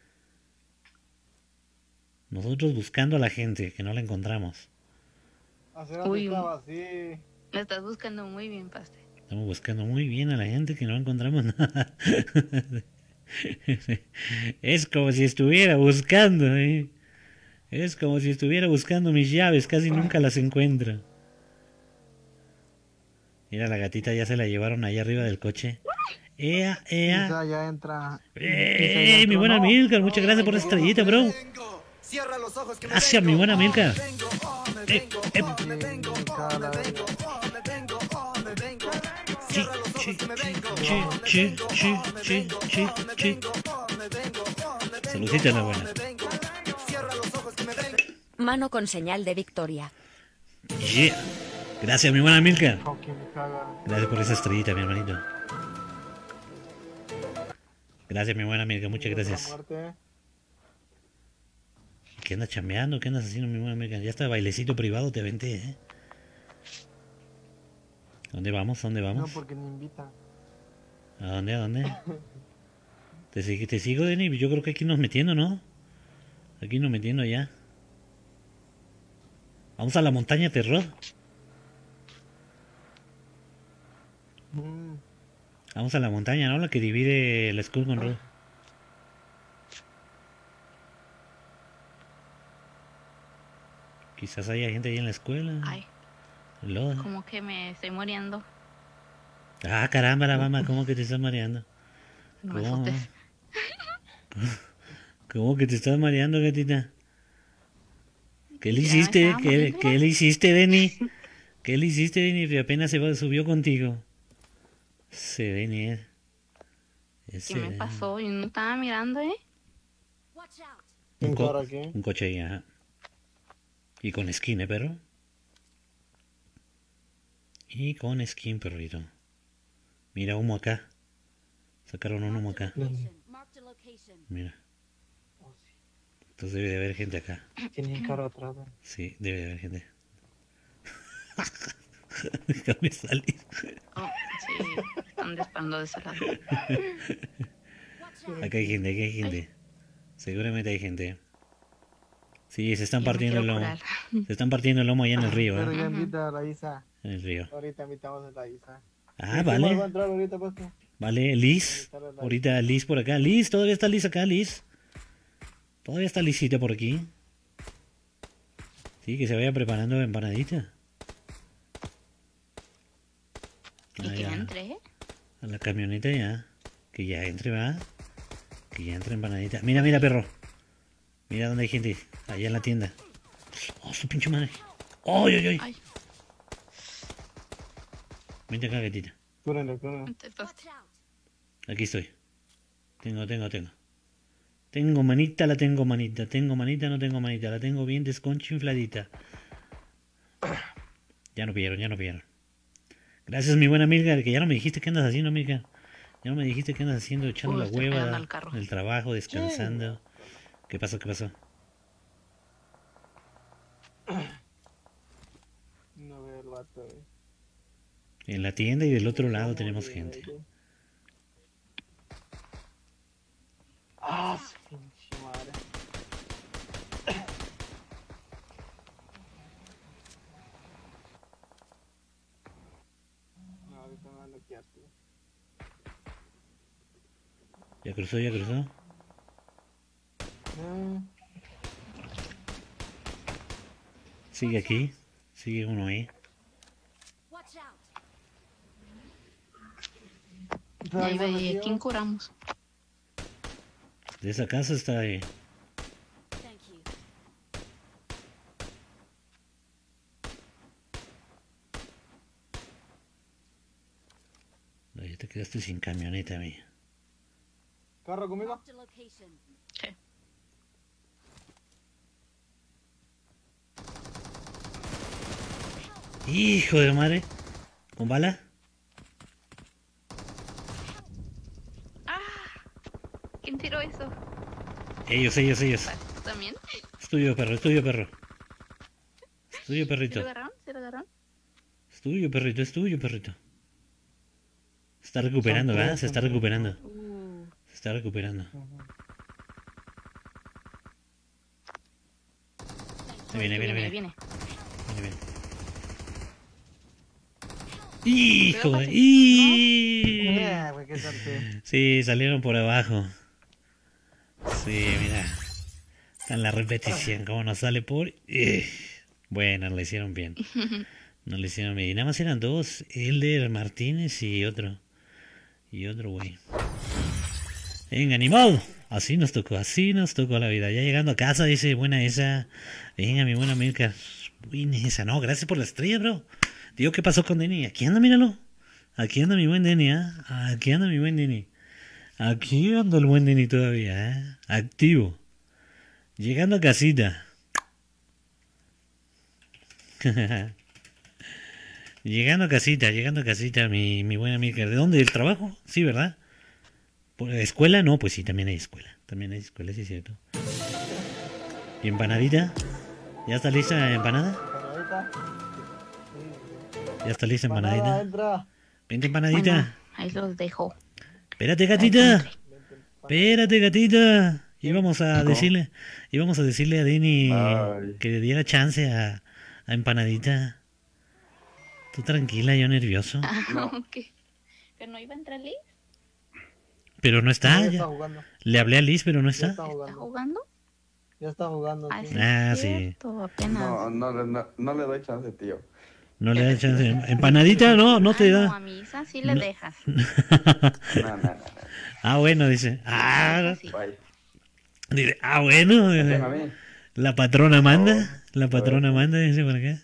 Nosotros buscando a la gente, que no la encontramos. Hace rato Uy. estaba así. Me estás buscando muy bien, Paste. Estamos buscando muy bien a la gente que no encontramos nada. Es como si estuviera buscando, Es como si estuviera buscando mis llaves, casi nunca las encuentro. Mira, la gatita ya se la llevaron allá arriba del coche. ¡Ea! Quizá ya entra. Mi buena Milka, muchas gracias por la estrellita, bro. Cierra los ojos que me Gracias, vengo. mi buena Milka. Vengo, me vengo, me vengo, me vengo, me vengo, me vengo. Cierra los ojos que me vengo. Me vengo, Saludcita, la buena. cierra los ojos que me vengo. Mano con señal de victoria. Yeah. Gracias, mi buena Milka. Oh, que me caga. Gracias por esa estrellita, mi hermanito. Gracias, mi buena Milka, muchas La gracias. muerte. ¿Qué andas chameando? ¿Qué andas haciendo, mi buena Milka? Ya está bailecito privado, te aventé, ¿Dónde vamos? No, porque me invitan. ¿A dónde? ¿A dónde? Te sigo, Denny. Yo creo que aquí nos metiendo, ¿no? Aquí nos metiendo ya. Vamos a la montaña terror. Vamos a la montaña, ¿no? La que divide la Skull con Road. Quizás haya gente ahí en la escuela. Ay, Loda. como que me estoy muriendo. Ah, caramba, la mamá, ¿cómo que te estás mareando? No me ¿Cómo? azotes. ¿Cómo que te estás mareando, gatita? ¿Qué le Ya hiciste? estaba muriendo. ¿Qué le hiciste, Denny? ¿Qué le hiciste, Denny? Que apenas subió contigo. Se Denny, ¿Qué me pasó? Yo no estaba mirando, ¿eh? Watch out. ¿Un carro aquí? Un coche ahí, ajá. Y con skin, perro? Y con skin, perrito. Mira, humo acá. Sacaron un humo acá. Marked a location. Mira. Entonces debe de haber gente acá. Tiene un carro atrás. Sí, debe de haber gente. Déjame salir. Oh, sí, están disparando de ese lado. Acá hay gente, aquí hay gente. Seguramente hay gente. Sí, se están Yo me partiendo el quiero lomo. curar. Se están partiendo el lomo allá en el río, Pero ¿eh? ya invita a la Isa. En el río. Ahorita invitamos a la Isa. Ah, ¿Quién más va a vale. entrar ahorita, pues? ¿Tú? Vale, Liz. Ahorita Liz por acá. Liz, todavía está Liz acá, Liz. Todavía está Lizita por aquí. Sí, que se vaya preparando empanadita. Y Ah, que ya. entre. A la camioneta ya. Que ya entre, va. Que ya entre empanadita. Mira, mira, perro. Mira dónde hay gente. Allá en la tienda. Oh, su pinche madre. ¡Ay, ay, ay! Ay, Vente acá, gatita. Cúrenlo, cúrenlo. entonces, Watch out. Aquí estoy. Tengo. Tengo manita, la tengo manita. Tengo manita, no tengo manita. La tengo bien desconchinfladita. Ya no pillaron. Gracias, mi buena Milgar, que ya no me dijiste qué andas haciendo, Milgar. Ya no me dijiste qué andas haciendo, echando la estoy pegando hueva al carro. del trabajo, descansando. ¿Qué pasó? No veo el vato, En la tienda y del otro lado tenemos gente. Ah, su pinche madre. No, ahorita me van a noquear, tío. ¿Ya cruzó? Sigue aquí. Sigue uno ahí. Watch out. ahí ve, ¿quién curamos? De esa casa está ahí. Thank you. No, ya te quedaste sin camioneta, mía. ¿Carro conmigo? Marked a location. Sí. Hijo de madre. ¿Con bala? ¡Ah! ¿Quién tiró eso? Ellos. Vale, ¿tú también? Es tuyo, perro. Es tuyo, perrito. ¿Se lo agarraron? Es tuyo, perrito. Se está recuperando, ¿verdad? Se está recuperando. Viene. ¡Hijo! Cuidado, Güey, qué suerte. Sí, salieron por abajo. Sí, mira. Está en la repetición, cómo nos sale por... Bueno, lo hicieron bien. No le hicieron bien. Y nada más eran dos, Elder Martínez y otro. Güey. Venga, ni modo. Así nos tocó la vida. Ya llegando a casa, dice, buena esa. Venga, mi buena Milka. Buena esa. No, gracias por la estrella, bro. Digo, ¿qué pasó con Denny? Aquí anda, míralo. Aquí anda mi buen Denny, ¿ah? Aquí anda mi buen Denny. Aquí anda el buen Denny todavía, ¿eh? Activo. Llegando a casita. Llegando a casita, mi buena amiga. ¿De dónde? ¿Del trabajo? Sí, ¿verdad? ¿Por la escuela? No, pues sí, también hay escuela. Sí, es cierto. ¿Y empanadita? ¿Ya está lista la empanada? ¿Ya está lista empanadita? Entra. Vente, empanadita. Bueno, ahí los dejo. Espérate, gatita. Espérate, gatita. Íbamos a decirle a Dini Ay. que le diera chance a Empanadita. Tú tranquila, yo nervioso. Ah, ok. Pero no iba a entrar Liz. Pero no está. Ya ya. está jugando. Le hablé a Liz, pero no Ya está. está ¿Está jugando. jugando? Ya está jugando. Ah, sí. sí. Ah, es sí. cierto, apenas. No le doy chance, tío. No le da chance. Empanadita, no te No, da. a mi Isa sí le dejas. No. Ah, bueno, dice. Ah, Sí. Bye. dice, bueno. dice, Déjame a mí. La patrona manda. La patrona manda, dice por acá.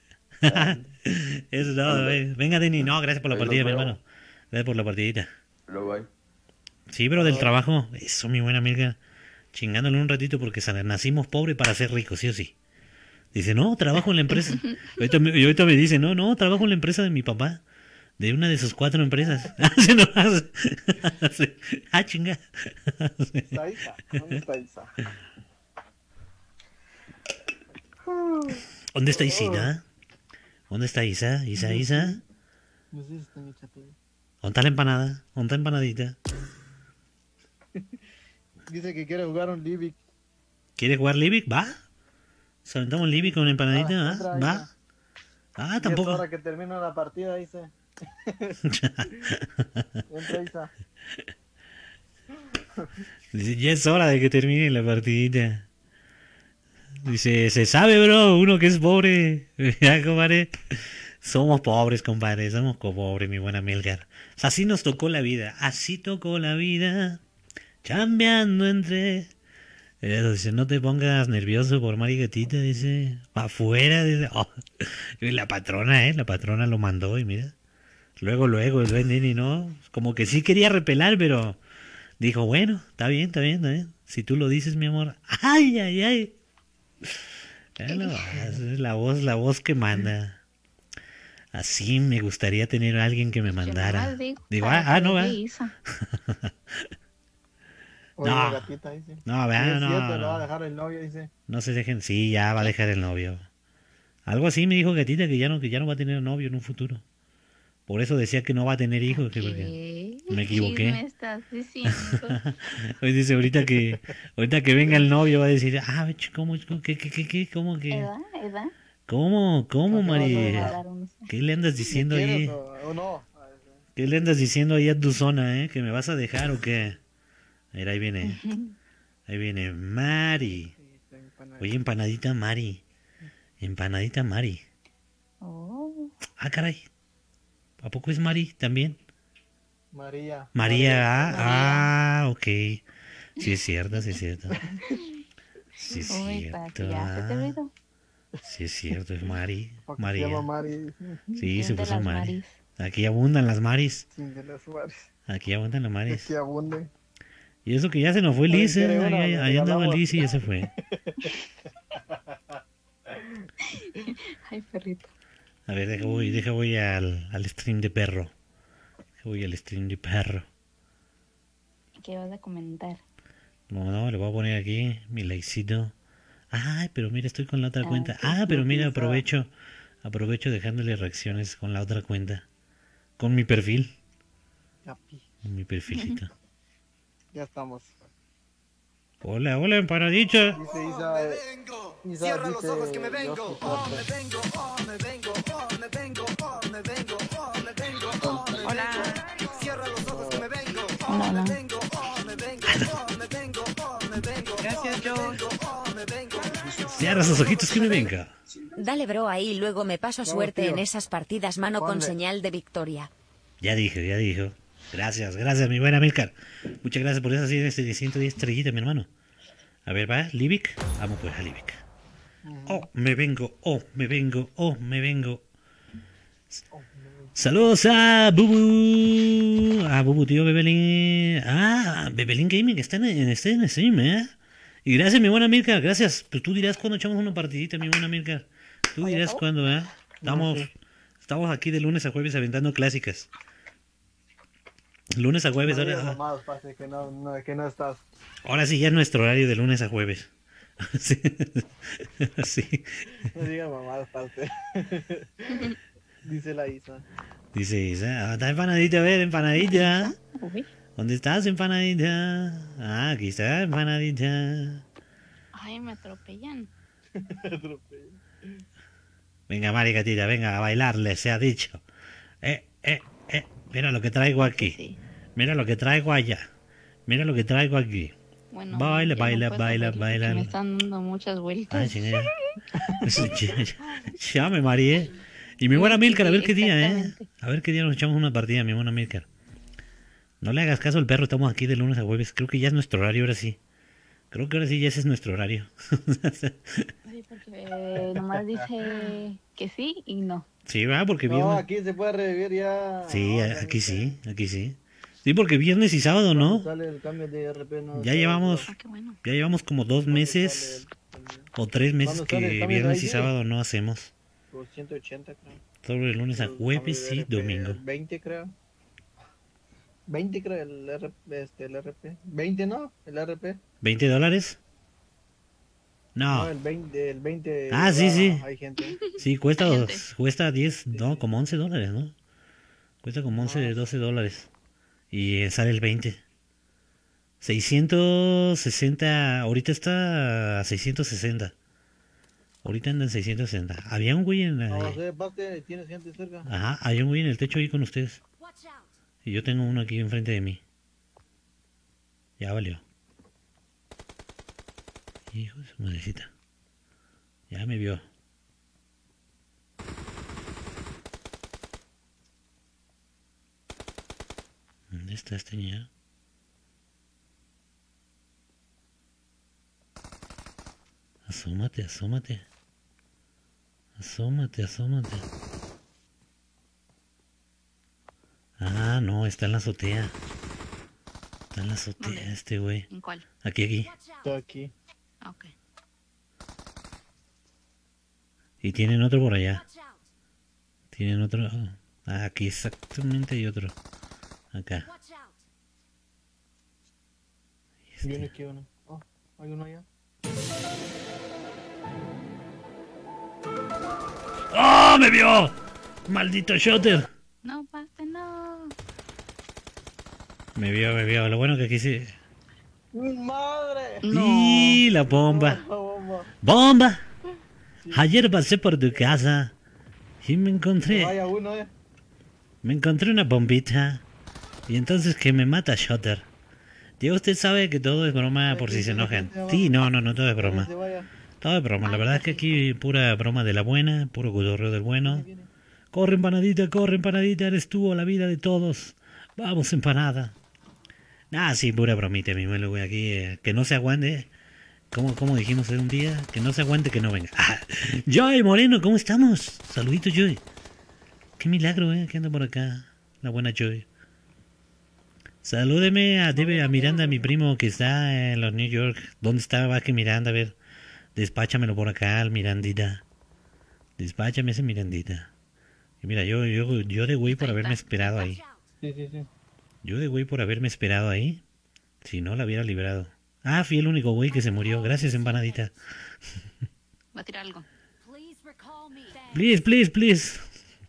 Eso no, venga, Dini. No, gracias por la Ahí partida, mi los veo. hermano. Gracias por la partidita. Lo voy. Sí, pero del trabajo. Eso, mi buena amiga. Chingándole un ratito porque nacimos pobres para ser ricos, sí o sí. Dice, no, trabajo en la empresa. Y ahorita me dice, no, trabajo en la empresa de mi papá. De una de sus 4 empresas. Chinga. ¿Está Isa? ¿Dónde está Isa? ¿Dónde está Isita? ¿Dónde está Isa? Isa. No sé si está en el chat. ¿Dónde está la empanada? ¿Dónde está empanadita? Dice que quiere jugar un Libic. ¿Quiere jugar Libic? ¿Va? ¿Saltamos Libic con empanadita? entra, ¿Va? Isa. Ah, Y tampoco. es hora que termina la partida, dice. Entra Isa. Dice, ya es hora de que termine la partidita. Dice, se sabe, bro, uno que es pobre. Ya, compadre. Somos pobres, compadre. Somos pobres, mi buena Milgar. O sea, así nos tocó la vida. Así tocó la vida. Chambeando entre... dice, no te pongas nervioso por Mari Gatita, dice. Pa' afuera, dice. Oh. Y la patrona lo mandó y mira. Luego, el buen Dini, ¿no? Como que sí quería repelar, pero... Dijo, bueno, está bien. Si tú lo dices, mi amor. ¡Ay! Es la voz que manda. Así me gustaría tener a alguien que me Yo mandara. nomás digo, Digo, para no, que va. de Isa. Oye, No. gatita, dice. No, Sí, vea, es cierto, le va a no. dejar el novio, dice. No se dejen. Sí, ya va a dejar el novio. Algo así me dijo Gatita que ya no va a tener novio en un futuro. Por eso decía que no va a tener hijos. Que porque ¿Qué me equivoqué. chisme estás diciendo? Hoy dice ahorita que venga el novio va a decir, ¿cómo qué, cómo que? ¿Edad? ¿Cómo, Mari? Regalar unos- ¿Qué le andas diciendo ¿Quieres ahí? o no? ¿Qué le andas diciendo ahí a tu zona, ¿Que me vas a dejar o qué? Mira, ahí viene. Ahí viene Mari. Oye, empanadita Mari. Oh, Ah, caray. ¿A poco es Mari también? María. María, ok. Sí es cierto. Sí es uy, para que cierto. ya se te olvidó. Sí es cierto, es Mari. Porque se María. llama Mari. Sí, se De puso las Mari. Maris. Aquí abundan las Maris. Sí, de las Maris. Aquí abundan las Es Maris. que abunde. Y eso que ya se nos fue Liz, ¿quiere una? Ahí Le andaba regalamos. Liz y ya se fue. Ay, perrito. A ver, deja voy al stream de perro. Voy al stream de perro. ¿Qué vas a comentar? No, le voy a poner aquí mi likecito. Ay, pero mira, estoy con la otra Ah, cuenta. sí, Ah, pero mira, utiliza. aprovecho dejándole reacciones con la otra cuenta. Con mi perfil. Capi. Con mi perfilito. Ya estamos. Hola, empanadita. Dice Isa. Isa Cierra los dice, ojos que me yo vengo. soy Oh, fuerte. me vengo, oh, me vengo, oh, me vengo, oh, me vengo, oh, me vengo, oh, me Hola. vengo. Cierra los ojos que me vengo. Hola, Oh, me hola. vengo, oh, me vengo, oh, me vengo, oh, me vengo. Gracias, George. Oh, me vengo. Cierra sus ojitos que me venga. Dale bro ahí, luego me paso suerte tío. en esas partidas mano con Ponle. señal de victoria. Ya dijo. Gracias, mi buena Milcar. Muchas gracias por esas 110 estrellitas, mi hermano. A ver, va, Libic. Vamos pues a Libic. Oh, me vengo. Saludos a Bubu. A Bubu, tío Bebelín. Ah, Bebelín Gaming está en stream, Y gracias, mi buena Milcar. Gracias. Pero tú dirás cuándo echamos una partidita, mi buena Milcar. Tú dirás cuándo, Estamos aquí de lunes a jueves aventando clásicas. Lunes a jueves, No digas ahora, mamadas, parce, que no estás. ahora sí ya es nuestro horario de lunes a jueves. Sí. Sí. No digas mamadas, parce. Dice la Isa. Dice Isa, está empanadita, a ver, empanadita. Uy, ¿Dónde estás, empanadita? Ah, aquí está, empanadita. Ay, me atropellan. Venga, marigatita, venga, a bailarle, se ha dicho. Mira lo que traigo aquí. Sí. Mira lo que traigo allá. Mira lo que traigo aquí. Bueno, Baila, ya baila, puedo baila, salir baila. porque me están dando muchas Ay, vueltas. señora. Ya me mareé. Y mi buena Milcar, a ver qué día, Exactamente. A ver qué día nos echamos una partida, mi buena Milcar. No le hagas caso al perro, estamos aquí de lunes a jueves. Creo que ya es nuestro horario, ahora sí. Creo que ahora sí ya ese es nuestro horario. Sí, porque nomás dice que sí y no. Sí, va, porque No, viernes. aquí se puede revivir ya. Sí, No, ya aquí no sí, aquí sí. Sí, porque viernes y sábado, Cuando ¿no? sale el cambio de RP, no Ya sale, llevamos, Ah, qué bueno. ya llevamos como 2 meses o 3 meses ¿Cuándo sale el que cambio de viernes y ID? sábado no hacemos. Por 180, creo. Solo de lunes a El jueves cambio de y RP, domingo. 20, creo. 20, creo, el RP. 20, ¿no? El RP. ¿$20? No, No, el 20. Ah, sí, sí. Hay gente. sí, cuesta, Gente. cuesta 10, no, como $11, ¿no? Cuesta como 11, $12. Y sale el 20. 660, ahorita está a 660. Ahorita anda en 660. Había un güey en la... No sé, pase, tienes gente cerca. Ajá, hay un güey en el techo ahí con ustedes. Watch out. Y yo tengo uno aquí enfrente de mí. Ya valió. Hijo de su madrecita. Ya me vio. ¿Dónde está este niño? Asómate, asómate. Asómate, asómate. Ah, no, está en la azotea. Está en la azotea ¿Dónde? este güey. ¿En cuál? Aquí, aquí. Watch out. Está aquí. Ah, ok. Y tienen otro por allá. Watch out. Tienen otro. Ah, aquí exactamente hay otro. Acá. Watch out. Este. Viene aquí uno. Oh, hay uno allá. ¡Oh, me vio! ¡Maldito shooter! No, pase, no. Me vio, me vio. Lo bueno que aquí sí. ¡Madre! ¡Y la bomba! Bomba. ¡Bomba! Ayer pasé por tu casa y me Vaya uno, Me encontré una bombita. Y entonces que me mata Shotter. Ya usted sabe que todo es broma por si se enojan. Sí, no, todo es broma. Se vaya. Todo es broma. La verdad es que aquí pura broma de la buena, puro cotorreo del bueno. Corre, empanadita, eres tú o la vida de todos. Vamos, empanada. Ah, sí, pura bromita, mi melo, güey, aquí. Que no se aguante. ¿Cómo dijimos un día? Que no se aguante, que no venga. Ah, Joy Moreno, ¿cómo estamos? Saluditos, Joy. Qué milagro, que anda por acá. La buena Joy. Salúdeme a Miranda, mi primo que está en los New York. ¿Dónde está Vaque Miranda? A ver, despáchamelo por acá, al Mirandita. Despáchame ese Mirandita. Y mira, yo de güey por haberme esperado ahí. Watch out. Sí, sí, sí. Yo de güey por haberme esperado ahí. Si no, la hubiera librado. Ah, fui el único güey que se murió. Gracias, empanadita. Va a tirar algo. Please recall me. Please.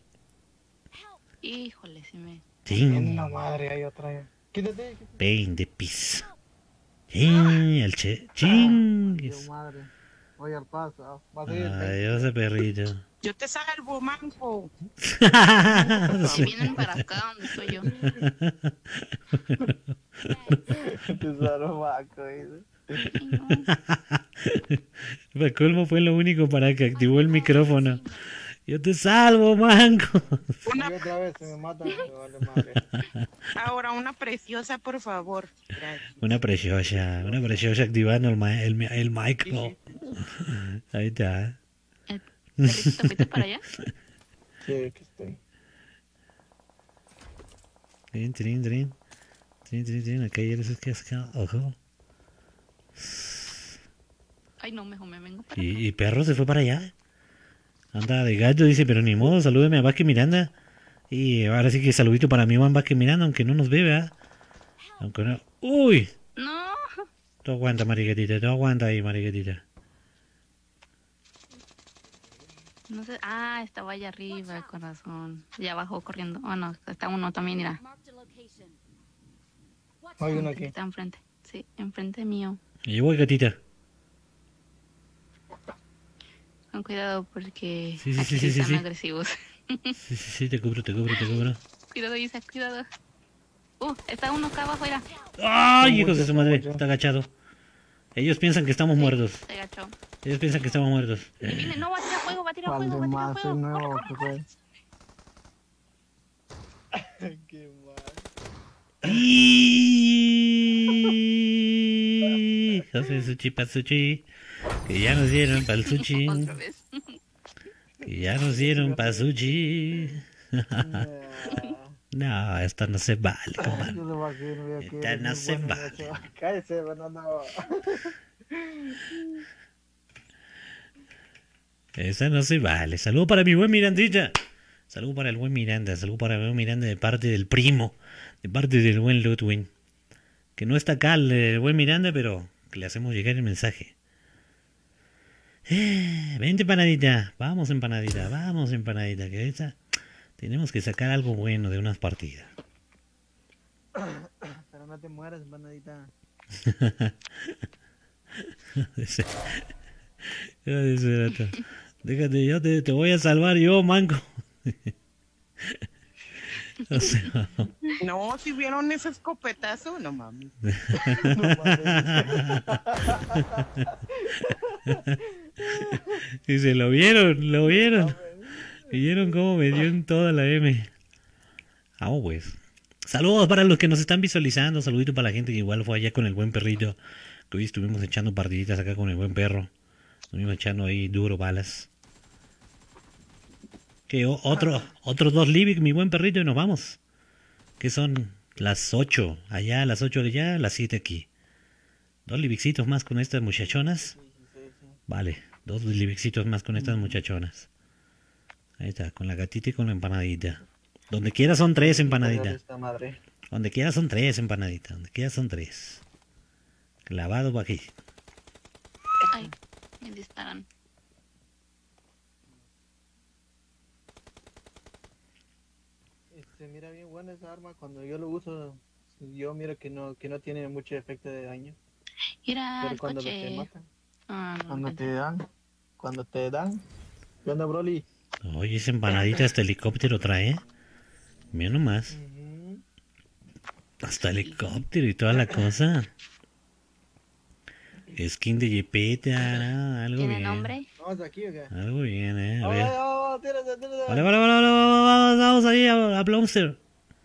Híjole, si me... Ting. La madre, hay otra allá. Quítate. Pain de pis. Ching, el ching. Dios madre. Voy al paso. Va a seguir. Adiós, perrito. Yo te salvo, manco. Si vienen para acá donde estoy yo. Te salvo, Maco. Para colmo fue lo único para que activó el micrófono. Yo te salvo, manco. Y otra vez se me mata. Me vale madre. Ahora una preciosa, por favor. Gracias. Una preciosa activando el micro. Ahí está. ¿Perrito, te fuiste para allá? Sí, que estoy. Trin. Acá hay esos que acá. Ojo. Ay, no, mejor me vengo para acá. Y perro se fue para allá. Anda de gato, dice, pero ni modo, salúdeme a Vázquez Miranda. Y ahora sí que saludito para mi Juan Vázquez Miranda, aunque no nos ve, ¿verdad? Aunque no. ¡Uy! No. Tú aguanta, mariquetita, tú aguanta ahí, mariquetita. No sé. Ah, estaba allá arriba, el corazón. Ya bajó corriendo. Oh, no, está uno también, mira. Marked a location. Hay uno aquí. Está enfrente. Sí, enfrente mío. Y yo voy, gatita. Con cuidado porque Sí, sí, aquí sí, sí, están sí. agresivos. Sí, sí, sí, te cubro, te cubro, te cubro. Cuidado, Isa, cuidado. Está uno acá abajo, era. ¡Ay, hijos de su madre! Está agachado. Ellos piensan que estamos muertos. Se agachó. Ellos piensan que estamos muertos. Y viene, no, va a tirar fuego, va a tirar ¿Cuál fuego, de va a tirar más? fuego. El nuevo Corre, que corre, fue. Qué mal. Hijos de sushi pa' sushi. Que ya nos dieron pa'l sushi. Otra vez. Que ya nos dieron pa' sushi. No, esto no se vale, compadre. Yo lo bajé, no veo que Esta eres no muy se bueno, vale. chaval. Cállese, banano. Esa no se vale. Saludo para mi buen Mirandilla. Saludo para el buen Miranda. Saludo para el buen Miranda de parte del primo. De parte del buen Ludwin. Que no está acá el buen Miranda, pero que le hacemos llegar el mensaje. Vente, empanadita. Vamos, empanadita. Vamos, empanadita. Que esa... Tenemos que sacar algo bueno de unas partidas. Pero no te mueras, banadita. Déjate, yo te voy a salvar yo, manco. O sea, No, si vieron ese escopetazo, no mames. Dice, lo vieron, lo vieron. Vieron cómo me dio en toda la M. Vamos pues. Saludos para los que nos están visualizando. Saludito para la gente que igual fue allá con el buen perrito. Que hoy estuvimos echando partiditas acá con el buen perro. Estuvimos echando ahí duro balas. Que otros 2 Livic, mi buen perrito, y nos vamos. Que son las 8 allá, las 8 allá, las 7 aquí. 2 Livicitos más con estas muchachonas. Vale, 2 Livicitos más con estas muchachonas. Ahí está, con la gatita y con la empanadita. Donde quiera son 3 empanaditas. Donde quiera son 3 empanaditas. Donde quiera son 3. Clavado para aquí. Ay, me disparan. Se mira bien buena esa arma. Cuando yo lo uso, yo miro que no tiene mucho efecto de daño. Mira Pero el cuando te coche. matan, Ah, no, cuando te dan. ¿Qué onda, Broly? Oye, esa empanadita hasta helicóptero trae. Mira nomás. Hasta helicóptero y toda la cosa. Skin de Yepeta, algo ¿Tiene bien. nombre? ¿Vamos aquí o qué? Algo bien, a Ay, ver. oh, tírate. Vale, vamos ahí a Blomster.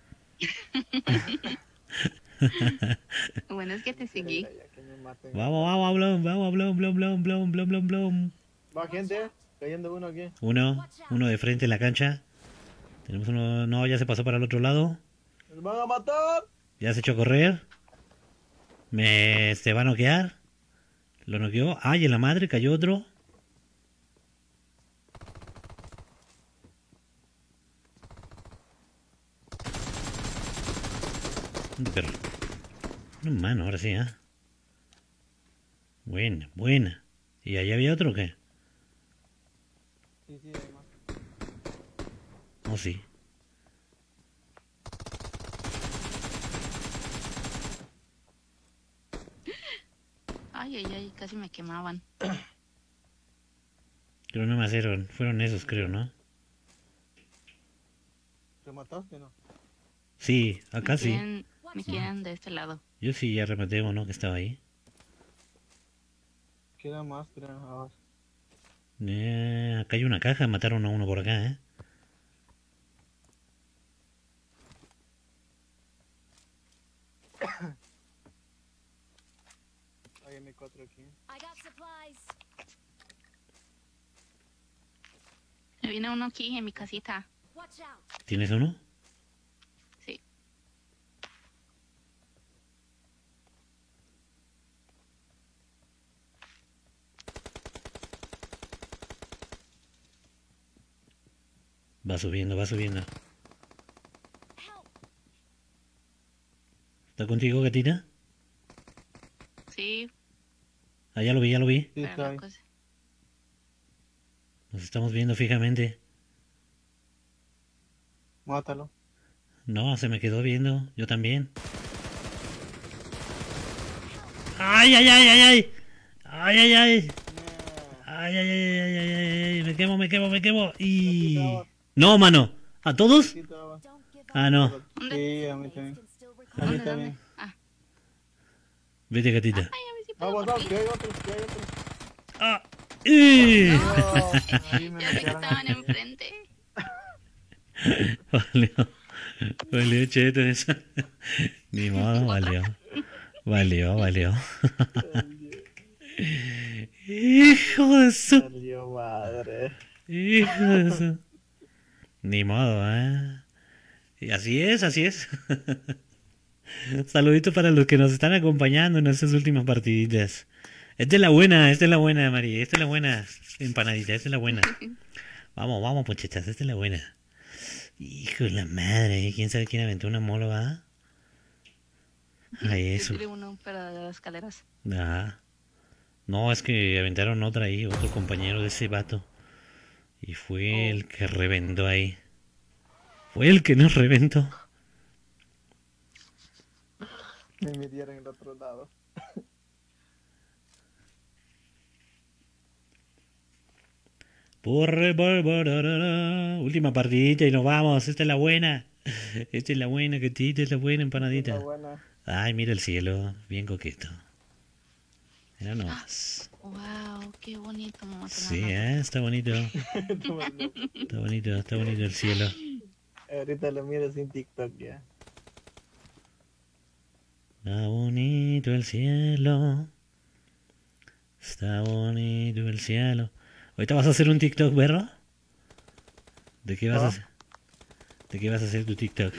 Bueno, es que te seguí. Vamos a Blom. Va gente, cayendo uno aquí. Uno de frente en la cancha. Tenemos uno, no, ya se pasó para el otro lado. ¡Nos van a matar! Ya se echó a correr. Se va a noquear. Lo noqueó. Ay, en la madre cayó otro. Pero... no, mano, ahora sí, ¿eh? Buena. ¿Y allá había otro o qué? Sí, hay más. Oh, sí. Ay, casi me quemaban. Pero no me hicieron. Fueron esos, creo, ¿no? ¿Te mataste no? Sí, acá sí. Me quieren de este lado. Yo sí ya rematé uno que estaba ahí. Queda más, creo. Ahora. Acá hay una caja, mataron a uno por acá, ¿eh? Hay M4 aquí. I got supplies. Me viene uno aquí en mi casita. Watch out. ¿Tienes uno? Sí. Va subiendo. ¿Está contigo, gatita? Sí. Ah, ya lo vi. Sí, pero está la ahí. cosa- Nos estamos viendo fijamente. Mátalo. No, se me quedó viendo. Yo también. ¡Ay, ay, ay, ay, ay! ¡Ay, ay, ay! ¡Ay, ay, ay, ay, ay, ay, ay! Me quemo, me quemo, me quemo. Y... No, mano. ¿A todos? Ah, no. Sí, a mí también. A mí también. Vete, gatita. Ay, a ver si puedo Vamos, vamos, que morir. hay otros, que hay otros. ¡Ah! ¡Y! Ya sé que estaban enfrente. Valió. Valió, cheto eso. Ni modo, valió. Valió, valió. Hijo de su... Salió madre. Hijo de su... Ni modo, Y así es, así es. Saludito para los que nos están acompañando en estas últimas partiditas. Esta es la buena, María. Esta es la buena empanadita, esta es la buena. Vamos, vamos, muchachas, esta es la buena. Hijo de la madre, ¿quién sabe quién aventó una mola, va? Ay, eso. Tiré uno para las escaleras. Ah. No, es que aventaron otra ahí, otro compañero de ese vato. Y fue el que reventó ahí. Fue el que nos reventó. Me midieron el otro lado. Última partidita y nos vamos. Esta es la buena. Esta es la buena, gatita, es la buena empanadita. Está buena. Ay, mira el cielo, bien coqueto. Mira nomás. Wow, qué bonito. Mamá, Sí, está bonito. Está bonito el cielo. Ahorita lo miro sin TikTok ya. Está bonito el cielo. Está bonito el cielo. ¿Ahorita vas a hacer un TikTok, berro? ¿De qué vas a hacer? ¿De qué vas a hacer tu TikTok?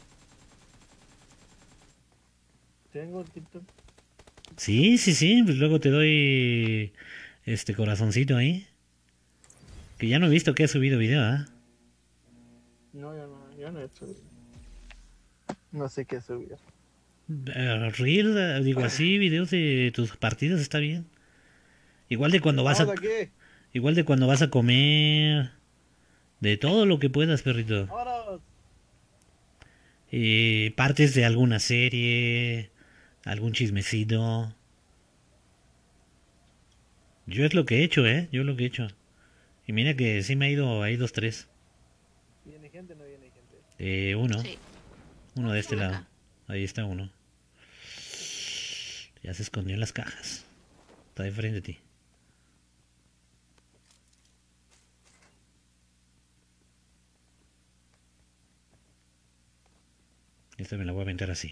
Tengo TikTok. Sí, pues luego te doy corazoncito ahí. Que ya no he visto que has subido video, ¿ah? No, yo no he subido. No sé qué subir. Reel, digo así, videos de tus partidas está bien. Igual de cuando vas a... ¿Vamos aquí? Igual de cuando vas a comer. De todo lo que puedas, perrito. ¡Vámonos! Partes de alguna serie, algún chismecito. Yo es lo que he hecho, yo lo que he hecho. Y mira que sí me ha ido ahí 2, 3. ¿Viene gente o no viene gente? Uno. Sí. Uno de este Acá. lado. Ahí está uno. Ya se escondió en las cajas. Está de frente a ti. Esta me la voy a aventar así.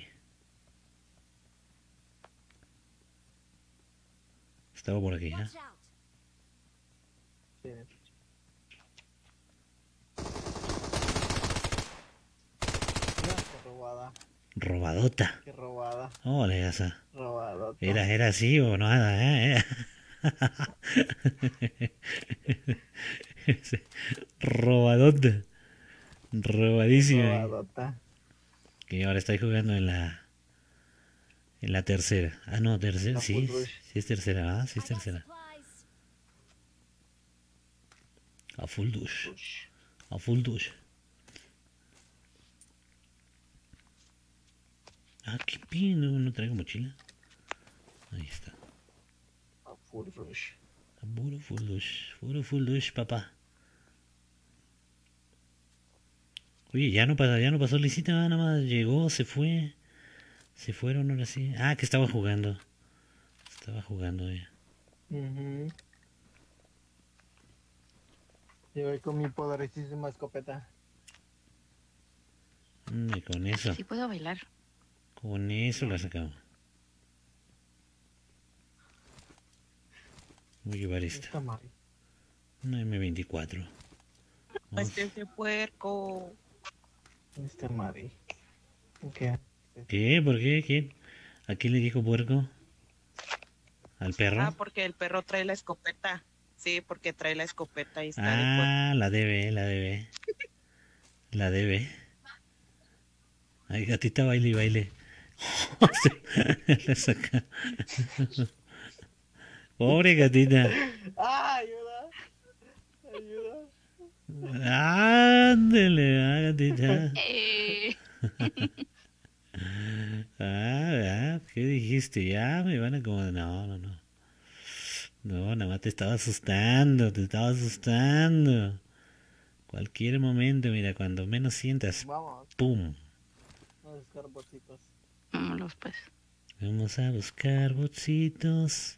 Estaba por aquí, Watch out. Sí. No, qué robada. Robadota. Qué robada. Ole, esa. Robada. Era así o nada, Robadota. Robadísima. Robadota. Que ahora estoy jugando en la tercera. Ah, no, tercera, La sí. Full Rush. Sí es tercera, sí es I got tercera. supplies. A full douche. A full douche. Ah, qué pino, no traigo mochila. Ahí está. A full rush. A puro full douche, papá. Oye, ya no pasó Lisita, nada más llegó, se fue. Se fueron ahora sí. Ah, que estaba jugando. Yo voy con mi poderosísima escopeta. Y con eso. Sí puedo bailar. Con eso la sacamos. Voy a llevar esta. Está mal. Una M24. Vamos. Este es de puerco. Está mal. ¿Qué? ¿Qué? ¿Por qué? ¿Quién? ¿A quién le dijo puerco? ¿Al perro? Ah, porque el perro trae la escopeta. Sí, porque trae la escopeta y está de Ah, la debe. La debe. Ay, gatita, baile y baile. La saca. Pobre gatita. ¡Ah, ayuda! Ándele, gatita. ¿Qué dijiste? Ya me van a como... No, no, no. No, nada más te estaba asustando, te estaba asustando. Cualquier momento, mira, cuando menos sientas, Vamos. ¡pum! A buscar botitos. Vámonos pues. Vamos a buscar botsitos.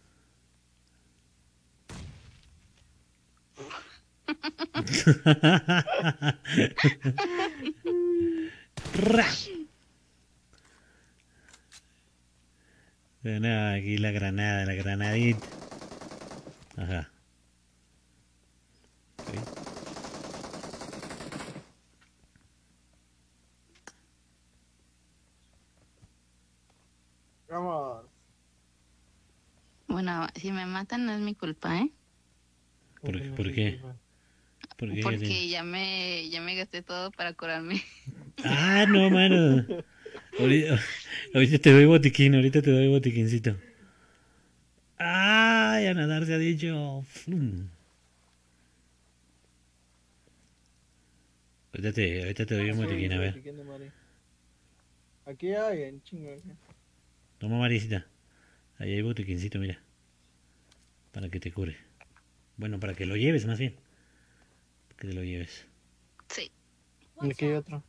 Ra. No, aquí la granada, la granadita. Ajá. Ok. Vamos. Bueno, si me matan no es mi culpa, ¿eh? ¿Por qué? ¿Por qué? Porque ya me gasté todo para curarme. Ah, no, mano. Ahorita te doy botiquín, ahorita te doy botiquincito. Ay, a nadar se ha dicho. Flum. Ahorita te doy un botiquín, a ver. Aquí hay en chingo. Toma, Marisita. Ahí hay botiquincito, mira. Para que te cure. Bueno, para que lo lleves más bien. Para que te lo lleves. Sí. Aquí hay otro.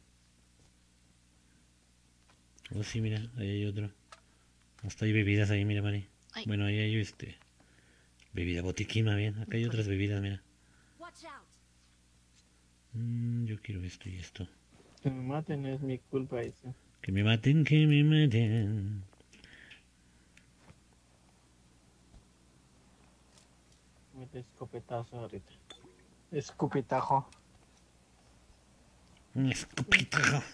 Oh, sí, mira, ahí hay otro. Hasta hay bebidas ahí, mira, Mari. Ay. Bueno, ahí hay bebida botiquín, más bien. Acá hay otras bebidas, mira. Watch out. Yo quiero esto y esto. Que me maten es mi culpa eso. Que me maten, que me maten. Mete escopetazo ahorita. Escopetajo. Un escopetajo.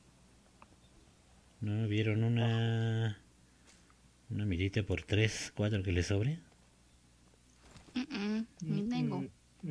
¿No vieron una mirita por 3, 4 que le sobre? Ni tengo.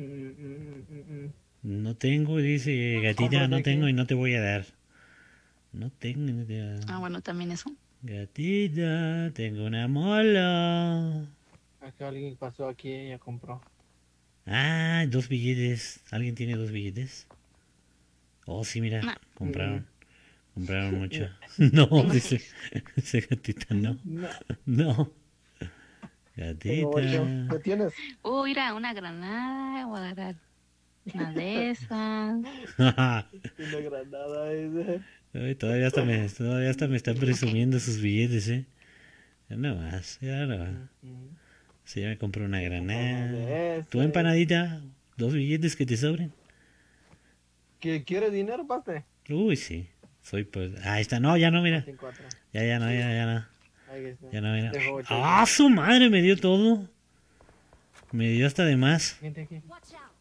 No tengo, dice gatita, no tengo y no te voy a dar. No tengo, no te voy a dar. Ah, bueno, también eso. Gatita, tengo una mola. Acá alguien pasó aquí y ya compró. Ah, 2 billetes. ¿Alguien tiene 2 billetes? Oh, sí, mira, No. compraron mucho. No, dice gatita, no. No. Tengo 8. Gatita. ¿Qué tienes? Mira, una granada. Voy a agarrar una de esas. Una granada esa. Ay, todavía hasta me están presumiendo sus billetes, Ya no más, ya no más. Sí, ya me compré una granada. ¿Tu empanadita? 2 billetes que te sobren. ¿Que quieres dinero, paste? Uy, sí. Soy pues. Ahí está. No, ya no, mira. 4. Ya no. Ahí está. Ya no, mira. Dejo 8. ¡Ah, su madre! Me dio todo. Me dio hasta de más. Gente aquí. Watch out.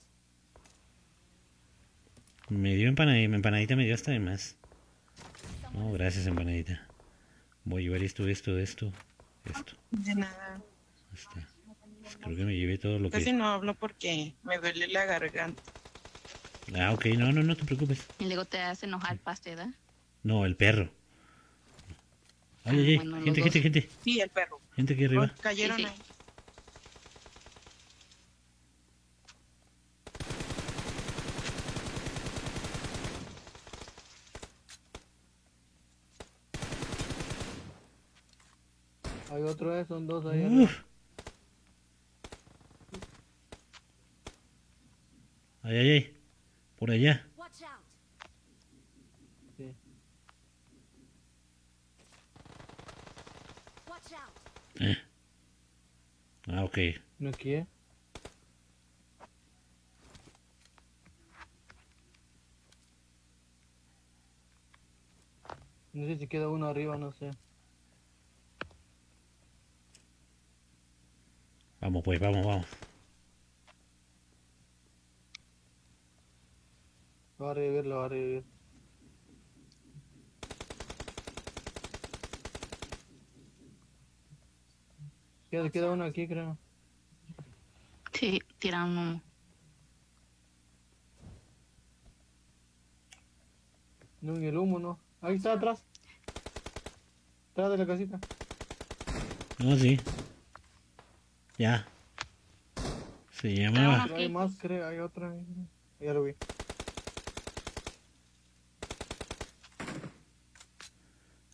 Me dio empanadita, me dio hasta de más. No, gracias, empanadita. Voy a llevar esto. De nada. Creo que me llevé todo lo Casi que... no hablo porque me duele la garganta. Ah, ok, no te preocupes. Y luego te hace enojar el paste, ¿verdad? No, el perro. Ay, bueno, gente. los Sí, el perro. Gente aquí arriba. Cayeron Sí. ahí. Hay otro, son 2 ahí. Uf. Ay. Por allá. Watch out. Sí. Watch out. Ah, ok. ¿No quiere? No sé si queda uno arriba, no sé. Vamos, pues, vamos. Lo va a revivir. Queda uno aquí, creo. Sí, tiraron uno. No, en el humo, no. Ahí está atrás. Atrás de la casita. No, sí. Ya. Se llamaba... Pero hay más, creo. Hay otra. Ya lo vi.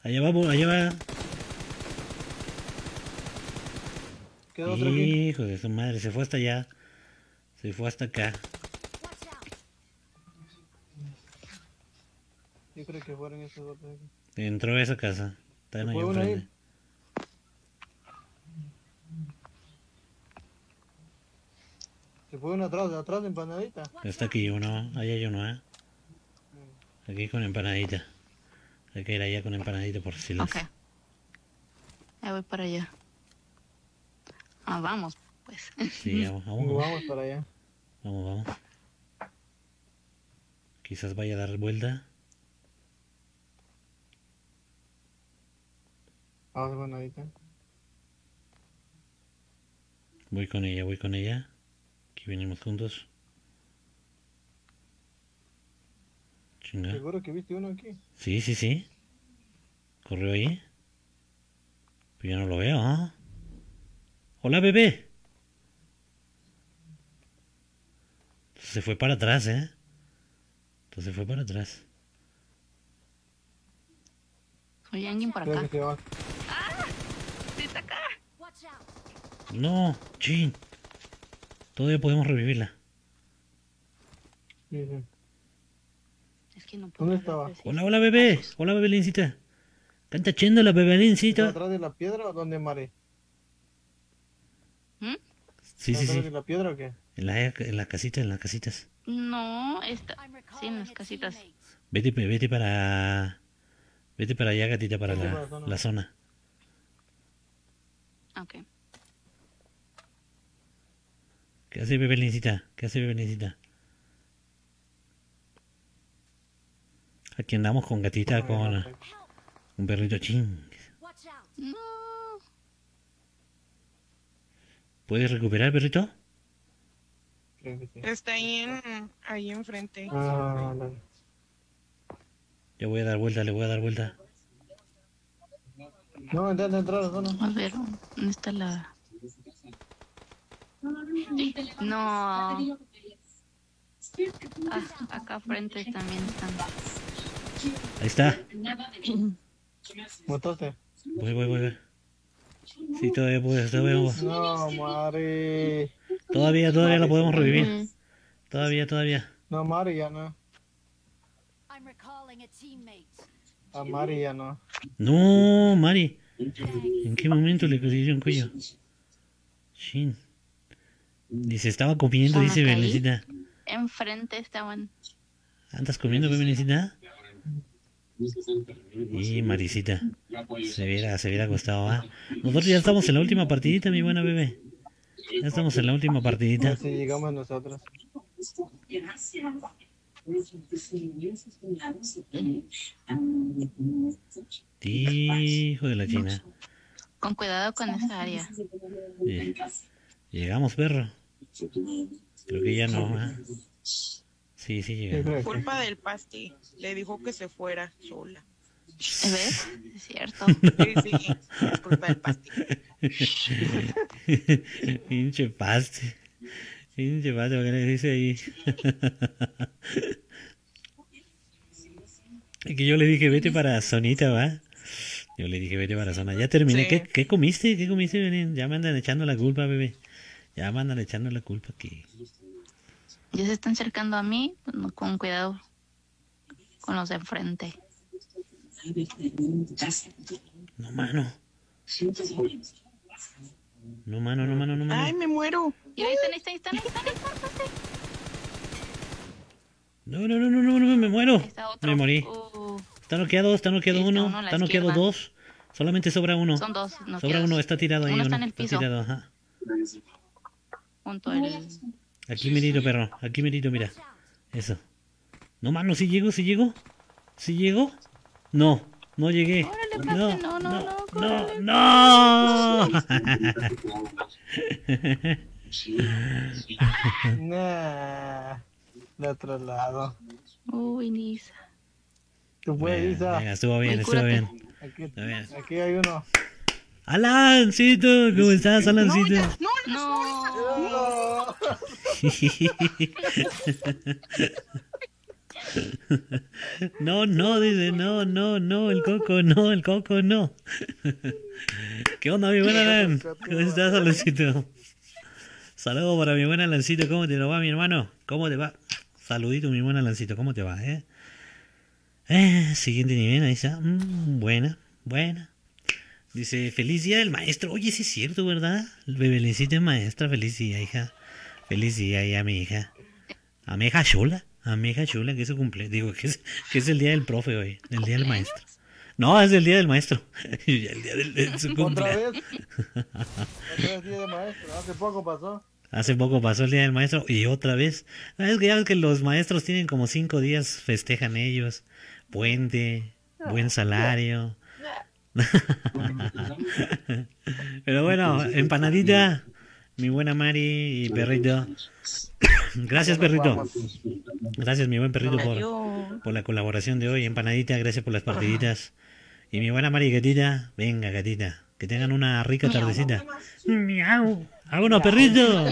Allá va, allá va. Queda otro aquí. Hijo de su madre, se fue hasta allá. Se fue hasta acá. Watch out. Yo creo que fueron esos otros aquí. Entró a esa casa. Están ¿Se ahí fue uno ahí? enfrente. Se fue uno atrás de empanadita. Está aquí uno. Ahí hay uno, ¿eh? Aquí con empanadita. Hay que ir allá con empanadita por si las... Ok. Ya voy para allá. Ah, vamos, pues. Sí, vamos, vamos. Vamos para allá. Vamos, vamos. Quizás vaya a dar vuelta. Vamos a empanadita. Voy con ella, voy con ella. Aquí venimos juntos. Chinga. ¿Seguro que viste uno aquí? Sí, sí, sí. Corrió ahí. Pero yo no lo veo, ¿ah? Hola, bebé. Se fue para atrás, ¿eh? Entonces fue para atrás. Oye, alguien por Creo acá. que se va. Sí, está acá. Watch out. No, chin. Todavía podemos revivirla. Sí, sí. Es que no puedo. ¿Dónde estaba? decir. Hola, hola, bebé. Hola, bebelincita. Canta chendo la ¿Está bebelincita. atrás de la piedra o dónde, Mari? ¿Mm? Sí, ¿Está sí, atrás sí. de la piedra o qué? En la casita, en las casitas. No, está. I'm Sí, en recalling las a casitas. teammate. Vete para... Vete para allá, gatita, para Vete para la zona. la zona. Ok. ¿Qué hace bebelincita? ¿Qué hace bebelincita? Aquí andamos con gatita, con un perrito ching. Watch out. No. ¿Puedes recuperar, perrito? Creo que sí. Está ahí enfrente. Ah, dale. Ya voy a dar vuelta, le voy a dar vuelta. No, intenta entrar a la zona. A ver, ¿dónde está la...? No. Ah, acá frente también están. Ahí está. ¿Mataste? Voy. Sí, todavía puedo, No, Mari. Todavía la podemos revivir. Todavía. No, Mari ya no. I'm recalling a teammate. A Mari ya no. No, Mari. ¿En qué momento le cosieron cuello? Shin. Dice, estaba comiendo, ¿Cómo dice caí? Bebelincita. Enfrente estaban. ¿Andas comiendo, Bebelincita? Y Maricita. Se hubiera acostado, ¿ah? Nosotros ya estamos en la última partidita, mi buena bebé. Ya estamos en la última partidita. Así llegamos nosotros. Hijo de la china. Con cuidado con esa área. Bien. Llegamos, perro. Creo que ya no, ¿ah? Sí, llegamos. Culpa del pasti. Le dijo que se fuera sola. ¿Ves? Es cierto. Sí, culpa del pasti. Pinche paste, ¿por qué le dice ahí? Es que yo le dije, vete para Zonita, ¿va? Yo le dije, vete para Zona. Ya terminé. Sí. ¿Qué comiste? ¿Qué comiste, Belén? Ya me andan echando la culpa, bebé. Ya me andan echando la culpa que... Ya se están acercando a mí. No, con cuidado con los de enfrente. No, mano. No, mano. Ay, me muero. Y ahí están. No, me muero. Ahí está otro. Me morí. Está noqueado Está uno, uno a la está noqueado izquierda. dos. Solamente sobra uno. Son dos. Sobra noqueados. uno, está tirado ahí. Uno está en el piso. tirado, ajá. Junto al... Aquí merito, perro. Aquí merito, mira. Eso. No, mano, ¿sí llego? No llegué. Órale, No. Nah. De otro lado. Uy, Nisa. Tú puedes, Isa. Venga, estuvo bien. Aquí, Está bien. aquí hay uno. Alancito, ¿cómo estás, Alancito? No. No, no, dice, no, no, no, el coco, no, el coco, no. ¿Qué onda, mi buena Alan? ¿Cómo estás, Alancito? Saludos para mi buena Alancito, ¿cómo te lo va, mi hermano? ¿Cómo te va? Saludito, mi buena Alancito, ¿cómo te va, siguiente nivel, ahí está. Buena, buena. Dice, feliz día del maestro. Oye, sí es cierto, ¿verdad? El bebelecito es maestra, feliz día, hija. Feliz día ya, mi hija. A mi hija chula, que es su cumpleaños. Digo, que es el día del profe hoy, el día del maestro. No, es el día del maestro. El día de su cumpleaños. Otra vez día de maestro. Hace poco pasó. Hace poco pasó el día del maestro y otra vez. Es que ya ves que los maestros tienen como 5 días, festejan ellos. Puente, buen salario. Pero bueno, empanadita, mi buena Mari y perrito. Gracias, perrito. Gracias, mi buen perrito, por la colaboración de hoy. Empanadita, gracias por las partiditas. Y mi buena Mari, gatita, venga, gatita, que tengan una rica tardecita. Miau. ¡Vámonos, perrito!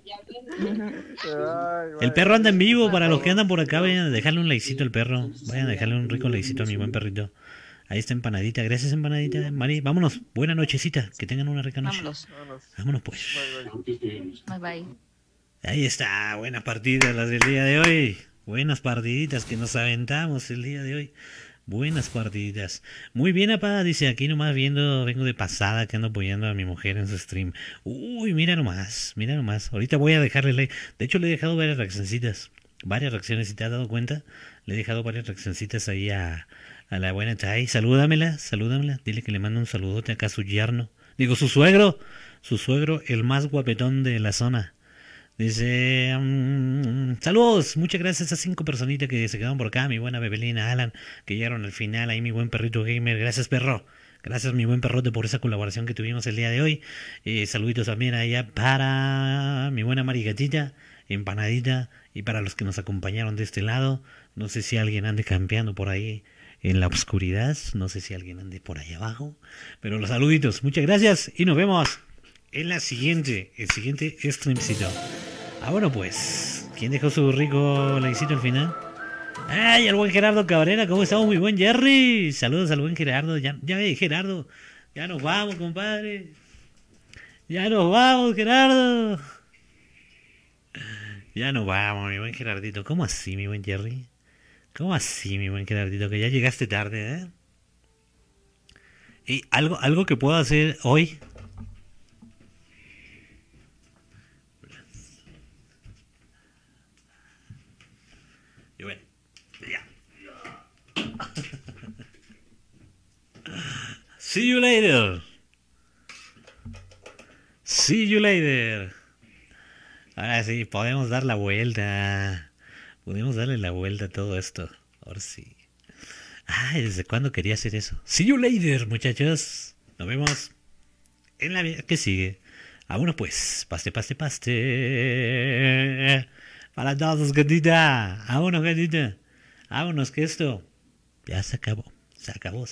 El perro anda en vivo. Para los que andan por acá, vayan a dejarle un likecito al perro. Vayan a dejarle un rico likecito a mi buen perrito. Ahí está empanadita. Gracias, empanadita. Mari, vámonos. Buena nochecita. Que tengan una rica noche. Vámonos pues. Bye bye. Ahí está. Buenas partidas las del día de hoy. Buenas partiditas que nos aventamos el día de hoy. Buenas partiditas. Muy bien, apá, dice aquí nomás viendo, vengo de pasada que ando apoyando a mi mujer en su stream. Uy, mira nomás, mira nomás. Ahorita voy a dejarle like. De hecho, le he dejado varias reaccioncitas. Varias reacciones, si te has dado cuenta. Le he dejado varias reaccioncitas ahí a la buena Tai. Salúdamela, salúdamela. Dile que le mando un saludote acá a su yerno. Digo, su suegro, el más guapetón de la zona. Dice, saludos, muchas gracias a 5 personitas que se quedaron por acá, mi buena Bebelina, Alan, que llegaron al final, ahí mi buen perrito gamer, gracias perro, gracias mi buen perrote por esa colaboración que tuvimos el día de hoy. Saluditos también allá para mi buena Marigatita, empanadita, y para los que nos acompañaron de este lado. No sé si alguien ande campeando por ahí en la oscuridad, no sé si alguien ande por ahí abajo, pero los saluditos, muchas gracias y nos vemos en el siguiente streamcito. Bueno pues, ¿quién dejó su rico likecito al final? ¡Ay, el buen Gerardo Cabrera! ¿Cómo estamos, mi buen Jerry? Saludos al buen Gerardo. Ya Gerardo, ya nos vamos, compadre. Ya nos vamos, Gerardo. Ya nos vamos, mi buen Gerardito. ¿Cómo así, mi buen Jerry? ¿Cómo así, mi buen Gerardito? Que ya llegaste tarde, Y algo que puedo hacer hoy. Y bueno, ya. See you later. See you later. Ahora sí, podemos dar la vuelta. Podemos darle la vuelta a todo esto. Ahora sí. Ay, ¿desde cuándo quería hacer eso? See you later, muchachos. Nos vemos en la vida que sigue. Bueno, pues, paste. Para todos, gatita. Vámonos, gatita. Vámonos, que esto ya se acabó. Se acabó.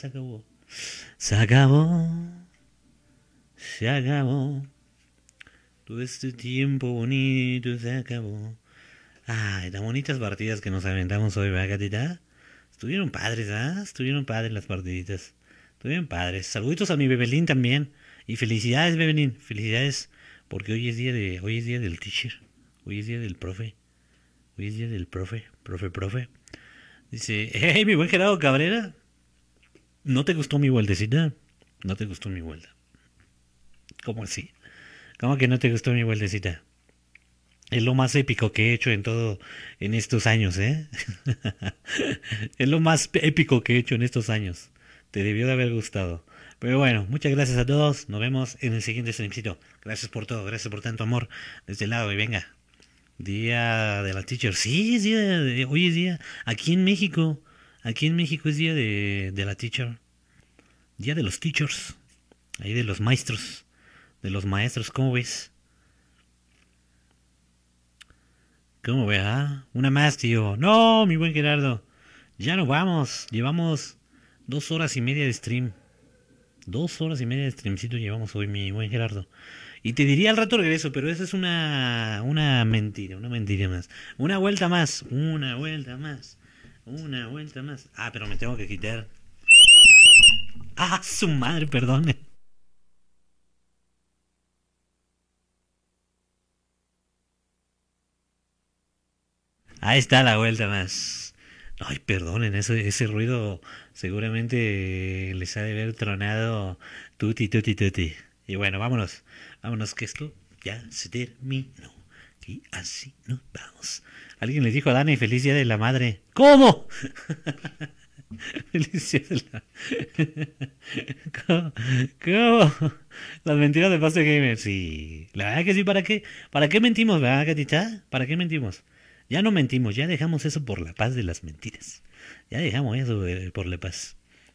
Todo este tiempo bonito se acabó. Ay, tan bonitas partidas que nos aventamos hoy, ¿verdad, gatita? Estuvieron padres, Estuvieron padres las partiditas. Estuvieron padres. Saluditos a mi Bebelín también. Y felicidades, Bebelín. Felicidades. Porque hoy es día del teacher. Hoy es día del profe. Hoy es día del profe. Dice, hey, mi buen Gerardo Cabrera. ¿No te gustó mi vueltecita? ¿No te gustó mi vuelta? ¿Cómo así? ¿Cómo que no te gustó mi vueltecita? Es lo más épico que he hecho en estos años, Es lo más épico que he hecho en estos años. Te debió de haber gustado. Pero bueno, muchas gracias a todos. Nos vemos en el siguiente streamcito. Gracias por todo, gracias por tanto amor desde el lado. Y venga, día de la teacher. Sí, es día hoy es día. Aquí en México es día de la teacher. Día de los teachers. Ahí de los maestros. De los maestros, ¿cómo ves? ¿Cómo ves, Una más, tío. No, mi buen Gerardo. Ya nos vamos. Llevamos 2 horas y media de stream. 2 horas y media de streamcito llevamos hoy, mi buen Gerardo. Y te diría al rato regreso, pero esa es una mentira más. Una vuelta más. Una vuelta más. Ah, pero me tengo que quitar. Ah, su madre, perdone. Ahí está la vuelta más. Ay, perdonen, ese ruido seguramente les ha de haber tronado tuti, tuti, tuti. Y bueno, vámonos. Vámonos, que esto ya se terminó. Y así nos vamos. Alguien le dijo a Dani, feliz día de la madre. ¿Cómo? Feliz día de la... ¿Cómo? ¿Cómo? Las mentiras de Pastor Gamer. Sí, la verdad que sí, ¿para qué? ¿Para qué mentimos, verdad, Catita? ¿Para qué mentimos? Ya no mentimos, ya dejamos eso por la paz de las mentiras. Ya dejamos eso por la paz.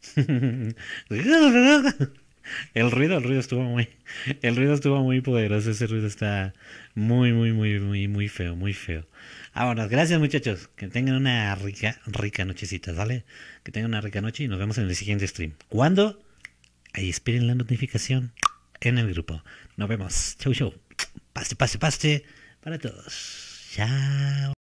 El ruido estuvo muy poderoso. Ese ruido está muy feo, muy feo. Vámonos, gracias muchachos. Que tengan una rica nochecita, ¿vale? Que tengan una rica noche y nos vemos en el siguiente stream. ¿Cuándo? Ahí esperen la notificación en el grupo. Nos vemos. Chau. Paste para todos. Chao.